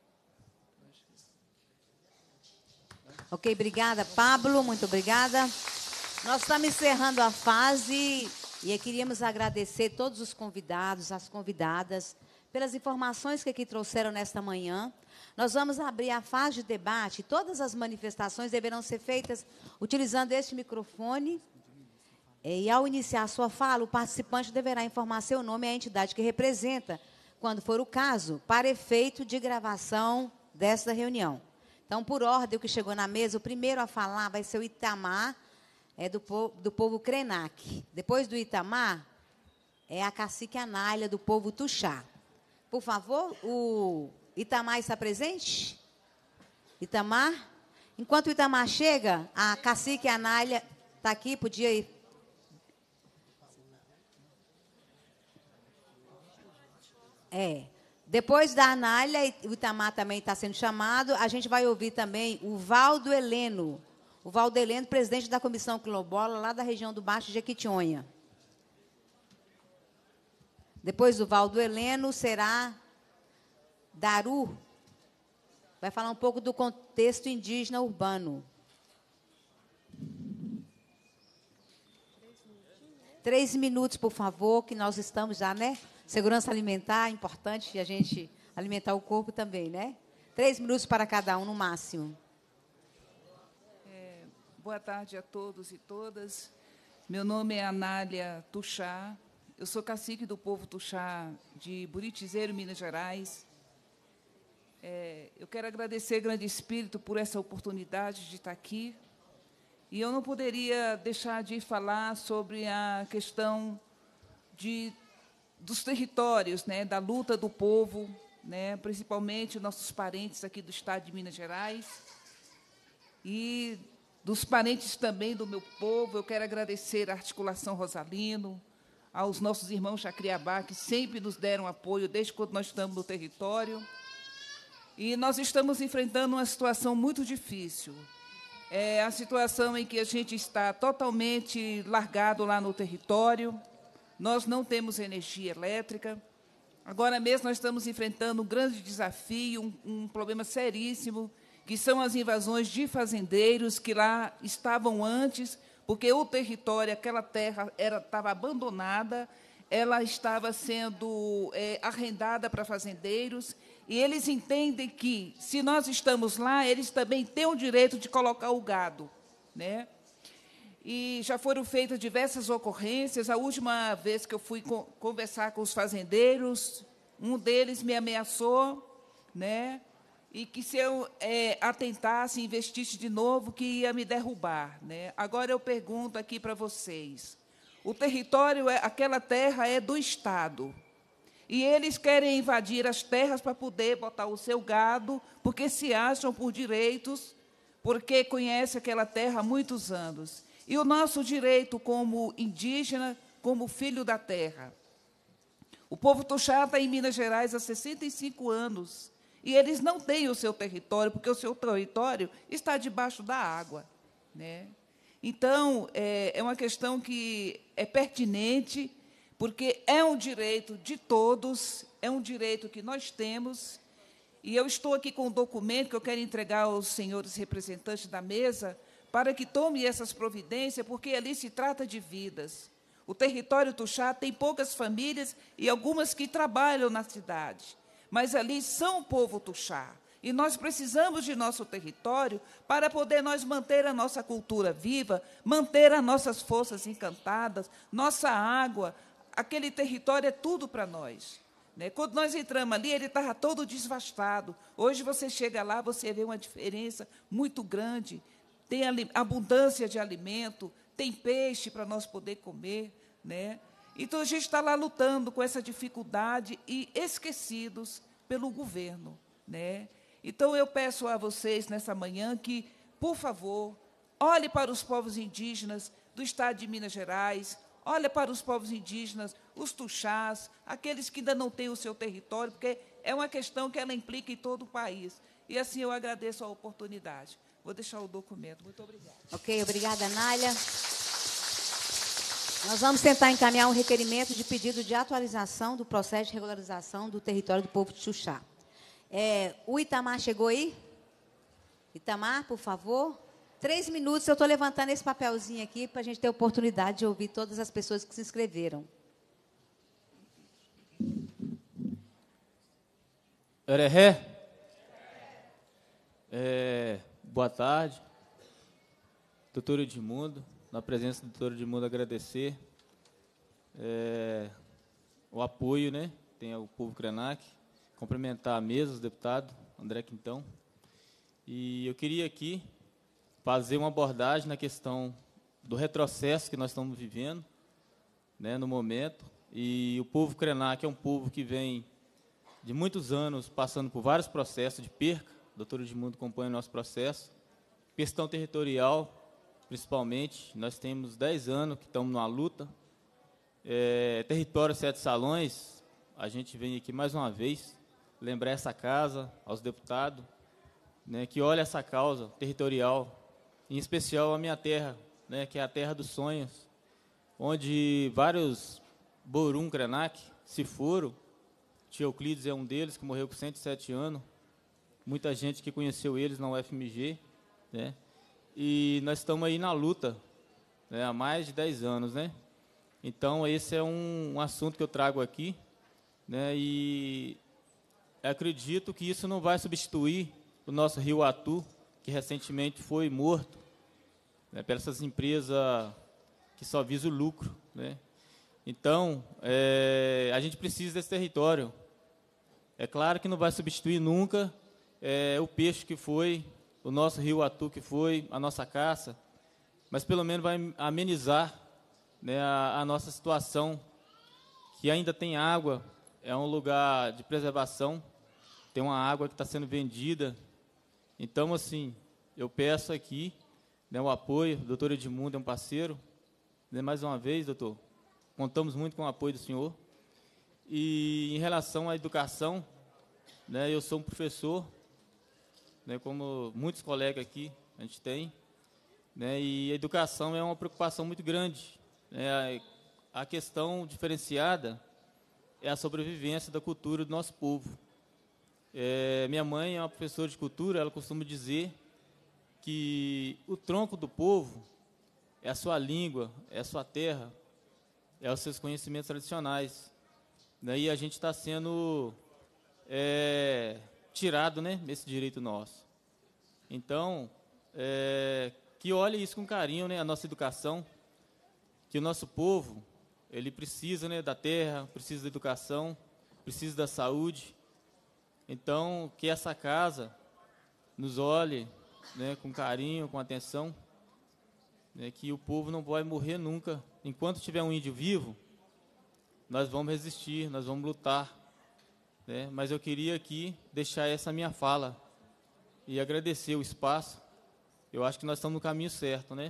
Ok, obrigada, Pablo, muito obrigada. Nós estamos encerrando a fase e queríamos agradecer todos os convidados, as convidadas, pelas informações que aqui trouxeram nesta manhã. Nós vamos abrir a fase de debate. Todas as manifestações deverão ser feitas utilizando este microfone. E, ao iniciar a sua fala, o participante deverá informar seu nome e a entidade que representa, quando for o caso, para efeito de gravação desta reunião. Então, por ordem, o que chegou na mesa, o primeiro a falar vai ser o Itamar, é do, po do povo Krenak. Depois do Itamar, é a cacique Anália, do povo Tuxá. Por favor, o Itamar está presente? Itamar? Enquanto o Itamar chega, a cacique Anália está aqui, podia ir. É. Depois da Anália, o Itamar também está sendo chamado, a gente vai ouvir também o Valdo Heleno. O Valdo Heleno, presidente da Comissão Quilombola, lá da região do Baixo Jequitinhonha. Depois do Valdo Heleno, será Daru. Vai falar um pouco do contexto indígena urbano. Três minutos, por favor, que nós estamos já, né? Segurança alimentar, é importante a gente alimentar o corpo também, né? Três minutos para cada um, no máximo. É, boa tarde a todos e todas. Meu nome é Anália Tuxá. Eu sou cacique do povo Tuxá de Buritizeiro, Minas Gerais. É, eu quero agradecer, Grande Espírito, por essa oportunidade de estar aqui. E eu não poderia deixar de falar sobre a questão de... dos territórios, né, da luta do povo, né, principalmente nossos parentes aqui do estado de Minas Gerais, e dos parentes também do meu povo. Eu quero agradecer à Articulação Rosalino, aos nossos irmãos Jacriabá, que sempre nos deram apoio desde quando nós estamos no território. E nós estamos enfrentando uma situação muito difícil. É a situação em que a gente está totalmente largado lá no território. Nós não temos energia elétrica. Agora mesmo nós estamos enfrentando um grande desafio, um, um problema seríssimo, que são as invasões de fazendeiros que lá estavam antes, porque o território, aquela terra era, estava abandonada, ela estava sendo é, arrendada para fazendeiros, e eles entendem que, se nós estamos lá, eles também têm o direito de colocar o gado, né? E já foram feitas diversas ocorrências. A última vez que eu fui co conversar com os fazendeiros, um deles me ameaçou, né? E que se eu é, atentasse, investisse de novo, que ia me derrubar, né? Agora eu pergunto aqui para vocês: o território, é, aquela terra é do Estado, e eles querem invadir as terras para poder botar o seu gado, porque se acham por direitos, porque conhecem aquela terra há muitos anos. E o nosso direito como indígena, como filho da terra. O povo Tuxá está em Minas Gerais há sessenta e cinco anos, e eles não têm o seu território, porque o seu território está debaixo da água, né? Então, é, é uma questão que é pertinente, porque é um direito de todos, é um direito que nós temos, e eu estou aqui com um documento que eu quero entregar aos senhores representantes da mesa, para que tome essas providências, porque ali se trata de vidas. O território Tuxá tem poucas famílias e algumas que trabalham na cidade, mas ali são o povo Tuxá. E nós precisamos de nosso território para poder nós manter a nossa cultura viva, manter as nossas forças encantadas, nossa água. Aquele território é tudo para nós, né? Quando nós entramos ali, ele estava todo desvastado. Hoje você chega lá, você vê uma diferença muito grande. Tem abundância de alimento, tem peixe para nós poder comer, né? Então, a gente está lá lutando com essa dificuldade e esquecidos pelo governo, né? Então, eu peço a vocês, nessa manhã, que, por favor, olhe para os povos indígenas do estado de Minas Gerais, olhe para os povos indígenas, os tuxás, aqueles que ainda não têm o seu território, porque é uma questão que ela implica em todo o país. E, assim, eu agradeço a oportunidade. Vou deixar o documento. Muito obrigada. Ok, obrigada, Nália. Nós vamos tentar encaminhar um requerimento de pedido de atualização do processo de regularização do território do povo de Tuxá. É, o Itamar chegou aí? Itamar, por favor. Três minutos, eu estou levantando esse papelzinho aqui para a gente ter a oportunidade de ouvir todas as pessoas que se inscreveram. Erehé. É, boa tarde, doutor Edmundo. Na presença do doutor Edmundo, agradecer é, o apoio, né? Tem o povo Krenak, cumprimentar a mesa, os deputados, André Quintão. E eu queria aqui fazer uma abordagem na questão do retrocesso que nós estamos vivendo, né, no momento. E o povo Krenak é um povo que vem de muitos anos passando por vários processos de perca. O doutor Edmundo acompanha o nosso processo. Questão territorial, principalmente, nós temos dez anos que estamos numa luta. É, território Sete Salões, a gente vem aqui mais uma vez lembrar essa casa, aos deputados, né, que olha essa causa territorial, em especial a minha terra, né, que é a terra dos sonhos, onde vários Borum Krenak se foram. Tio Euclides é um deles, que morreu com cento e sete anos. Muita gente que conheceu eles na U F M G, né? E nós estamos aí na luta, né, há mais de dez anos, né? Então, esse é um, um assunto que eu trago aqui, né? E acredito que isso não vai substituir o nosso Rio Atu, que recentemente foi morto, né, por essas empresas que só visam o lucro, né? Então, é, a gente precisa desse território. É claro que não vai substituir nunca é, o peixe que foi, o nosso Rio Atu que foi, a nossa caça, mas pelo menos vai amenizar, né, a, a nossa situação, que ainda tem água, é um lugar de preservação, tem uma água que está sendo vendida. Então, assim, eu peço aqui, né, o apoio, o doutor Edmundo é um parceiro, né, mais uma vez, doutor, contamos muito com o apoio do senhor. E em relação à educação, né, eu sou um professor, né, como muitos colegas aqui a gente tem, né, e a educação é uma preocupação muito grande, né. A questão diferenciada é a sobrevivência da cultura do nosso povo. É, minha mãe é uma professora de cultura, ela costuma dizer que o tronco do povo é a sua língua, é a sua terra, é os seus conhecimentos tradicionais. Daí a gente está sendo é, tirado, né, desse direito nosso. Então, é, que olhe isso com carinho, né, a nossa educação, que o nosso povo, ele precisa, né, da terra, precisa da educação, precisa da saúde. Então, que essa casa nos olhe, né, com carinho, com atenção, né, que o povo não vai morrer nunca. Enquanto tiver um índio vivo, nós vamos resistir, nós vamos lutar. Né? Mas eu queria aqui deixar essa minha fala e agradecer o espaço. Eu acho que nós estamos no caminho certo, né?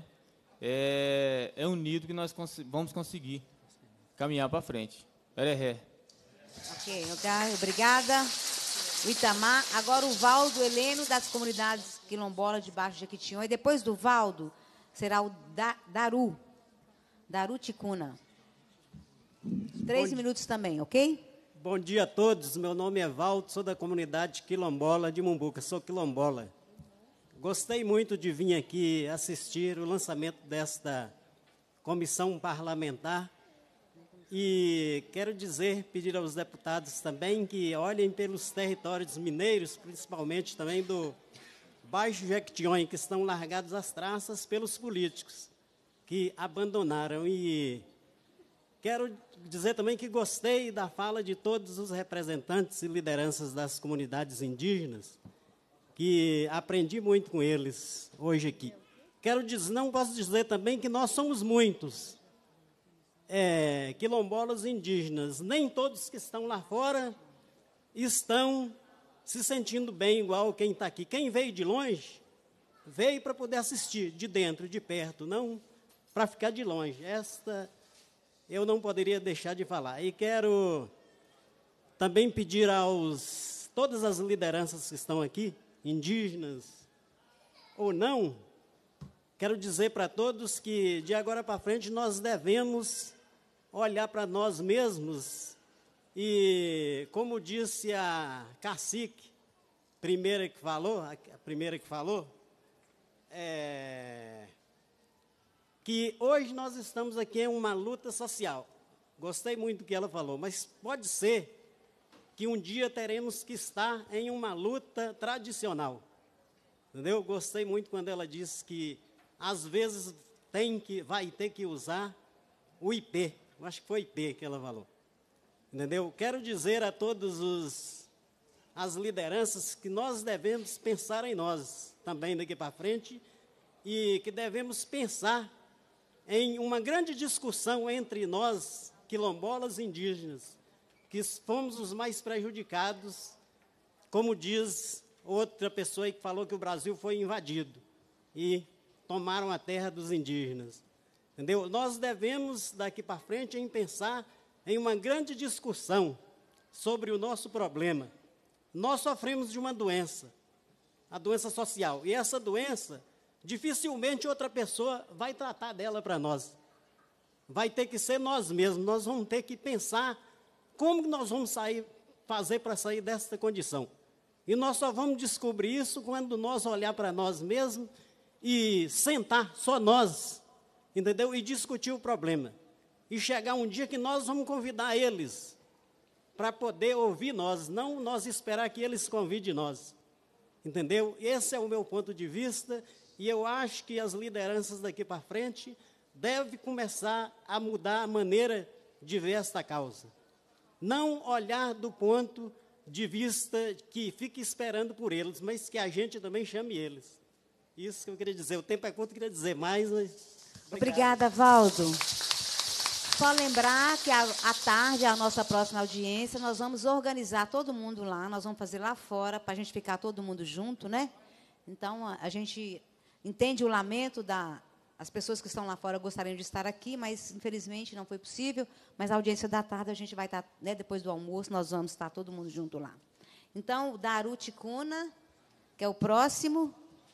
É, é unido que nós cons vamos conseguir caminhar para frente. Ereré. Ok, okay, obrigada. O Itamar. Agora o Valdo Heleno, das comunidades quilombolas de Baixo Jequitinhonha. E depois do Valdo, será o da Daru. Daru Ticuna. Três Bom minutos também, ok? Bom dia a todos. Meu nome é Valdo, sou da comunidade quilombola de Mumbuca, sou quilombola. Gostei muito de vir aqui assistir o lançamento desta comissão parlamentar e quero dizer, pedir aos deputados também que olhem pelos territórios mineiros, principalmente também do Baixo Jequitinhonha, que estão largados às traças pelos políticos que abandonaram. E quero dizer também que gostei da fala de todos os representantes e lideranças das comunidades indígenas, que aprendi muito com eles hoje aqui. Quero dizer, não posso dizer também que nós somos muitos é, quilombolas indígenas. Nem todos que estão lá fora estão se sentindo bem igual quem está aqui. Quem veio de longe, veio para poder assistir, de dentro, de perto, não para ficar de longe. Esta eu não poderia deixar de falar. E quero também pedir aos todas as lideranças que estão aqui, indígenas ou não, quero dizer para todos que de agora para frente nós devemos olhar para nós mesmos e, como disse a cacique, primeira que falou, a primeira que falou, é, que hoje nós estamos aqui em uma luta social. Gostei muito do que ela falou, mas pode ser que um dia teremos que estar em uma luta tradicional. Entendeu? Gostei muito quando ela disse que, às vezes, tem que, vai ter que usar o I P. Eu acho que foi I P que ela falou. Entendeu? Quero dizer a todos os, as lideranças que nós devemos pensar em nós também daqui para frente e que devemos pensar em uma grande discussão entre nós, quilombolas e indígenas, que fomos os mais prejudicados, como diz outra pessoa que falou que o Brasil foi invadido e tomaram a terra dos indígenas. Entendeu? Nós devemos, daqui para frente, em pensar em uma grande discussão sobre o nosso problema. Nós sofremos de uma doença, a doença social, e essa doença, dificilmente outra pessoa vai tratar dela para nós. Vai ter que ser nós mesmos, nós vamos ter que pensar como nós vamos sair, fazer para sair dessa condição? E nós só vamos descobrir isso quando nós olhar para nós mesmos e sentar, só nós, entendeu? E discutir o problema. E chegar um dia que nós vamos convidar eles para poder ouvir nós, não nós esperar que eles convidem nós. Entendeu? Esse é o meu ponto de vista e eu acho que as lideranças daqui para frente devem começar a mudar a maneira de ver esta causa. Não olhar do ponto de vista que fique esperando por eles, mas que a gente também chame eles. Isso que eu queria dizer. O tempo é curto, eu queria dizer mais, mas... Obrigada, Valdo. Só lembrar que à tarde, a nossa próxima audiência, nós vamos organizar todo mundo lá, nós vamos fazer lá fora, para a gente ficar todo mundo junto, né? Então, a, a gente entende o lamento da... As pessoas que estão lá fora gostariam de estar aqui, mas, infelizmente, não foi possível. Mas a audiência da tarde, a gente vai estar, né, depois do almoço, nós vamos estar todo mundo junto lá. Então, o Daru Ticuna, que é o próximo.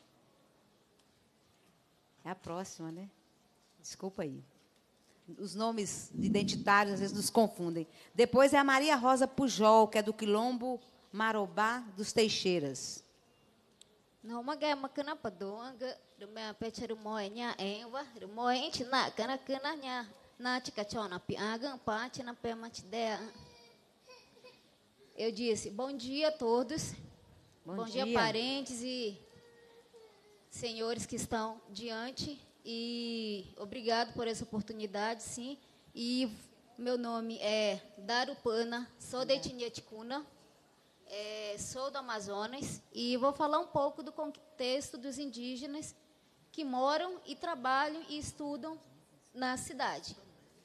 É a próxima, né? Desculpa aí. Os nomes identitários, às vezes, nos confundem. Depois é a Maria Rosa Pujol, que é do Quilombo Marobá dos Teixeiras. Não, mas é uma cana para doang, rumah pecer rumohnya, eh, wah, rumohnya cina, cana cananya, na ticachona, piaga, pate na pé matidea. Eu disse, bom dia a todos, bom, bom dia. dia parentes e senhores que estão diante, e obrigado por essa oportunidade, sim. E meu nome é Darupana, sou da etnia ticuna. É, sou do Amazonas e vou falar um pouco do contexto dos indígenas que moram e trabalham e estudam na cidade.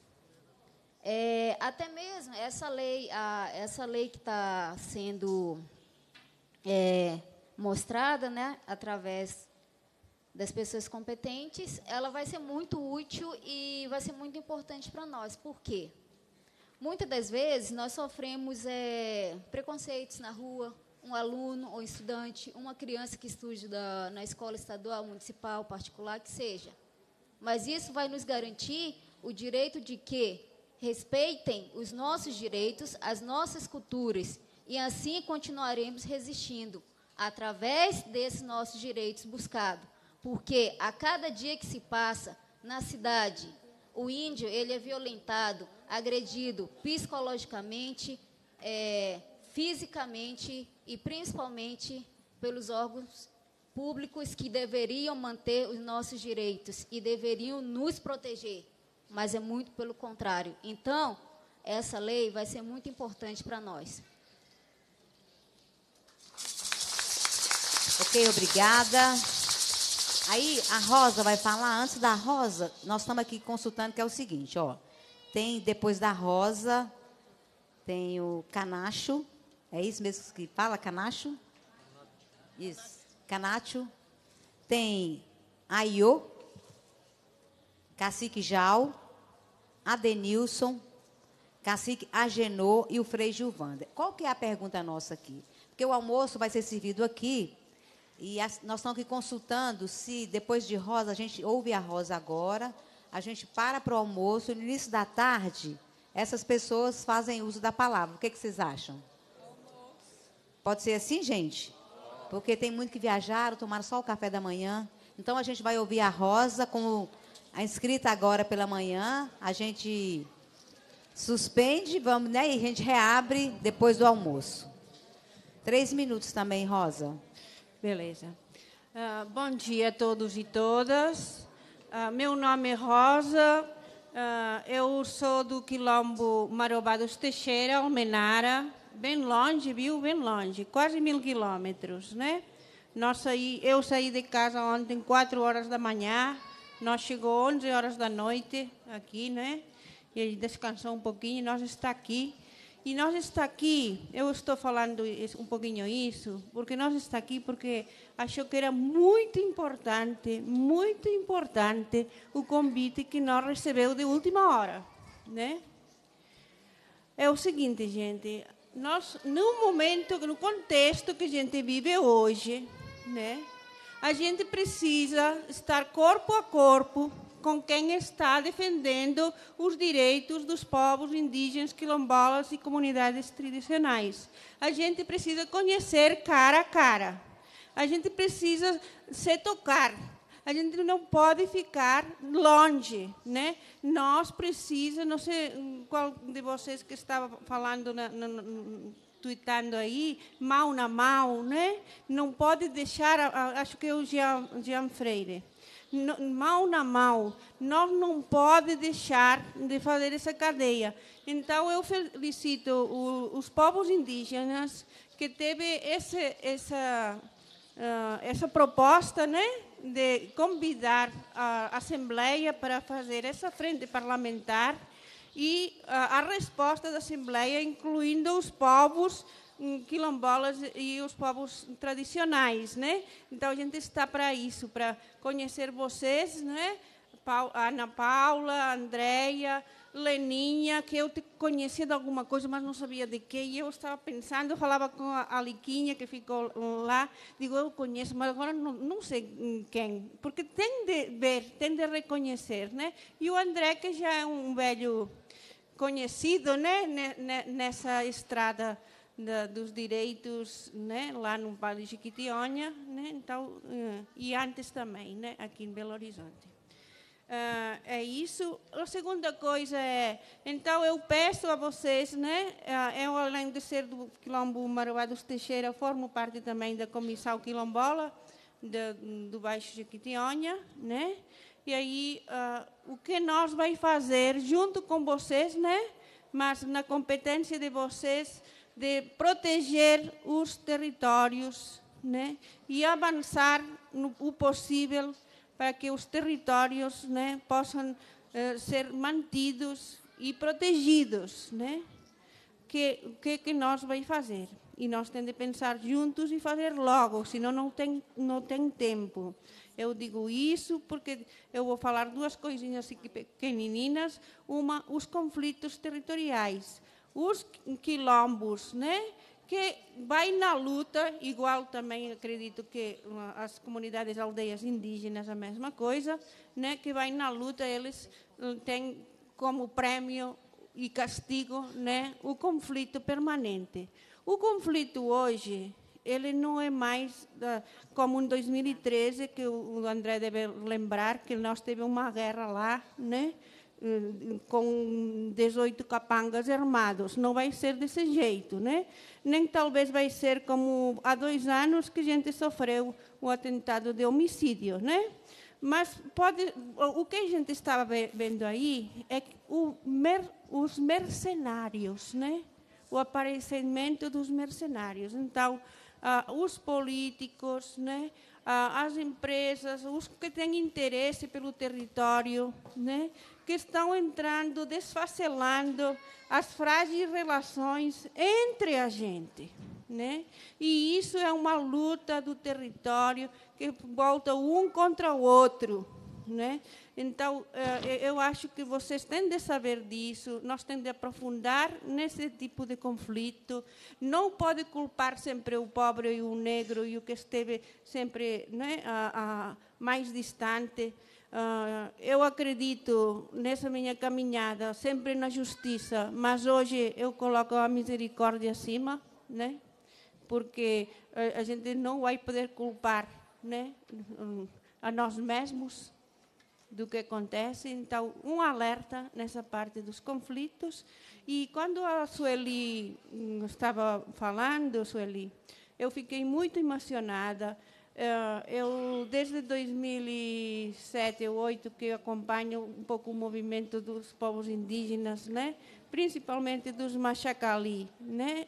É, até mesmo essa lei, a, essa lei que está sendo é, mostrada, né, através das pessoas competentes, ela vai ser muito útil e vai ser muito importante para nós. Por quê? Muitas das vezes, nós sofremos é, preconceitos na rua, um aluno ou estudante, uma criança que estuda na escola estadual, municipal, particular, que seja. Mas isso vai nos garantir o direito de que respeitem os nossos direitos, as nossas culturas, e assim continuaremos resistindo, através desses nossos direitos buscados. Porque a cada dia que se passa na cidade, o índio ele é violentado, agredido psicologicamente, é, fisicamente e principalmente pelos órgãos públicos que deveriam manter os nossos direitos e deveriam nos proteger, mas é muito pelo contrário. Então, essa lei vai ser muito importante para nós. Ok, obrigada. Aí a Rosa vai falar. Antes da Rosa, nós estamos aqui consultando, que é o seguinte, ó. Tem, depois da Rosa, tem o Canacho. É isso mesmo que fala, Canacho? Isso, Canacho. Tem Aiô, Cacique Jau, Adenilson, Cacique Agenor e o Frei Gilvander. Qual que é a pergunta nossa aqui? Porque o almoço vai ser servido aqui, e as, nós estamos aqui consultando se, depois de Rosa, a gente ouve a Rosa agora, a gente para para o almoço, e no início da tarde, essas pessoas fazem uso da palavra. O que, que vocês acham? Pode ser assim, gente? Porque tem muito que viajaram, tomaram só o café da manhã. Então, a gente vai ouvir a Rosa, como a inscrita agora pela manhã, a gente suspende, vamos, né, e a gente reabre depois do almoço. Três minutos também, Rosa. Beleza. Uh, bom dia a todos e todas. Uh, meu nome é Rosa. Uh, eu sou do quilombo Marobá dos Teixeira, Almenara, bem longe, viu? Bem longe, quase mil quilômetros, né? Nós saí, eu saí de casa ontem, quatro horas da manhã. Nós chegou onze horas da noite aqui, né? E ele descansou um pouquinho. Nós está aqui. E nós está aqui, eu estou falando um pouquinho isso, porque nós está aqui porque acho que era muito importante, muito importante o convite que nós recebeu de última hora, né? É o seguinte, gente, nós, no momento, no contexto que a gente vive hoje, né, a gente precisa estar corpo a corpo com quem está defendendo os direitos dos povos indígenas, quilombolas e comunidades tradicionais. A gente precisa conhecer cara a cara. A gente precisa se tocar. A gente não pode ficar longe, né? Nós precisamos, não sei qual de vocês que estava falando, na, na, na, tweetando aí, mão na mão, né? Não pode deixar, acho que é o Jean, Jean Freire, mão na mão, nós não podemos deixar de fazer essa cadeia. Então, eu felicito o, os povos indígenas que teve esse, essa, uh, essa proposta, né, de convidar a Assembleia para fazer essa frente parlamentar e uh, a resposta da Assembleia, incluindo os povos quilombolas e os povos tradicionais, né? Então, a gente está para isso, para conhecer vocês, né? Ana Paula, Andréia, Leninha, que eu te conhecia de alguma coisa, mas não sabia de quê, e eu estava pensando, eu falava com a Liquinha, que ficou lá, digo, eu conheço, mas agora não, não sei quem, porque tem de ver, tem de reconhecer, né? E o André, que já é um velho conhecido, né? Nessa estrada da, dos direitos, né, lá no Vale de Jequitinhonha, né, então, uh, e antes também, né, aqui em Belo Horizonte. Uh, é isso. A segunda coisa é, então eu peço a vocês, né, uh, eu além de ser do Quilombo Marabá dos Teixeira, formo parte também da Comissão Quilombola de, do Baixo Jequitinhonha, né, e aí uh, o que nós vai fazer junto com vocês, né, mas na competência de vocês, de proteger os territórios, né, e avançar no o possível para que os territórios, né, possam uh, ser mantidos e protegidos, né? Que o que que nós vai fazer? E nós temos de pensar juntos e fazer logo, senão não tem não tem tempo. Eu digo isso porque eu vou falar duas coisinhas assim pequenininhas. Uma, os conflitos territoriais, os quilombos, né? Que vai na luta, igual também acredito que as comunidades aldeias indígenas a mesma coisa, né? Que vai na luta, eles têm como prêmio e castigo, né? O conflito permanente. O conflito hoje, ele não é mais uh, como em dois mil e treze, que o André deve lembrar que nós tivemos uma guerra lá, né? Com dezoito capangas armados. Não vai ser desse jeito, né? Nem talvez vai ser como há dois anos que a gente sofreu o atentado de homicídio, né? Mas pode, o que a gente estava vendo aí é o mer, os mercenários, né? O aparecimento dos mercenários. Então, ah, os políticos, né? Ah, as empresas, os que têm interesse pelo território, né? Que estão entrando, desfacelando as frágeis relações entre a gente, né? E isso é uma luta do território que volta um contra o outro, né? Então, eu acho que vocês têm de saber disso, nós temos de aprofundar nesse tipo de conflito. Não pode culpar sempre o pobre e o negro e o que esteve sempre, né, a, a mais distante. Uh, eu acredito nessa minha caminhada sempre na justiça, mas hoje eu coloco a misericórdia acima, né? Porque a, a gente não vai poder culpar, né, a nós mesmos do que acontece. Então, um alerta nessa parte dos conflitos. E quando a Sueli estava falando, Sueli, eu fiquei muito emocionada. Uh, eu, desde dois mil e sete ou dois mil e oito, que acompanho um pouco o movimento dos povos indígenas, né? Principalmente dos Machacali, né?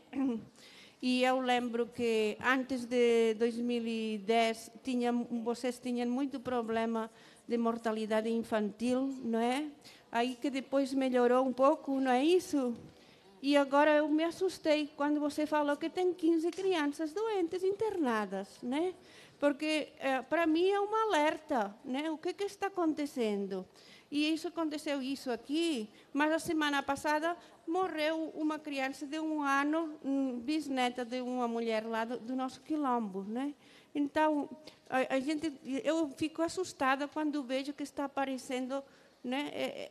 E eu lembro que antes de dois mil e dez, tinha, vocês tinham muito problema de mortalidade infantil, não é? Aí que depois melhorou um pouco, não é isso? E agora eu me assustei quando você falou que tem quinze crianças doentes internadas, né? Porque, eh, para mim, é um alerta, né? O que, que está acontecendo? E isso aconteceu isso aqui, mas a semana passada morreu uma criança de um ano, bisneta de uma mulher lá do, do nosso quilombo, né? Então, a, a gente, eu fico assustada quando vejo que está aparecendo, né, é,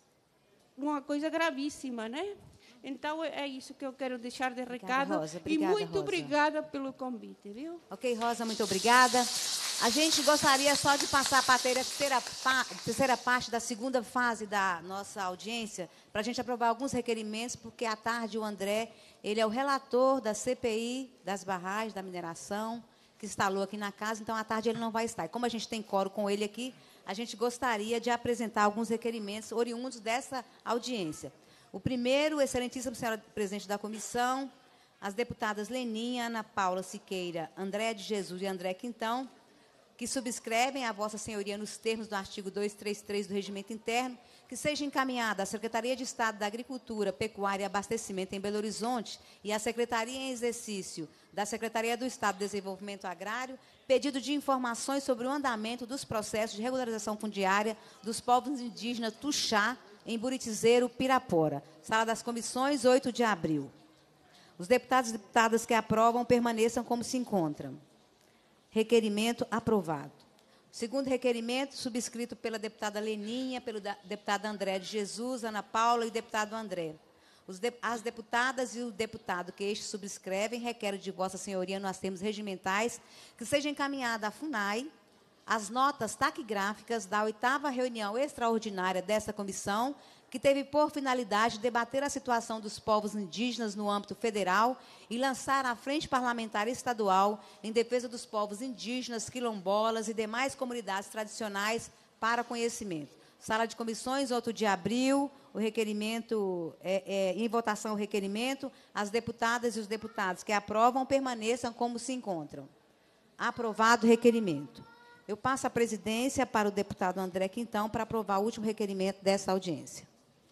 uma coisa gravíssima, né? Então, é isso que eu quero deixar de recado. Obrigada, Rosa. Obrigada, e muito Rosa. obrigada pelo convite, viu? Ok, Rosa, muito obrigada. A gente gostaria só de passar para a terceira, pa, terceira parte da segunda fase da nossa audiência, para a gente aprovar alguns requerimentos, porque à tarde o André, ele é o relator da C P I, das barragens, da mineração, que instalou aqui na casa, então à tarde ele não vai estar. E como a gente tem coro com ele aqui, a gente gostaria de apresentar alguns requerimentos oriundos dessa audiência. O primeiro, excelentíssima senhora presidente da comissão, as deputadas Leninha, Ana Paula Siqueira, André de Jesus e André Quintão, que subscrevem a vossa senhoria nos termos do artigo duzentos e trinta e três do Regimento Interno, que seja encaminhada à Secretaria de Estado da Agricultura, Pecuária e Abastecimento em Belo Horizonte e à Secretaria em Exercício da Secretaria do Estado de Desenvolvimento Agrário, pedido de informações sobre o andamento dos processos de regularização fundiária dos povos indígenas Tuxá, em Buritizeiro, Pirapora. Sala das Comissões, oito de abril. Os deputados e deputadas que aprovam permaneçam como se encontram. Requerimento aprovado. Segundo requerimento, subscrito pela deputada Leninha, pelo deputado André de Jesus, Ana Paula e deputado André. Os de, as deputadas e o deputado que este subscrevem requerem de Vossa Senhoria, nos termos regimentais, que seja encaminhada à FUNAI as notas taquigráficas da oitava reunião extraordinária desta comissão, que teve por finalidade debater a situação dos povos indígenas no âmbito federal e lançar a Frente Parlamentar Estadual em defesa dos povos indígenas, quilombolas e demais comunidades tradicionais para conhecimento. Sala de comissões, outro de abril, o requerimento, é, é, em votação o requerimento, as deputadas e os deputados que aprovam permaneçam como se encontram. Aprovado o requerimento. Eu passo a presidência para o deputado André Quintão para aprovar o último requerimento desta audiência.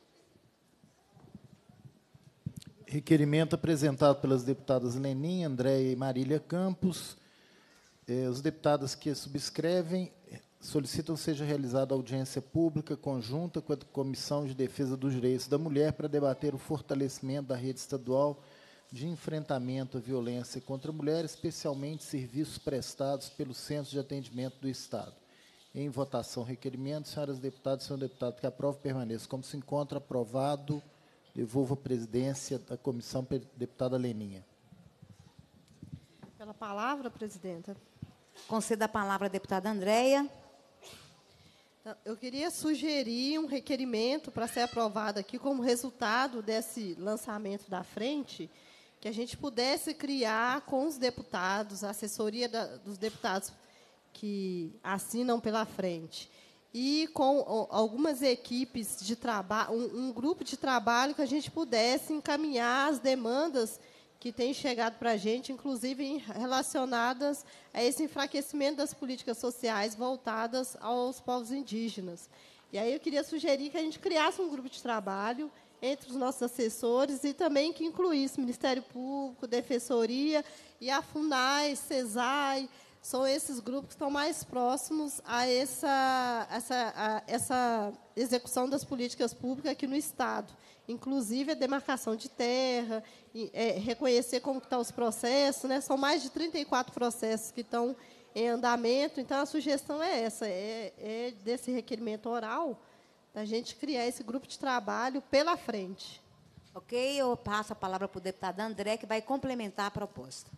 Requerimento apresentado pelas deputadas Leninha, Andréia e Marília Campos. Eh, os deputados que subscrevem solicitam que seja realizada audiência pública conjunta com a Comissão de Defesa dos Direitos da Mulher para debater o fortalecimento da rede estadual de enfrentamento à violência contra a mulher, especialmente serviços prestados pelos Centros de Atendimento do Estado. Em votação, requerimento. Senhoras deputadas e senhor deputado que aprova, permaneça como se encontra. Aprovado. Devolvo a presidência da comissão para a deputada Leninha. Pela palavra, presidenta. Conceda a palavra à deputada Andréia. Eu queria sugerir um requerimento para ser aprovado aqui como resultado desse lançamento da frente, que a gente pudesse criar com os deputados, a assessoria da, dos deputados que assinam pela frente, e com algumas equipes de trabalho, um, um grupo de trabalho que a gente pudesse encaminhar as demandas que têm chegado para a gente, inclusive relacionadas a esse enfraquecimento das políticas sociais voltadas aos povos indígenas. E aí eu queria sugerir que a gente criasse um grupo de trabalho entre os nossos assessores e também que incluísse Ministério Público, Defensoria e a FUNAI, CESAI. São esses grupos que estão mais próximos a essa, essa, a essa execução das políticas públicas aqui no Estado. Inclusive a demarcação de terra, é, reconhecer como estão os processos, né? São mais de trinta e quatro processos que estão em andamento. Então, a sugestão é essa, é, é desse requerimento oral, da gente criar esse grupo de trabalho pela frente. Ok, eu passo a palavra para o deputado André, que vai complementar a proposta.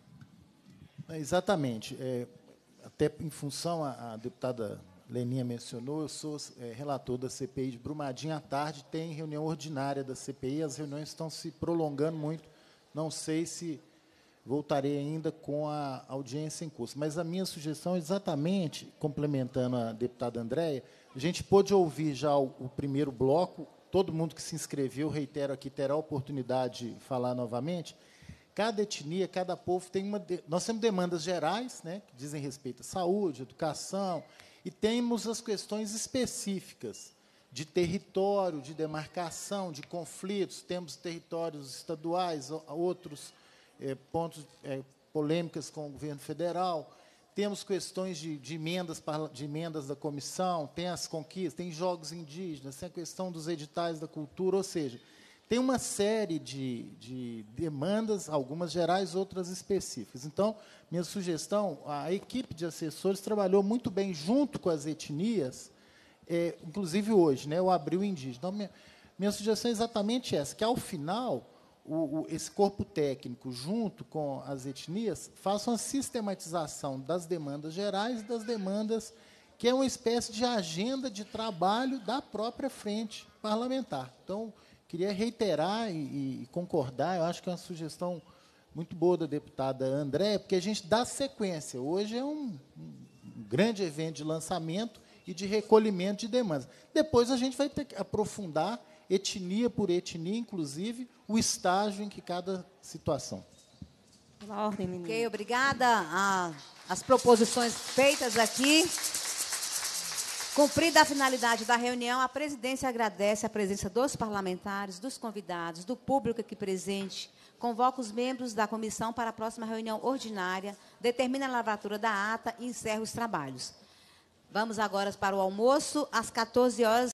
Exatamente. É, até em função, a, a deputada Leninha mencionou, eu sou é, relator da C P I de Brumadinho. À tarde tem reunião ordinária da C P I, as reuniões estão se prolongando muito, não sei se voltarei ainda com a audiência em curso. Mas a minha sugestão, exatamente, complementando a deputada Andréia, a gente pôde ouvir já o, o primeiro bloco, todo mundo que se inscreveu, reitero aqui, terá a oportunidade de falar novamente. Cada etnia, cada povo tem uma... De... Nós temos demandas gerais, né, que dizem respeito à saúde, educação, e temos as questões específicas de território, de demarcação, de conflitos. Temos territórios estaduais, outros é, pontos é, polêmicas com o governo federal. Temos questões de, de, emendas, de emendas da comissão, tem as conquistas, tem jogos indígenas, tem a questão dos editais da cultura, ou seja, tem uma série de, de demandas, algumas gerais, outras específicas. Então, minha sugestão, a equipe de assessores trabalhou muito bem junto com as etnias, é, inclusive hoje, né, o Abril Indígena. Então, minha, minha sugestão é exatamente essa, que, ao final, o, o, esse corpo técnico, junto com as etnias, faça uma sistematização das demandas gerais e das demandas, que é uma espécie de agenda de trabalho da própria frente parlamentar. Então, queria reiterar e, e concordar, eu acho que é uma sugestão muito boa da deputada André, porque a gente dá sequência. Hoje é um, um grande evento de lançamento e de recolhimento de demandas. Depois a gente vai ter que aprofundar, etnia por etnia, inclusive, o estágio em que cada situação. Pela ordem, menina. Ok, obrigada. A, as proposições feitas aqui. Cumprida a finalidade da reunião, a presidência agradece a presença dos parlamentares, dos convidados, do público aqui presente, convoca os membros da comissão para a próxima reunião ordinária, determina a lavratura da ata e encerra os trabalhos. Vamos agora para o almoço, às quatorze horas.